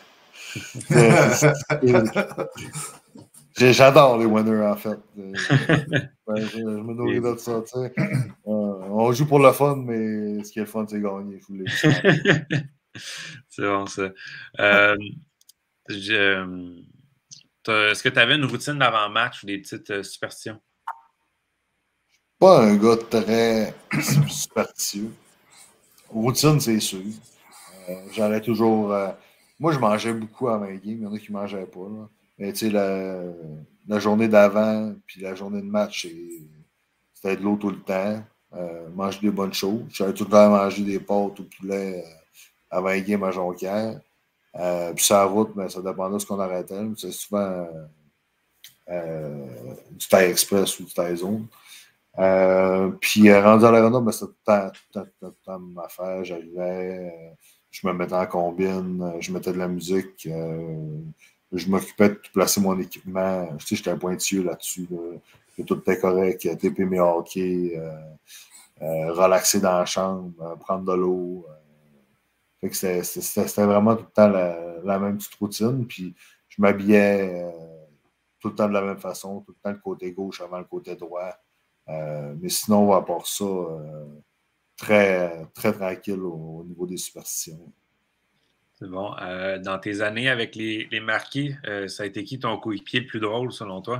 H: J'adore les winners, en fait. Ben, je, je me nourris de ça, tu sais. Euh, on joue pour le fun, mais ce qui est le fun, c'est gagner. Je voulais.
F: C'est bon, ça. Euh, je, est-ce que tu avais une routine d'avant-match ou des petites euh, superstitions?
H: Pas un gars très superstitieux. Routine, c'est sûr. Euh, J'allais toujours. Euh, moi, je mangeais beaucoup avant les games. Il y en a qui ne mangeaient pas. Là. Mais tu sais, la, la journée d'avant puis la journée de match, c'était de l'eau tout le temps. Euh, manger des bonnes choses. J'allais tout le temps manger des pâtes au poulet euh, avant les games à Jonquière. Euh, puis sur la route, ben, ça dépendait de ce qu'on arrêtait. C'est souvent euh, euh, du taille express ou du taille zone. Euh, puis euh, rendu à l'aréna, ben, c'était tout le temps, tout le temps, temps ma affaire. J'arrivais, euh, je me mettais en combine, euh, je mettais de la musique, euh, je m'occupais de placer mon équipement. Tu sais, j'étais un pointilleux là-dessus. Là. Que tout était correct, T P mes hockey, euh, euh, relaxer dans la chambre, euh, prendre de l'eau. Euh, fait que c'était, c'était, c'était vraiment tout le temps la, la même petite routine. Puis je m'habillais euh, tout le temps de la même façon, tout le temps le côté gauche avant le côté droit. Euh, mais sinon, à part ça, euh, très, très tranquille au, au niveau des superstitions.
F: C'est bon. Euh, dans tes années avec les, les Marquis, euh, ça a été qui ton coéquipier le plus drôle selon toi?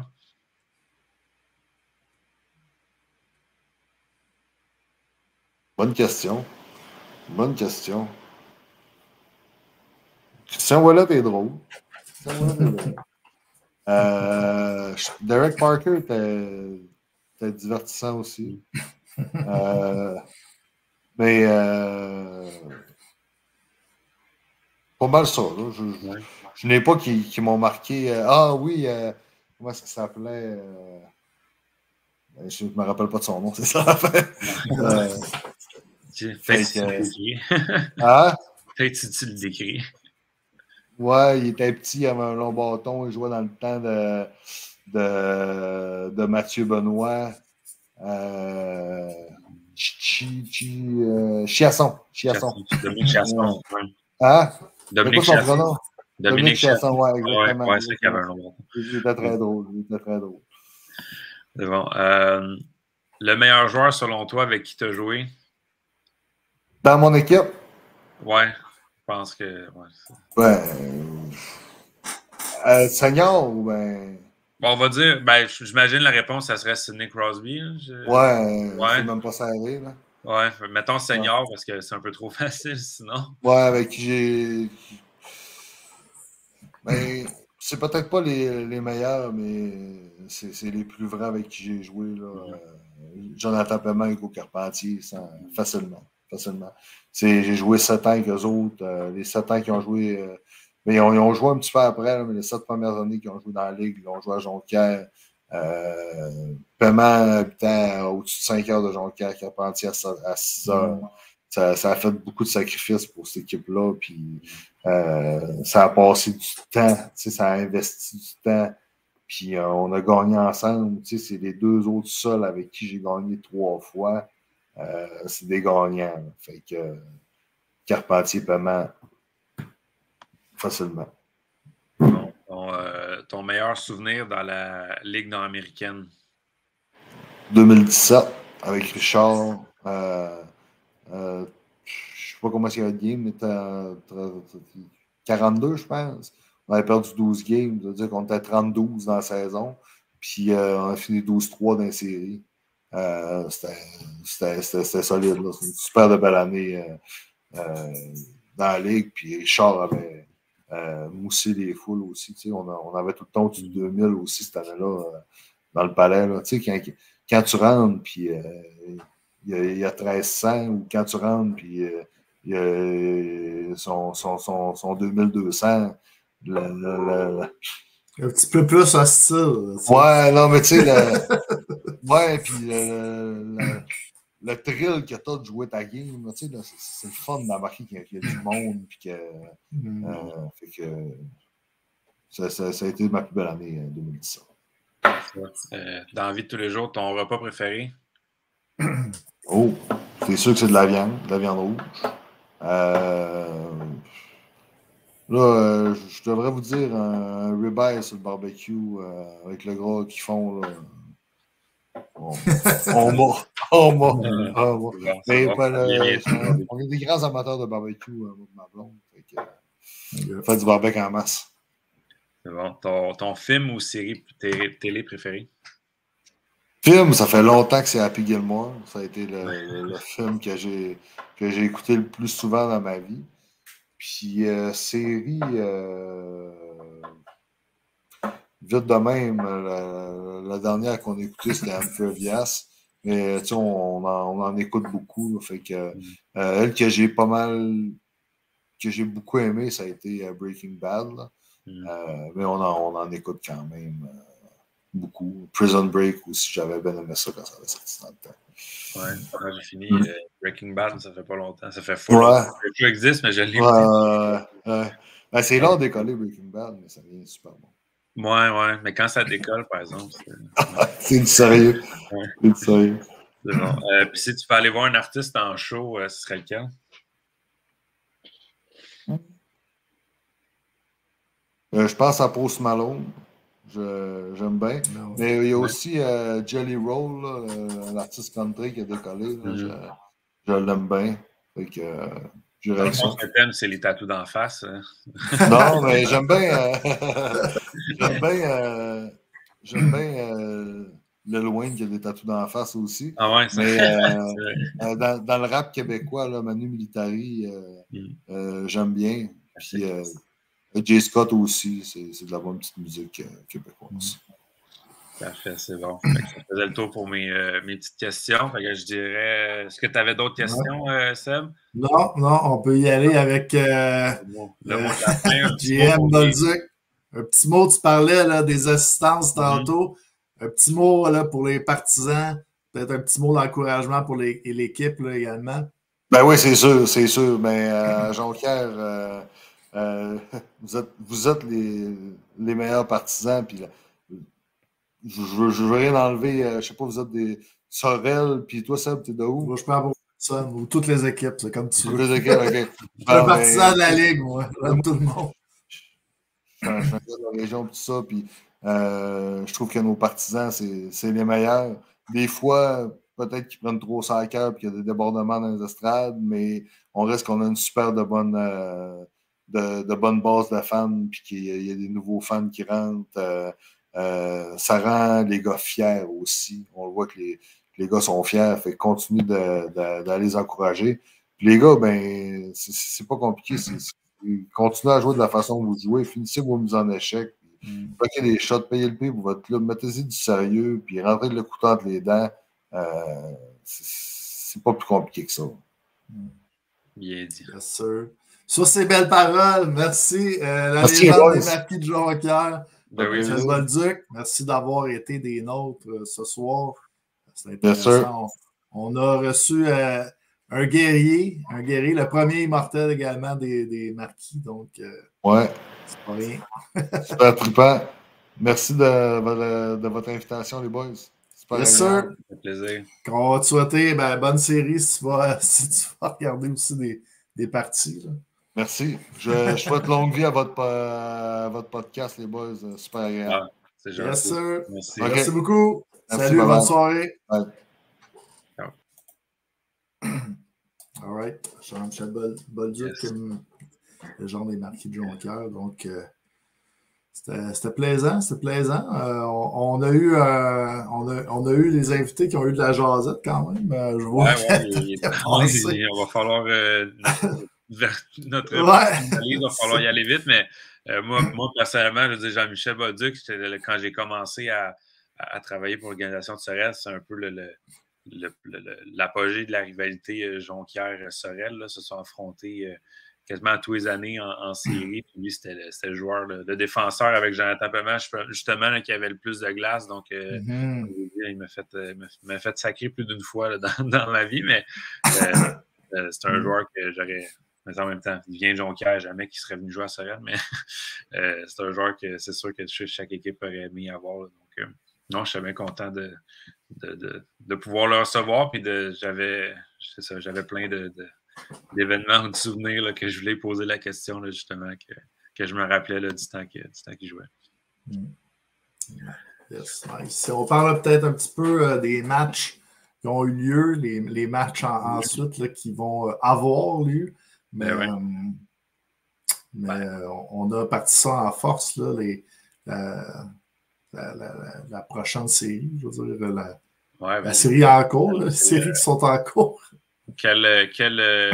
H: Bonne question. Bonne question. Christian Ouellet est drôle. Christian Ouellet est drôle. Euh, Derek Parker était, était divertissant aussi. Euh, mais euh, pas mal ça. Là. Je, je, je n'ai pas qui, qui m'ont marqué. Euh, ah oui, euh, comment est-ce qu'il s'appelait? Euh, je ne me rappelle pas de son nom, c'est ça la fait. euh,
F: Peut-être que tu le décris.
H: Hein?
F: Peut-être que tu le décris.
H: Ouais, il était petit, il avait un long bâton, il jouait dans le temps de, de, de Mathieu Benoît. Euh, chi, chi, euh, Chiasson. Chiasson.
F: Dominique Chiasson.
H: Ouais. Hein?
F: Dominique Chiasson.
H: Dominique Chiasson, ouais, exactement.
F: Ouais, ouais, c'est qu'il avait un long bâton.
H: Il était très drôle. Il était très drôle.
F: C'est bon. Euh, le meilleur joueur, selon toi, avec qui tu as joué?
H: Dans mon équipe?
F: Ouais, je pense que. Ouais,
H: ben. Euh, senior ou ben.
F: Bon, on va dire, ben, j'imagine la réponse, ça serait Sidney Crosby. Je...
H: Ouais,
F: ouais.
H: c'est même pas serré, là.
F: Ouais, mettons senior
H: ouais.
F: parce que c'est un peu trop facile sinon.
H: Ouais, avec qui j'ai. Ben, c'est peut-être pas les, les meilleurs, mais c'est, c'est les plus vrais avec qui j'ai joué, là. Mm-hmm. Jonathan Paiement et Hugo Carpentier, sans, facilement. Facilement. C'est, j'ai joué sept ans avec eux autres. Euh, les sept ans qu'ils ont joué. Euh, mais ils ont, ils ont joué un petit peu après, là, mais les sept premières années qu'ils ont joué dans la Ligue, ils ont joué à Jonquière. Euh, Paiement habitant au-dessus de cinq heures de Jonquière, Carpentier à six heures. Mm. Ça, ça a fait beaucoup de sacrifices pour cette équipe-là. Puis euh, ça a passé du temps. Ça a investi du temps. Puis euh, on a gagné ensemble. C'est les deux autres seuls avec qui j'ai gagné trois fois. Euh, c'est des gagnants. Là. Fait que euh, Carpentier, Paiement, facilement.
F: Bon, ton, euh, ton meilleur souvenir dans la Ligue nord-américaine?
H: deux mille dix-sept, avec Richard. Euh, euh, je ne sais pas comment c'est le game, mais quarante-deux, je pense. On avait perdu douze games. Ça veut dire qu'on était trente-douze dans la saison. Puis euh, on a fini douze trois dans la série. Euh, c'était, c'était, c'était, c'était solide. Là. C'est une super de belle année. Euh, euh, dans la ligue. Puis Richard avait euh, moussé les foules aussi. On, a, on avait tout le temps au-dessus de deux mille aussi cette année-là euh, dans le palais. Là, quand, quand tu rentres, puis euh, il y, y a treize cents, ou quand tu rentres, puis euh, il y a son, son, son, son deux mille deux cents. Le, le, le,
E: un petit peu plus hostile.
H: Ouais, non, mais tu sais, le... ouais, puis le, le, le thrill que t'as de jouer ta game, tu sais, c'est le fun d'embarquer qu'il y, y a du monde, puis que, mm. euh, fait que ça, ça, ça a été ma plus belle année en deux mille dix-sept.
F: Euh, dans la vie de tous les jours, ton repas préféré?
H: Oh, c'est sûr que c'est de la viande, de la viande rouge. Euh... Là, euh, je devrais vous dire un, un ribeye sur le barbecue euh, avec le gras qu'ils font. Là. On, on m'a. On m'a. On m'a. Mais pas le, on est des grands amateurs de barbecue, euh, ma blonde. Fait que, euh, fait du barbecue en masse.
F: C'est bon. Ton, ton film ou série télé, télé préférée?
H: Film, ça fait longtemps que c'est Happy Gilmore. Ça a été le, le, le film que j'ai que j'ai écouté le plus souvent dans ma vie. Puis, euh, série, euh, vite de même, la, la dernière qu'on a écoutée, c'était Amphibious. Mais, tu sais, on, on, on en écoute beaucoup. Là, fait que, euh, elle que j'ai pas mal, que j'ai beaucoup aimé, ça a été uh, Breaking Bad. Là. Mm. Euh, mais on en, on en écoute quand même euh, beaucoup. Prison Break aussi, j'avais bien aimé ça quand ça avait sorti dans le temps.
F: Ouais, quand j'ai fini mm. euh, Breaking Bad, ça fait pas longtemps. Ça fait fou.
H: Ouais.
F: Le jeu existe, mais je l'ai
H: ouais, euh, euh, ben, c'est long de décoller Breaking Bad, mais ça vient super bon.
F: Ouais, ouais. Mais quand ça décolle, par exemple, c'est,
H: c'est du sérieux. Ouais. C'est du sérieux.
F: C'est bon. Euh, puis si tu peux aller voir un artiste en show, euh, ce serait lequel?
H: Euh, je pense à Post Malone. Je, j'aime bien. Non, mais il y a aussi euh, Jelly Roll, là, l'artiste country qui a décollé. Là, mm. Je, je l'aime bien. Fait que, euh, je
F: le que t'aimes, c'est les tatous d'en face. Hein?
H: Non, mais j'aime bien. Euh, j'aime bien. Euh, j'aime bien euh, Lil Wayne qui a des tatous d'en face aussi.
F: Ah ouais, c'est
H: mais euh, euh, dans, dans le rap québécois, là, Manu Militari, euh, mm. euh, j'aime bien. Puis, euh, Jay Scott aussi, c'est, c'est de la bonne petite musique euh, québécoise.
F: Parfait, c'est bon. Ça faisait le tour pour mes, euh, mes petites questions. Fait que je dirais, est-ce que tu avais d'autres questions, euh, Seb?
E: Non, non, on peut y aller avec euh,
F: bon, le mot de la fin.
E: J M Bolduc. Un petit mot, tu parlais là, des assistances tantôt. Mm-hmm. Un petit mot là, pour les partisans. Peut-être un petit mot d'encouragement pour les, l'équipe là, également.
H: Ben oui, c'est sûr, c'est sûr. Mais euh, Jonquière, euh, Euh, vous êtes, vous êtes les, les meilleurs partisans. Puis là, je ne veux, veux rien enlever. Euh, je ne sais pas, vous êtes des Sorel. Puis toi, Seb, tu es de où?
E: Moi, je prends pour ça. Ou toutes les équipes, c'est comme tu
H: toutes
E: veux.
H: Les équipes, OK.
E: Je suis un partisan de la Ligue, moi. J'aime tout le monde.
H: Je suis un gars de la région, tout ça. Puis euh, je trouve que nos partisans, c'est, c'est les meilleurs. Des fois, peut-être qu'ils prennent trop ça à cœur et qu'il y a des débordements dans les estrades, mais on reste qu'on a une super de bonne. Euh, De, de bonnes bases de fans, puis qu'il y a, il y a des nouveaux fans qui rentrent. Euh, euh, ça rend les gars fiers aussi. On voit que les, les gars sont fiers, fait continue de, de, d'aller les encourager. Puis les gars, ben, c'est, c'est pas compliqué. C'est, c'est, continuez à jouer de la façon que vous jouez, finissez vos mises en échec, bloquez les shots, payez le prix pour votre club, mettez-y du sérieux, puis rentrez le couteau entre les dents. Euh, c'est, c'est pas plus compliqué que ça.
F: Bien dit.
E: Bien sûr. Sur ces belles paroles, merci. Euh, la merci légende des Marquis de Jonquière,
F: ben oui,
E: M. Bolduc, merci d'avoir été des nôtres euh, ce soir. C'est intéressant. On, on a reçu euh, un guerrier, un guerrier, le premier immortel également des, des Marquis. Donc, euh,
H: ouais.
E: C'est pas rien.
H: Super trippant. Merci de, de, de votre invitation, les boys.
E: Bien sûr.
F: C'est plaisir.
E: On va te souhaiter ben, bonne série si tu vas, si tu vas regarder aussi des, des parties. Là.
H: Merci. Je, je souhaite longue vie à votre, à votre podcast, les boys. Super agréable. Ah,
F: c'est gentil.
E: Yes, sir.
F: Merci.
E: Okay. Merci beaucoup.
H: Merci,
E: salut,
H: bonne
E: soirée.
H: Ouais.
E: All right. Jean-Michel Bolduc, yes. Le genre des Marquis de Jonquière. Donc, euh, c'était, c'était plaisant. C'était plaisant. Euh, on, on, a eu, euh, on, a, on a eu les invités qui ont eu de la jasette quand même. Euh, je vois.
F: Ouais, ouais, il, il, on va falloir. Euh, vers notre
E: Ouais.
F: il va falloir y aller vite, mais euh, moi, moi, personnellement, je veux dire, Jean-Michel Bolduc, quand j'ai commencé à, à, à travailler pour l'organisation de Sorel, c'est un peu le, le, le, le, l'apogée de la rivalité Jonquière-Sorel. Là, se sont affrontés euh, quasiment tous les années en, en série. Puis lui, c'était le, c'était le joueur, le, le défenseur avec Jonathan Pemache, justement, là, qui avait le plus de glace. Donc, euh, mm-hmm. il m'a fait, euh, m'a fait sacrer plus d'une fois là, dans, dans ma vie, mais euh, euh, c'est un mm-hmm. joueur que j'aurais. Mais en même temps, il vient de Jonquière, jamais qu'il serait venu jouer à Sorel, mais euh, c'est un joueur que c'est sûr que chaque équipe aurait aimé avoir. Là. Donc, euh, non, je suis bien content de, de, de, de pouvoir le recevoir. Puis de, j'avais, c'est ça, j'avais plein de, de, d'événements ou de souvenirs là, que je voulais poser la question, là, justement, que, que je me rappelais là, du temps, que, du temps qu'il jouait.
E: Mm. Yes, nice. On parle peut-être un petit peu euh, des matchs qui ont eu lieu, les, les matchs en, oui. ensuite là, qui vont euh, avoir lieu. Mais, ben ouais. euh, mais ouais. euh, on a parti ça en force, là, les, la, la, la, la prochaine série, je veux dire, la, ouais, ben, la série en cours, les séries qui sont en cours.
F: Quel, quel euh,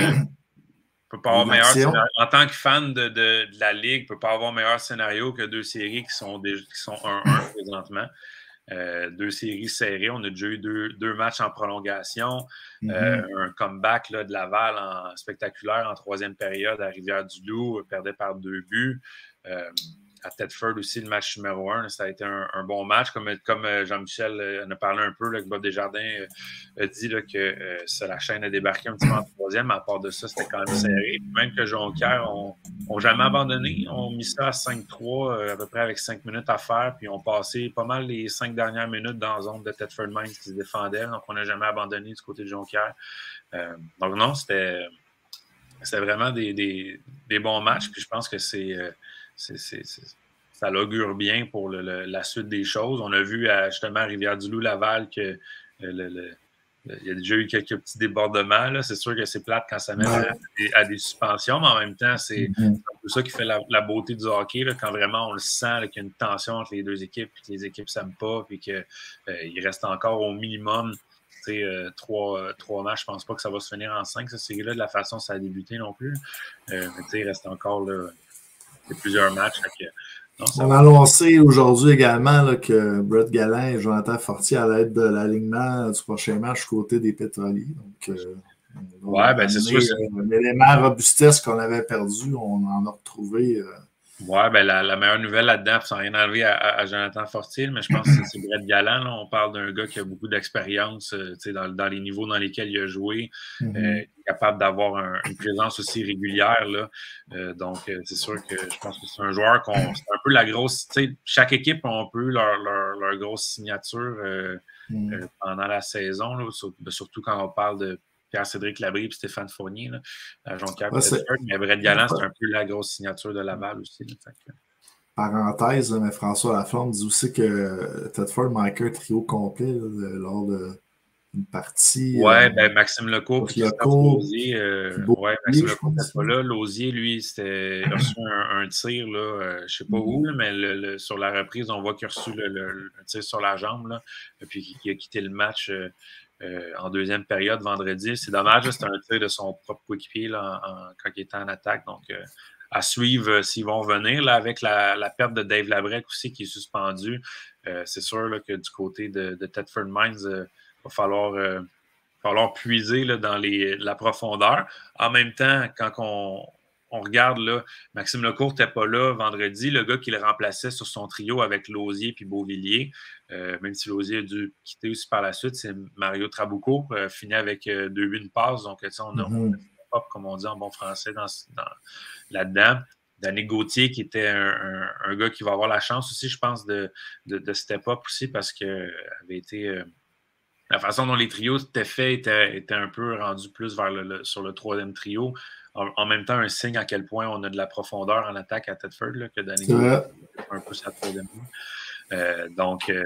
F: peut pas avoir meilleur scénario. En tant que fan de, de, de la Ligue, peut pas avoir meilleur scénario que deux séries qui sont, des, qui sont un un présentement. Euh, deux séries serrées. On a déjà eu deux, deux matchs en prolongation. Mm-hmm. euh, un comeback là, de Laval en spectaculaire en troisième période à Rivière-du-Loup, perdait par deux buts. Euh, à Thetford aussi, le match numéro un, ça a été un, un bon match. Comme, comme Jean-Michel en a parlé un peu, là, que Bob Desjardins euh, a dit là, que euh, ça, la chaîne a débarqué un petit peu en troisième, mais à part de ça, c'était quand même serré. Même que Jonquière n'ont jamais abandonné. On mis ça à cinq trois, euh, à peu près avec cinq minutes à faire, puis on passé pas mal les cinq dernières minutes dans la zone de Thetford Mines qui se défendait. Donc, on n'a jamais abandonné du côté de Jonquière. Euh, donc, non, c'était vraiment des, des, des bons matchs. Puis je pense que c'est... Euh, C'est, c'est, c'est, ça l'augure bien pour le, le, la suite des choses. On a vu à, justement à Rivière-du-Loup-Laval que le, le, le, il y a déjà eu quelques petits débordements. Là. C'est sûr que c'est plate quand ça mène à, à, des, à des suspensions, mais en même temps, c'est mm-hmm. un peu ça qui fait la, la beauté du hockey, là, quand vraiment on le sent, là, qu'il y a une tension entre les deux équipes, puis que les équipes ne s'aiment pas, puis qu'il euh, reste encore au minimum euh, trois, euh, trois matchs. Je ne pense pas que ça va se finir en cinq, cette série-là, de la façon dont ça a débuté non plus. Euh, mais il reste encore là, plusieurs matchs. Que, non,
E: on a annoncé aujourd'hui également là, que Brett Galland et Jonathan Fortier allaient être de l'alignement du prochain match côté des Pétroliers. Donc, euh,
F: ouais, ben c'est sûr.
E: Euh, l'élément robustesse qu'on avait perdu, on en a retrouvé. Euh,
F: Oui, ben la, la meilleure nouvelle là-dedans, sans rien enlever à, à, à Jonathan Fortier, mais je pense que c'est Brett Galland. Là. On parle d'un gars qui a beaucoup d'expérience euh, dans, dans les niveaux dans lesquels il a joué, mm-hmm. euh, capable d'avoir un, une présence aussi régulière. Là. Euh, donc, euh, c'est sûr que je pense que c'est un joueur qu'on. C'est un peu la grosse. Chaque équipe a un peu leur, leur, leur grosse signature euh, mm-hmm. euh, pendant la saison, là, surtout quand on parle de Pierre-Cédric Labrie et Stéphane Fournier, là, à Jonquière. Ouais, mais Brett Galland, c'est un peu la grosse signature de Laval aussi. Là, fait que...
E: Parenthèse, mais François Laflamme dit aussi que Thetford manquait un trio complet là, lors d'une partie.
F: Oui, euh, ben, Maxime Lecourt et Christophe Lausier. Euh, ouais, Maxime Lecourt n'était pas là. Lausier, lui, c'était, il a reçu un, un tir, là, euh, je ne sais pas mm-hmm. où, là, mais le, le, sur la reprise, on voit qu'il a reçu le, le, le tir sur la jambe, là, et puis qu'il a quitté le match. Euh, Euh, en deuxième période, vendredi. C'est dommage, c'était un tir de son propre coéquipier là, en, en, quand il était en attaque. Donc, euh, à suivre euh, s'ils vont venir. Là, avec la, la perte de Dave Labrec aussi qui est suspendu, euh, c'est sûr là, que du côté de, de Thetford Mines, il euh, va falloir, euh, falloir puiser là, dans les, la profondeur. En même temps, quand on, on regarde, là, Maxime Lecourt n'était pas là vendredi. Le gars qui le remplaçait sur son trio avec Lausier et Beauvillier, euh, même si Lausier a dû quitter aussi par la suite, c'est Mario Trabuco, euh, fini avec euh, deux buts, une passe. Donc, on a mm-hmm. pop, comme on dit en bon français, dans, dans, là-dedans. Danny Gauthier, qui était un, un, un gars qui va avoir la chance aussi, je pense, de, de, de step up aussi parce que avait été. Euh, la façon dont les trios étaient faits était, était un peu rendu plus vers le, le, sur le troisième trio. En, en même temps, un signe à quel point on a de la profondeur en attaque à Thetford, là, que Danny Gauthier un peu sa troisième ligne. Euh, donc, euh,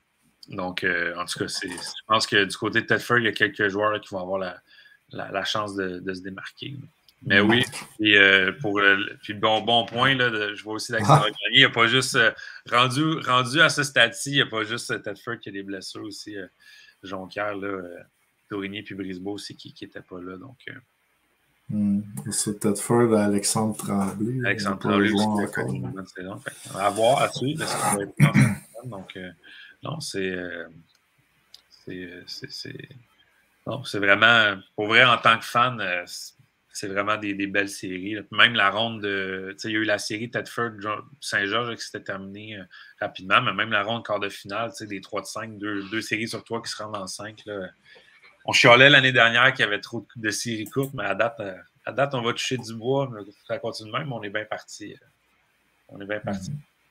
F: donc euh, en tout cas, c'est, je pense que du côté de Thetford, il y a quelques joueurs là, qui vont avoir la, la, la chance de, de se démarquer. Là. Mais oui, puis, euh, pour le puis bon, bon point, là, de, je vois aussi d'Alexandre Grenier, il n'y a pas juste euh, rendu, rendu à ce stade-ci, il n'y a pas juste euh, Thetford qui a des blessures aussi. Euh, Jonquière, là, euh, Tourigny puis Brisebois aussi qui n'étaient pas là. Donc, euh,
E: Hmm. C'est Tedford à Alexandre Tremblay.
F: Alexandre Tremblay aussi, encore une bonne saison. Fait, à voir, à suivre, parce qu'il va être en fin de semaine. Donc, euh, non, c'est. Euh, c'est non, c'est vraiment. Pour vrai, en tant que fan, euh, c'est vraiment des, des belles séries. Là. Même la ronde de. Il y a eu la série Tedford-Saint-Georges qui s'était terminée euh, rapidement, mais même la ronde quart de finale, des trois de cinq, deux, deux séries sur trois qui se rendent en cinq. Là. On chialait l'année dernière qu'il y avait trop de, de séries courtes, mais à date, euh, à date, on va toucher du bois. Mais ça continue même, on est bien parti. On est bien parti.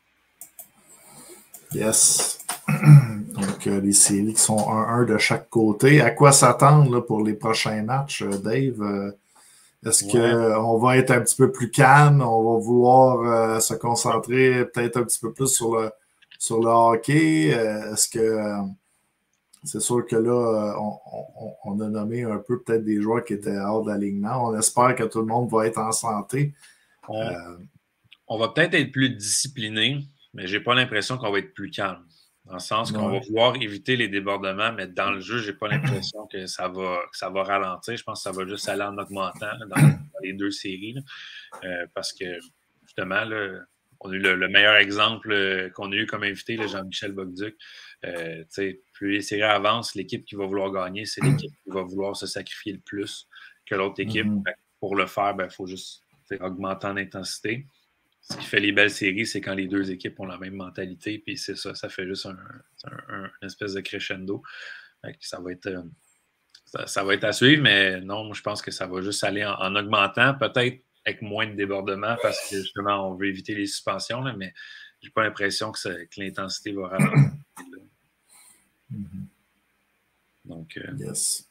E: Yes. Donc, euh, les séries qui sont un un de chaque côté. À quoi s'attendre pour les prochains matchs, Dave? Euh, Est-ce ouais. qu'on va être un petit peu plus calme? On va vouloir euh, se concentrer peut-être un petit peu plus sur le, sur le hockey? Euh, Est-ce que... Euh, c'est sûr que là, on, on, on a nommé un peu peut-être des joueurs qui étaient hors de l'alignement. On espère que tout le monde va être en santé.
F: On, euh, on va peut-être être plus discipliné, mais j'ai pas l'impression qu'on va être plus calme. Dans le sens qu'on ouais. va vouloir éviter les débordements, mais dans le jeu, j'ai pas l'impression que ça va, que ça va ralentir. Je pense que ça va juste aller en augmentant là, dans, dans les deux séries. Là. Euh, parce que, justement, là, on a eu le, le meilleur exemple qu'on a eu comme invité, là, Jean-Michel Bogduc. Euh, plus les séries avancent, l'équipe qui va vouloir gagner, c'est l'équipe qui va vouloir se sacrifier le plus que l'autre équipe. Mm-hmm. Pour le faire, il faut juste augmenter en intensité. Ce qui fait les belles séries, c'est quand les deux équipes ont la même mentalité, puis c'est ça, ça fait juste un, un, un une espèce de crescendo. Ça va être, euh, ça, ça va être à suivre, mais non, moi je pense que ça va juste aller en, en augmentant, peut-être avec moins de débordements, parce que justement, on veut éviter les suspensions, là, mais j'ai pas l'impression que, ça, que l'intensité va ralentir.
E: Mm-hmm.
F: Donc, euh...
E: yes.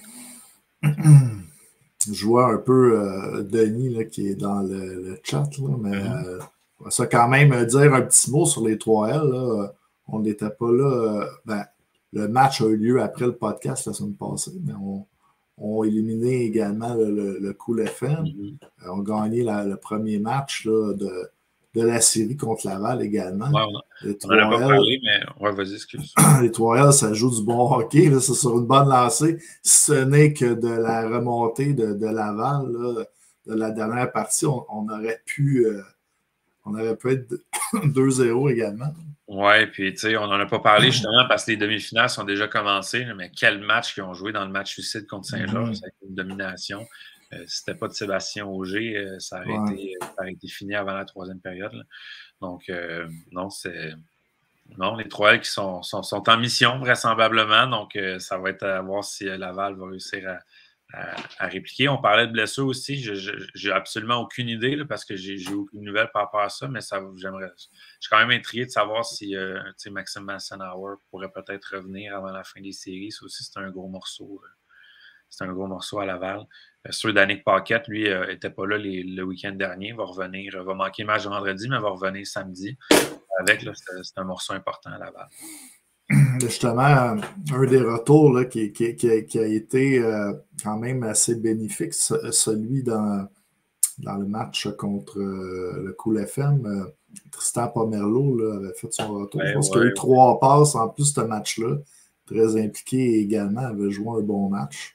E: Je vois un peu euh, Denis là, qui est dans le, le chat, là, mais mm-hmm. euh, on va ça quand même dire un petit mot sur les trois L. Là. On n'était pas là. Euh, ben, le match a eu lieu après le podcast la semaine passée, mais on, on a éliminé également le, le, le Cool F M. Mm-hmm. euh, on a gagné la, le premier match là, de, de la série contre Laval également.
F: Ouais, on n'en a pas parlé, mais ouais, vas-y, excuse.
E: Les trois L, ça joue du bon hockey. C'est sur une bonne lancée. Ce n'est que de la remontée de, de Laval, là, de la dernière partie. On, on aurait pu euh, on aurait pu être deux zéro également.
F: Oui, puis tu sais, on n'en a pas parlé justement parce que les demi-finales sont déjà commencées, mais quel match qu'ils ont joué dans le match suicide contre Saint-Georges, mm-hmm. avec une domination. Euh, si c'était pas de Sébastien Auger, euh, ça, aurait ouais. été, ça aurait été fini avant la troisième période. Là. Donc, euh, non, c'est. Non, les trois L qui sont, sont, sont en mission, vraisemblablement. Donc, euh, ça va être à voir si Laval va réussir à, à, à répliquer. On parlait de blessures aussi. Je n'ai absolument aucune idée là, parce que j'ai aucune nouvelle par rapport à ça, mais ça j'aimerais. Je suis quand même intrigué de savoir si euh, Maxime Massenauer pourrait peut-être revenir avant la fin des séries. Ça aussi, c'est un gros morceau. C'est un gros morceau à Laval. Euh, sûr d'Annick Paquette, lui, n'était euh, pas là les, le week-end dernier. Il va revenir, euh, va manquer le match de vendredi, mais va revenir samedi. Avec, c'est un morceau important à Laval.
E: Justement, un des retours là, qui, qui, qui, a, qui a été euh, quand même assez bénéfique, celui dans, dans le match contre euh, le Cool F M. Euh, Tristan Pomerleau là, avait fait son retour. Ouais, Je pense ouais, qu'il y a eu ouais. trois passes en plus de ce match-là. Très impliqué également, avait joué un bon match.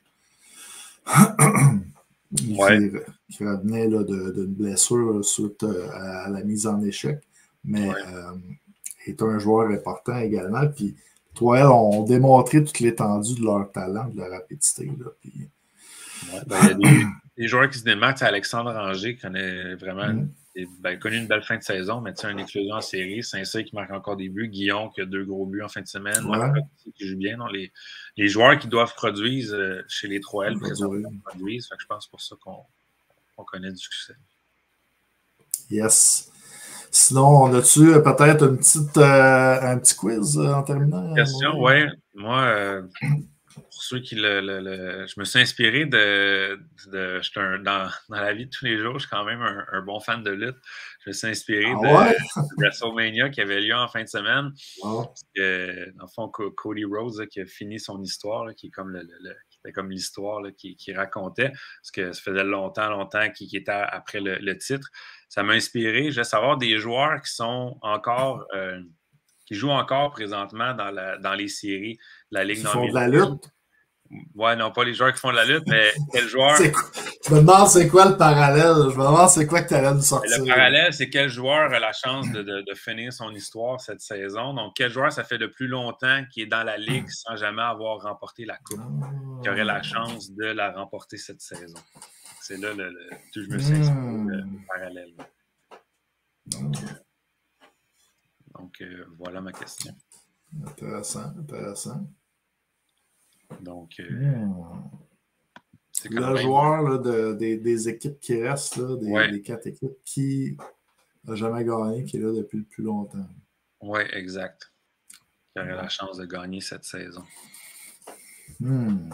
F: ouais.
E: qui, qui revenait d'une blessure suite à la mise en échec. Mais ouais. euh, est un joueur important également. Puis, trois L ont démontré toute l'étendue de leur talent, de leur rapidité. Là, puis...
F: ouais, ben, il y a des, des joueurs qui se démarquent. Alexandre Ranger connaît vraiment mm. des, ben, connu une belle fin de saison, mais une éclosion en série. Saint-Cyr qui marque encore des buts. Guillaume qui a deux gros buts en fin de semaine. Ouais. Marc qui joue bien. Non, les, les joueurs qui doivent produire euh, chez les trois L présentement produisent. Fait que je pense pour ça qu'on on connaît du succès.
E: Yes. Sinon, on a-tu peut-être une petite, euh, un petit quiz euh, en terminant?
F: Question, oui. Moi, euh, pour ceux qui le, le, le... Je me suis inspiré de... de je suis un, dans, dans la vie de tous les jours, je suis quand même un, un bon fan de lutte. Je me suis inspiré ah, de, ouais? de WrestleMania qui avait lieu en fin de semaine. Oh. Parce que, dans le fond, Cody Rhodes là, qui a fini son histoire, là, qui est comme le, le, le qui était comme l'histoire qui, qui racontait, parce que ça faisait longtemps, longtemps qu'il était après le, le titre. Ça m'a inspiré. Je veux savoir des joueurs qui sont encore, euh, qui jouent encore présentement dans, la, dans les séries de la Ligue
E: nord-américaine. Qui font de la lutte?
F: Ouais, non, pas les joueurs qui font de la lutte, mais quel joueur.
E: Je me demande c'est quoi le parallèle. Je me demande c'est quoi que tu allais nous sortir.
F: Le parallèle, c'est quel joueur a la chance de, de, de finir son histoire cette saison. Donc, quel joueur, ça fait le plus longtemps qu'il est dans la Ligue sans jamais avoir remporté la Coupe, oh. qui aurait la chance de la remporter cette saison. C'est là le, le tout je me suis inspiré, mmh. le, le parallèle. Donc, euh, donc euh, voilà ma question.
E: Intéressant, intéressant.
F: Donc, euh,
E: mmh. c'est le même... joueur là, de, des, des équipes qui restent, là, des, ouais. des quatre équipes qui n'a jamais gagné, qui est là depuis le plus longtemps.
F: Oui, exact. Qui aurait la chance de gagner cette saison.
E: Hmm.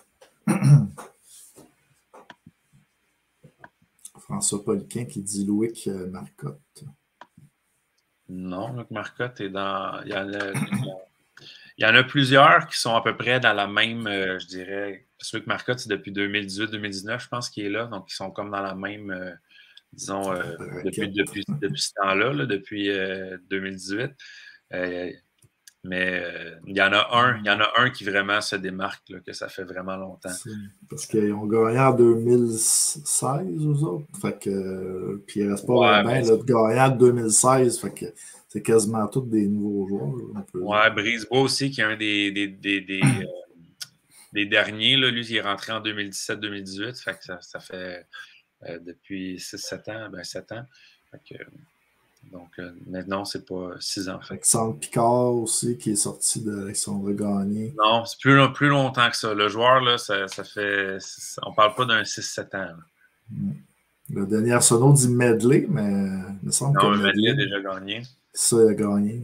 E: François Poliquin qui dit Loïc Marcotte.
F: Non, Loïc Marcotte est dans. Il y, en a, il y en a plusieurs qui sont à peu près dans la même, euh, je dirais. Loïc Marcotte, c'est depuis deux mille dix-huit deux mille dix-neuf, je pense qu'il est là. Donc, ils sont comme dans la même, euh, disons, euh, depuis, depuis, depuis ce temps-là, là, depuis euh, deux mille dix-huit. Euh, mais euh, il y en a un, il y en a un qui vraiment se démarque, là, que ça fait vraiment longtemps.
E: Parce qu'ils ont gagné en deux mille seize, eux autres. Fait que, puis il reste pas
F: ouais,
E: vraiment de gagner en deux mille seize. Fait que c'est quasiment tous des nouveaux joueurs.
F: Ouais, Brisebois aussi, qui est un des, des, des, des, euh, des derniers. Là. Lui, il est rentré en deux mille dix-sept deux mille dix-huit. Fait que ça, ça fait euh, depuis six sept ans. Ben sept ans. Fait que, donc, euh, maintenant, c'est pas six ans. Fait.
E: Alexandre Picard aussi, qui est sorti d'Alexandre Gagné.
F: Non, c'est plus, plus longtemps que ça. Le joueur, là, ça, ça fait. On parle pas d'un six sept ans. Là.
E: Le dernier Arsenault dit Medley, mais il me semble
F: non,
E: que.
F: Non, Medley a déjà gagné.
E: Ça, il a gagné.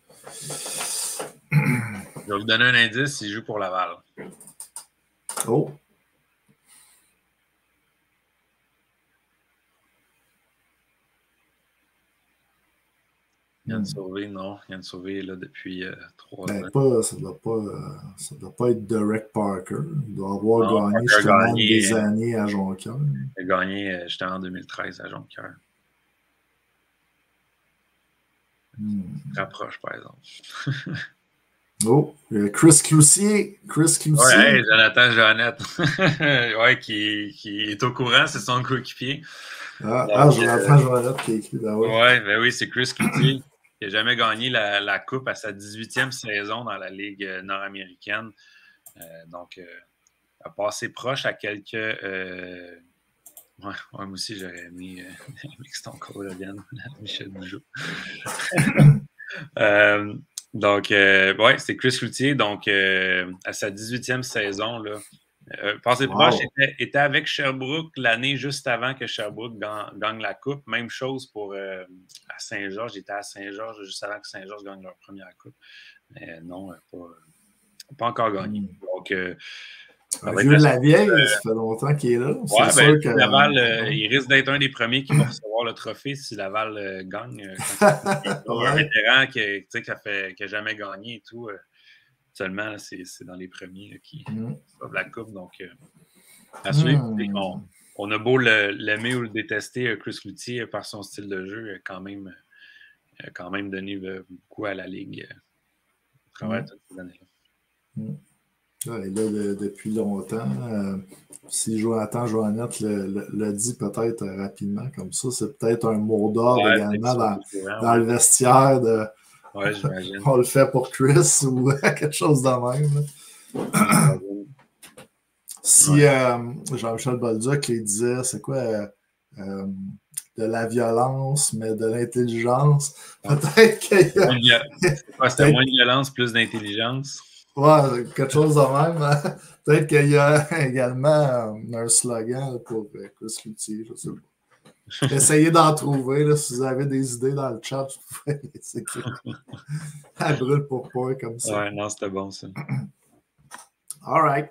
F: Je vais vous donner un indice, il joue pour Laval.
E: Oh!
F: Yann Sauvé, non. Yann Sauvé est là depuis euh, trois
E: ben,
F: ans.
E: Pas, ça ne doit, euh, doit pas être Derek Parker. Il doit avoir non, gagné justement gagné, des années à Jonquière.
F: Il a gagné euh, justement en deux mille treize à Jonquière. Hmm. Rapproche, par exemple.
E: Oh, Chris Cloutier. Chris Cloutier.
F: Ouais, hey, Jonathan Jeannette. ouais, qui, qui est au courant, c'est son coéquipier.
E: Ah, ah Jonathan euh, Jeannette qui a écrit. Ben ouais,
F: ouais, ben oui, c'est Chris Cloutier. Il n'a jamais gagné la, la Coupe à sa dix-huitième saison dans la Ligue nord-américaine. Euh, donc, euh, a passé proche à quelques. Euh... Ouais, ouais, moi aussi, j'aurais aimé euh, Stone Cold Hogan, Michel Bugeaud. euh, donc, euh, ouais, c'est Chris Cloutier. Donc, euh, à sa dix-huitième saison, là, euh, passé wow. proche, était, était avec Sherbrooke l'année juste avant que Sherbrooke gagne, gagne la Coupe. Même chose pour euh, à Saint-Georges. J'étais à Saint-Georges juste avant que Saint-Georges gagne leur première Coupe. Mais non, pas, pas encore gagné.
E: Mm.
F: Donc, euh,
E: un vieux de la vieille, euh, ça fait longtemps qu'il est là.
F: Ouais, ben, sûr que, Laval, euh, il risque d'être un des premiers qui va recevoir le trophée si Laval euh, gagne. Euh, ouais. Un vétéran qui n'a fait, jamais gagné et tout. Euh, seulement, c'est dans les premiers là, qui mm. reçoivent la coupe. Donc, euh, à suivre, mm. on, on a beau l'aimer ou le détester, Chris Cloutier, par son style de jeu, quand même, euh, quand même donné beaucoup à la Ligue euh, à travers mm. toutes ces années-là.
E: Mm. Là, il est là de, depuis longtemps. Euh, si Jonathan Joannette le, le, le dit peut-être euh, rapidement comme ça, c'est peut-être un mot d'ordre ouais, également dans, courant, dans ouais. le vestiaire. De,
F: ouais, j'imagine.
E: On le fait pour Chris ou quelque chose de même. Si ouais. euh, Jean-Michel Bolduc il disait, c'est quoi, euh, euh, de la violence, mais de l'intelligence, peut-être qu'il y a...
F: Ouais, c'était moins de violence, plus d'intelligence.
E: Ouais, quelque chose de même. Hein? Peut-être qu'il y a également un slogan pour Chris Cloutier, je sais pas. Essayez d'en trouver. Là, si vous avez des idées dans le chat, vous pouvez les écrire. Elle brûle pour point comme ça.
F: Ouais, non, c'était bon ça.
E: All right.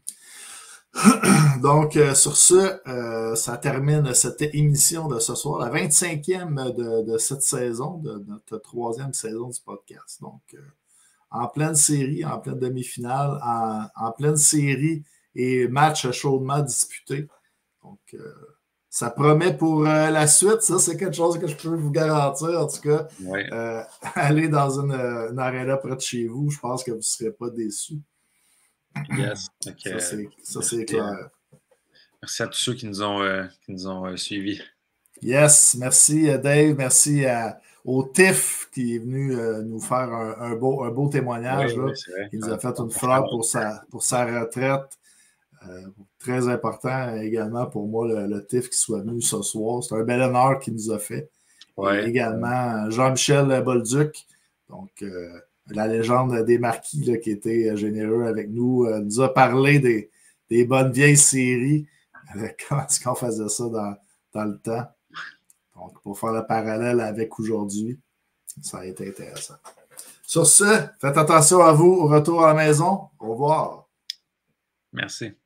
E: Donc, euh, sur ce, euh, ça termine cette émission de ce soir, la vingt-cinquième de, de cette saison, de notre troisième saison du podcast. Donc, euh, en pleine série, en pleine demi-finale, en, en pleine série et match chaudement disputé. Donc, euh, ça promet pour euh, la suite. Ça, c'est quelque chose que je peux vous garantir. En tout cas,
F: ouais.
E: euh, aller dans une, une aréna près de chez vous, je pense que vous ne serez pas déçus.
F: Yes. Okay.
E: Ça, c'est clair.
F: merci à tous ceux qui nous ont, euh, qui nous ont euh, suivis.
E: Yes, merci Dave, merci à, au T I F qui est venu euh, nous faire un, un, beau, un beau témoignage.
F: Oui,
E: là.
F: oui,
E: Il nous a fait une fleur pour sa, pour sa retraite. Euh, très important également pour moi, le, le T I F qui soit venu ce soir. C'est un bel honneur qu'il nous a fait. Ouais. Et également Jean-Michel Bolduc, donc euh, la légende des marquis là, qui était généreux avec nous, euh, nous a parlé des, des bonnes vieilles séries. Euh, comment est-ce qu'on faisait ça dans, dans le temps? Donc, pour faire le parallèle avec aujourd'hui, ça a été intéressant. Sur ce, faites attention à vous au retour à la maison. Au revoir.
F: Merci.